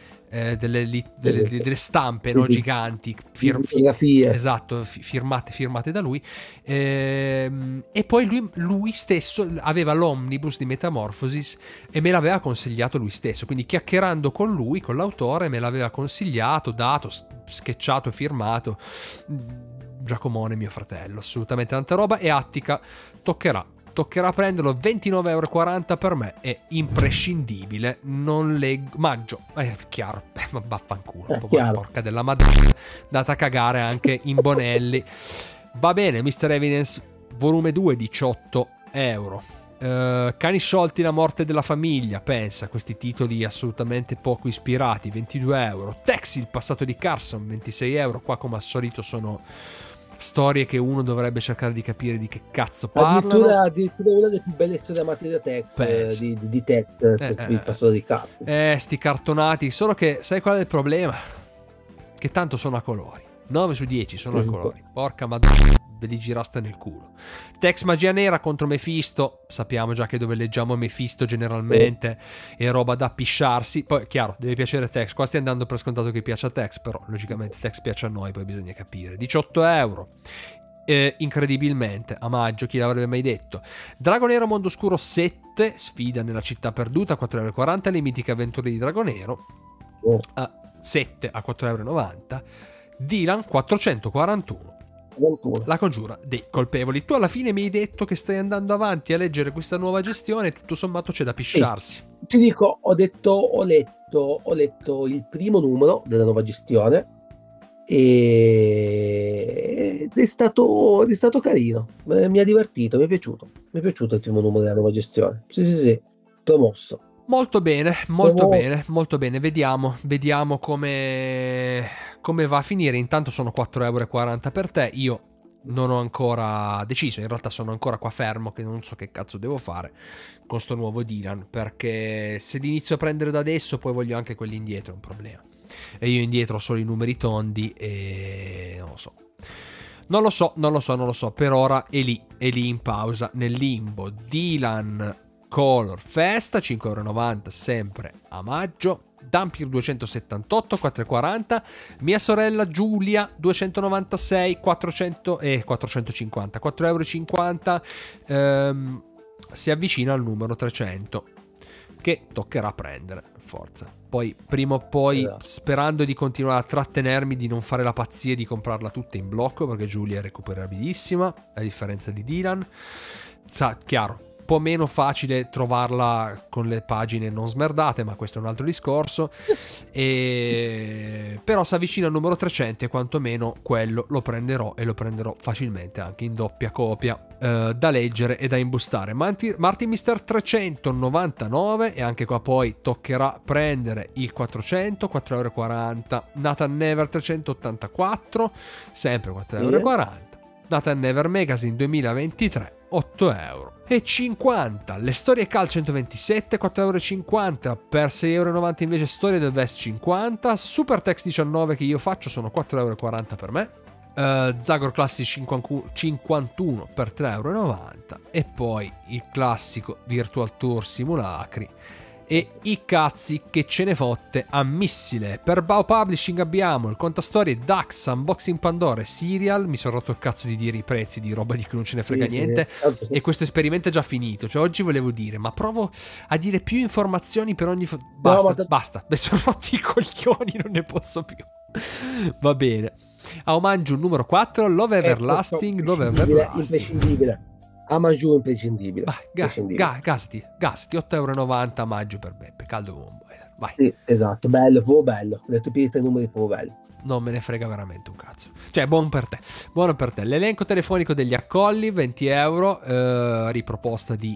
stampe, no, giganti, esatto, firmate da lui, e poi lui stesso aveva l'omnibus di Metamorphosis e me l'aveva consigliato lui stesso, quindi chiacchierando con lui, con l'autore, me l'aveva consigliato, dato, sketchato e firmato. Giacomone, mio fratello, assolutamente tanta roba. E Attica toccherà prenderlo. 29,40 € per me è imprescindibile. Non leggo, mangio, è chiaro, ma vaffanculo, porca della madonna, data a cagare anche in Bonelli. Va bene, Mr. Evidence volume 2, 18 €. Cani sciolti, la morte della famiglia, pensa, questi titoli assolutamente poco ispirati, 22 €. Tex, il passato di Carson, 26 €. Qua come al solito sono storie che uno dovrebbe cercare di capire di che cazzo parlano. Addirittura una delle più belle storie amate da Tex, di Tex, il passato di cazzo. Sti cartonati, solo che sai qual è il problema? Che tanto sono a colori. 9 su 10 sono a colori. Porca madonna, ve li giraste nel culo. Tex Magia Nera contro Mephisto. Sappiamo già che dove leggiamo Mephisto generalmente è roba da pisciarsi. Poi, chiaro, deve piacere Tex. Qua stai andando per scontato che piace a Tex, però logicamente Tex piace a noi, poi bisogna capire. 18 €. Incredibilmente, a maggio, chi l'avrebbe mai detto? Dragonero Mondo Oscuro 7, sfida nella città perduta, 4,40 €. Le mitiche avventure di Dragonero, 7 a 4,90 €. Dylan 441. La congiura dei colpevoli. Tu alla fine mi hai detto che stai andando avanti a leggere questa nuova gestione e tutto sommato c'è da pisciarsi. Ti dico, ho letto il primo numero della nuova gestione ed è stato carino, mi ha divertito, mi è piaciuto il primo numero della nuova gestione. Sì, promosso. Molto bene, molto bene. Vediamo come va a finire. Intanto sono 4,40 € per te. Io non ho ancora deciso, in realtà sono ancora qua fermo che non so che cazzo devo fare con sto nuovo Dylan, perché se li inizio a prendere da adesso poi voglio anche quelli indietro, è un problema. E io indietro ho solo i numeri tondi e non lo so. Per ora è lì in pausa, nel limbo. Dylan Color Festa, 5,90 € sempre a maggio. Dampir 278, 4,40. Mia sorella Giulia 296, 450, 4,50 €. Si avvicina al numero 300. che toccherà prendere, forza. Poi prima o poi, sperando di continuare a trattenermi, di non fare la pazzia di comprarla tutta in blocco, perché Giulia è recuperabilissima, a differenza di Dylan. Chiaro, un po' meno facile trovarla con le pagine non smerdate, ma questo è un altro discorso. Però si avvicina al numero 300 e quantomeno quello lo prenderò, e lo prenderò facilmente anche in doppia copia, da leggere e da imbustare. Martin Mister 399, e anche qua poi toccherà prendere il 400, 4,40 €. Nathan Never 384, sempre 4,40 €. Nathan Never Magazine 2023, 8,50 €. Le storie Cal 127, 4,50 €. Per 6,90 € invece storie del Vest 50. Super Text 19 che io faccio sono 4,40 € per me. Zagor Classic 51 per 3,90 €. E poi il classico Virtual Tour Simulacri e i cazzi che ce ne fotte a missile. Per Bao Publishing abbiamo il contastorie Dax, Unboxing Pandora e Serial. Mi sono rotto il cazzo di dire i prezzi di roba di cui non ce ne frega niente, e questo esperimento è già finito. Cioè oggi volevo dire, ma provo a dire più informazioni per ogni basta, mi sono rotti i coglioni, non ne posso più. Va bene. A omaggio numero 4, Love Everlasting, Love Everlasting. Imprescindibile. Amangiù imprescindibile. Gasati 8,90 € maggio per Beppe, caldo come un boiler. Vai. Sì, esatto, bello, proprio bello. Le tue piste numeri proprio belli. Non me ne frega veramente un cazzo. Cioè, buono per te. L'elenco telefonico degli accolli, 20 €, riproposta di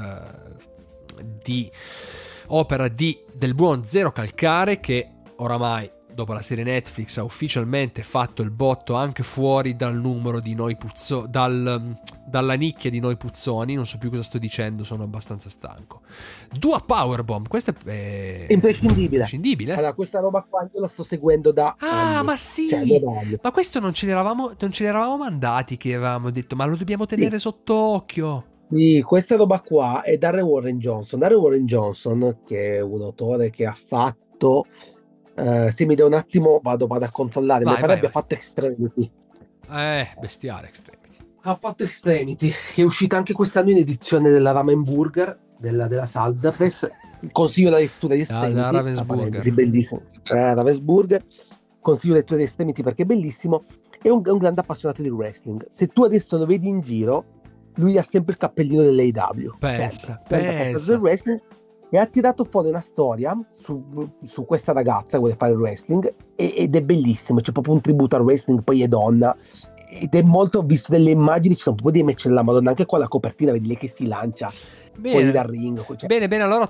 opera del buon Zero Calcare, che oramai dopo la serie Netflix ha ufficialmente fatto il botto anche fuori dal numero di Noi dalla nicchia di Noi Puzzoni. Non so più cosa sto dicendo, sono abbastanza stanco. Dua Powerbomb, questa è imprescindibile. Allora, questa roba qua io la sto seguendo da anni. Ma sì, ma questo non ce l'eravamo mandati, che avevamo detto ma lo dobbiamo tenere sott'occhio. Sì, questa roba qua è Darren Warren Johnson, che è un autore che ha fatto se mi dai un attimo vado a controllare. Mi pare abbia fatto Extremity. Bestiale Extremity. Ha fatto Extremity, che è uscita anche quest'anno in edizione della Ravensburger, della Salda Press. Consiglio la lettura di Extremity. Ravensburger. Bellissimo. Ravensburger. Consiglio la lettura di Extremity perché è bellissimo. È un grande appassionato di wrestling. Se tu adesso lo vedi in giro, lui ha sempre il cappellino dell'AEW. Pensa. Del wrestling. E ha tirato fuori una storia su questa ragazza che vuole fare il wrestling, ed è bellissimo. C'è proprio un tributo al wrestling, poi è donna, ed è molto, ho visto delle immagini, ci sono proprio dei match della Madonna, anche qua la copertina vedi lei che si lancia fuori dal ring, cioè, bene, allora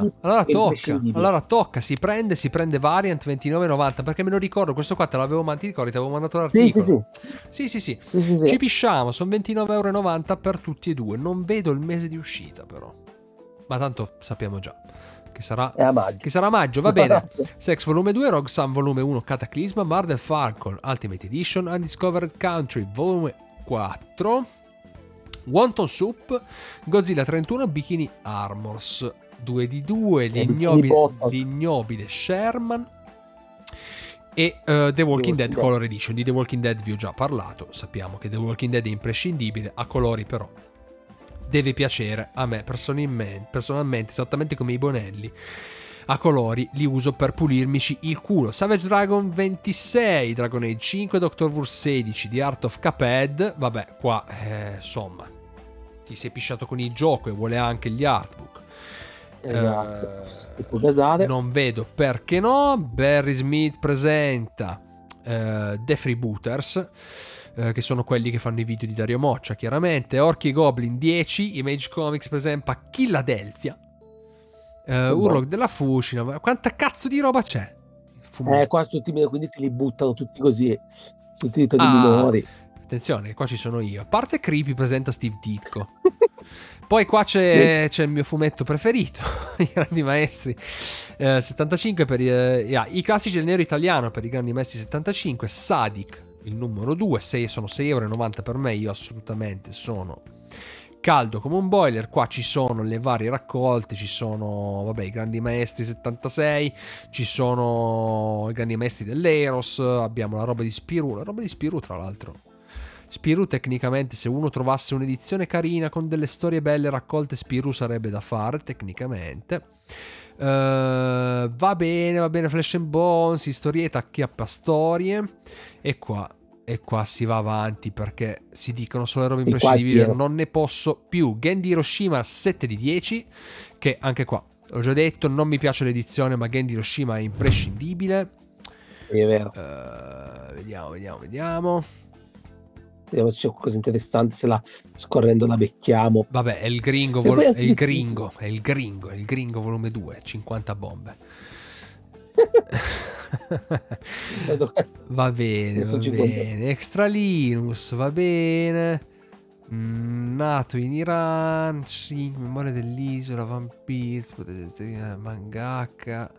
tocca, si prende Variant 29,90, perché me lo ricordo, questo qua te l'avevo ti avevo mandato l'articolo. Sì. Ci pisciamo, sono 29,90 € per tutti e due. Non vedo il mese di uscita però, ma tanto sappiamo già che sarà maggio, va bene. Sex volume 2, Rogue Sun volume 1, Cataclysma, Marvel Falcon Ultimate Edition, Undiscovered Country volume 4, Wonton Soup, Godzilla 31, Bikini Armors 2 di 2, l'ignobile Sherman e The Walking Dead Color Edition. Di The Walking Dead vi ho già parlato, sappiamo che The Walking Dead è imprescindibile, a colori però deve piacere a me personalmente, esattamente come i Bonelli. A colori li uso per pulirmici il culo. Savage Dragon 26, Dragon Age 5, Doctor Who 16, The Art of Cuphead. Vabbè, qua insomma, chi si è pisciato con il gioco e vuole anche gli artbook, non vedo perché no. Barry Smith presenta The Freebooters, che sono quelli che fanno i video di Dario Moccia, chiaramente. Orchi e Goblin 10, Image Comics presenta Philadelphia, Urlock della Fucina. Quanta cazzo di roba c'è? Qua tutti, quindi te li buttano tutti così sul titolo di minori. Attenzione, qua ci sono io. A parte Creepy presenta Steve Ditko. Poi qua c'è il mio fumetto preferito, I Grandi Maestri 75 per i classici del nero italiano per i Grandi Maestri 75, Sadik il numero 2, sono 6,90 € per me, io assolutamente sono caldo come un boiler. Qua ci sono le varie raccolte, ci sono i Grandi Maestri 76, ci sono i Grandi Maestri dell'Eros, abbiamo la roba di Spirou tra l'altro Spirou tecnicamente, se uno trovasse un'edizione carina con delle storie belle raccolte, Spirou sarebbe da fare tecnicamente. Va bene, Flesh and Bones, Historieta, acchiappa storie, e qua si va avanti perché si dicono solo robe imprescindibili, non ne posso più. Gendy Hiroshima 7 di 10, che anche qua ho già detto, non mi piace l'edizione, ma Gendy Hiroshima è imprescindibile. È vero. Vediamo se c'è qualcosa interessante, se la scorrendo la becchiamo. Vabbè, è il gringo, è il gringo volume 2, 50 bombe. Va bene. Extra Linus, va bene. Nato in Iran, memoria dell'isola, Vampires, mangaka.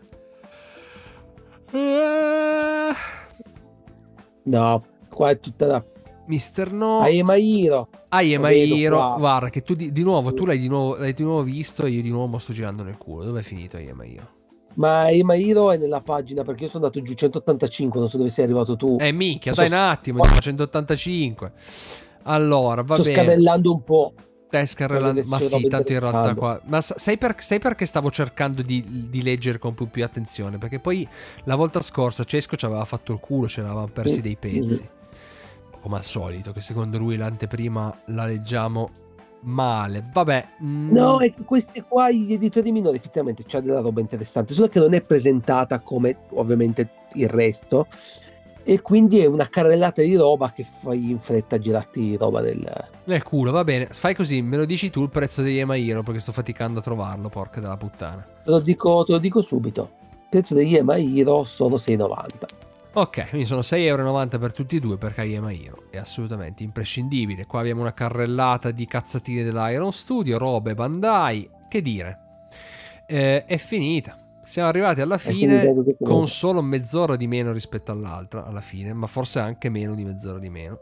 No, qua è tutta la Mister No. Ayemahiro, guarda che tu di nuovo, tu l'hai di nuovo visto e io di nuovo sto girando nel culo. Dove è finito Ayemahiro? Ma Ayemahiro è nella pagina, perché io sono andato giù 185, non so dove sei arrivato tu. Minchia, dai un attimo, 185. Allora, va bene. Sto scavellando un po'. Stai scarrellando, ma sì, tanto in realtà qua. Ma sai perché stavo cercando di leggere con più attenzione? Perché poi la volta scorsa Cesco ci aveva fatto il culo, ce l'avevamo persi dei pezzi. Come al solito, che secondo lui l'anteprima la leggiamo male. Vabbè. No, e questi qua, gli editori minori, effettivamente c'è della roba interessante, solo che non è presentata come ovviamente il resto. E quindi è una carrellata di roba che fai in fretta a girarti roba nel culo. Va bene, fai così, me lo dici tu il prezzo di Ayemahiro, perché sto faticando a trovarlo, porca della puttana. Te lo dico subito. Il prezzo di Ayemahiro sono 6,90. Ok, quindi sono 6,90 € per tutti e due, perché Ayemahiro è assolutamente imprescindibile. Qua abbiamo una carrellata di cazzatine dell'Iron Studio, robe Bandai, che dire. È finita. Siamo arrivati alla fine con solo mezz'ora di meno rispetto all'altra, alla fine, ma forse anche meno di mezz'ora di meno.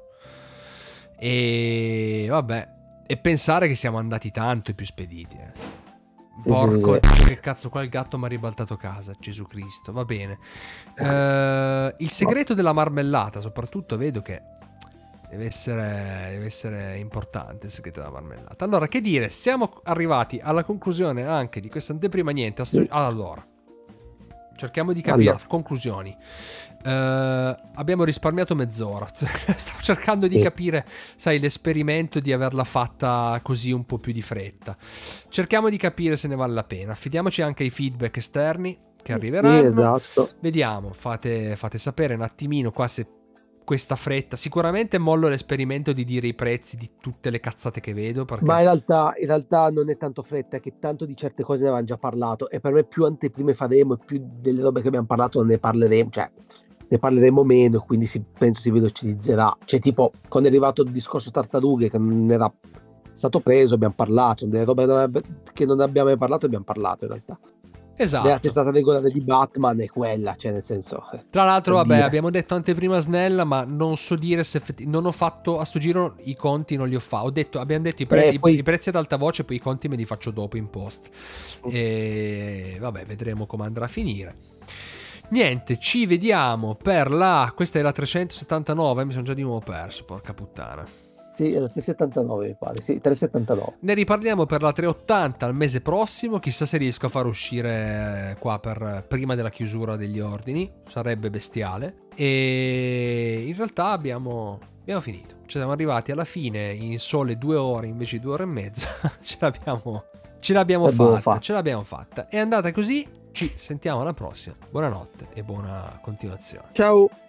E vabbè, e pensare che siamo andati tanto i più spediti. Porco, che cazzo, qua il gatto mi ha ribaltato casa, Gesù Cristo, va bene. Il segreto della marmellata, soprattutto, vedo che deve essere importante il segreto della marmellata. Allora, che dire, siamo arrivati alla conclusione anche di questa anteprima. Niente, allora cerchiamo di capire. Conclusioni. Abbiamo risparmiato mezz'ora. Stavo cercando di capire, sai, l'esperimento di averla fatta così un po' più di fretta. Cerchiamo di capire se ne vale la pena. Affidiamoci anche ai feedback esterni che arriveranno. Esatto. Vediamo, fate sapere un attimino qua se questa fretta. Sicuramente mollo l'esperimento di dire i prezzi di tutte le cazzate che vedo, perché... Ma in realtà non è tanto fretta, è che tanto di certe cose ne avevamo già parlato, e per me più anteprime faremo e più delle robe che abbiamo parlato ne parleremo, cioè ne parleremo meno, quindi penso si velocizzerà. Cioè, tipo, quando è arrivato il discorso tartarughe, che non era stato preso, abbiamo parlato delle robe che non abbiamo mai parlato, abbiamo parlato in realtà. Esatto. La testata regolare di Batman è quella, cioè nel senso... Tra l'altro, vabbè, abbiamo detto anteprima snella, ma non so dire se non ho fatto, a sto giro i conti non li ho fatti. Abbiamo detto i prezzi ad alta voce, poi i conti me li faccio dopo in post. E vabbè, vedremo come andrà a finire. Niente, ci vediamo per questa è la 379, mi sono già di nuovo perso, porca puttana. Sì, è la 379 mi pare, sì, 379. Ne riparliamo per la 380 al mese prossimo, chissà se riesco a far uscire qua prima della chiusura degli ordini, sarebbe bestiale. E in realtà abbiamo finito, ci siamo arrivati alla fine in sole 2 ore invece di 2 ore e mezza, ce l'abbiamo fatta, è andata così, ci sentiamo alla prossima, buonanotte e buona continuazione. Ciao!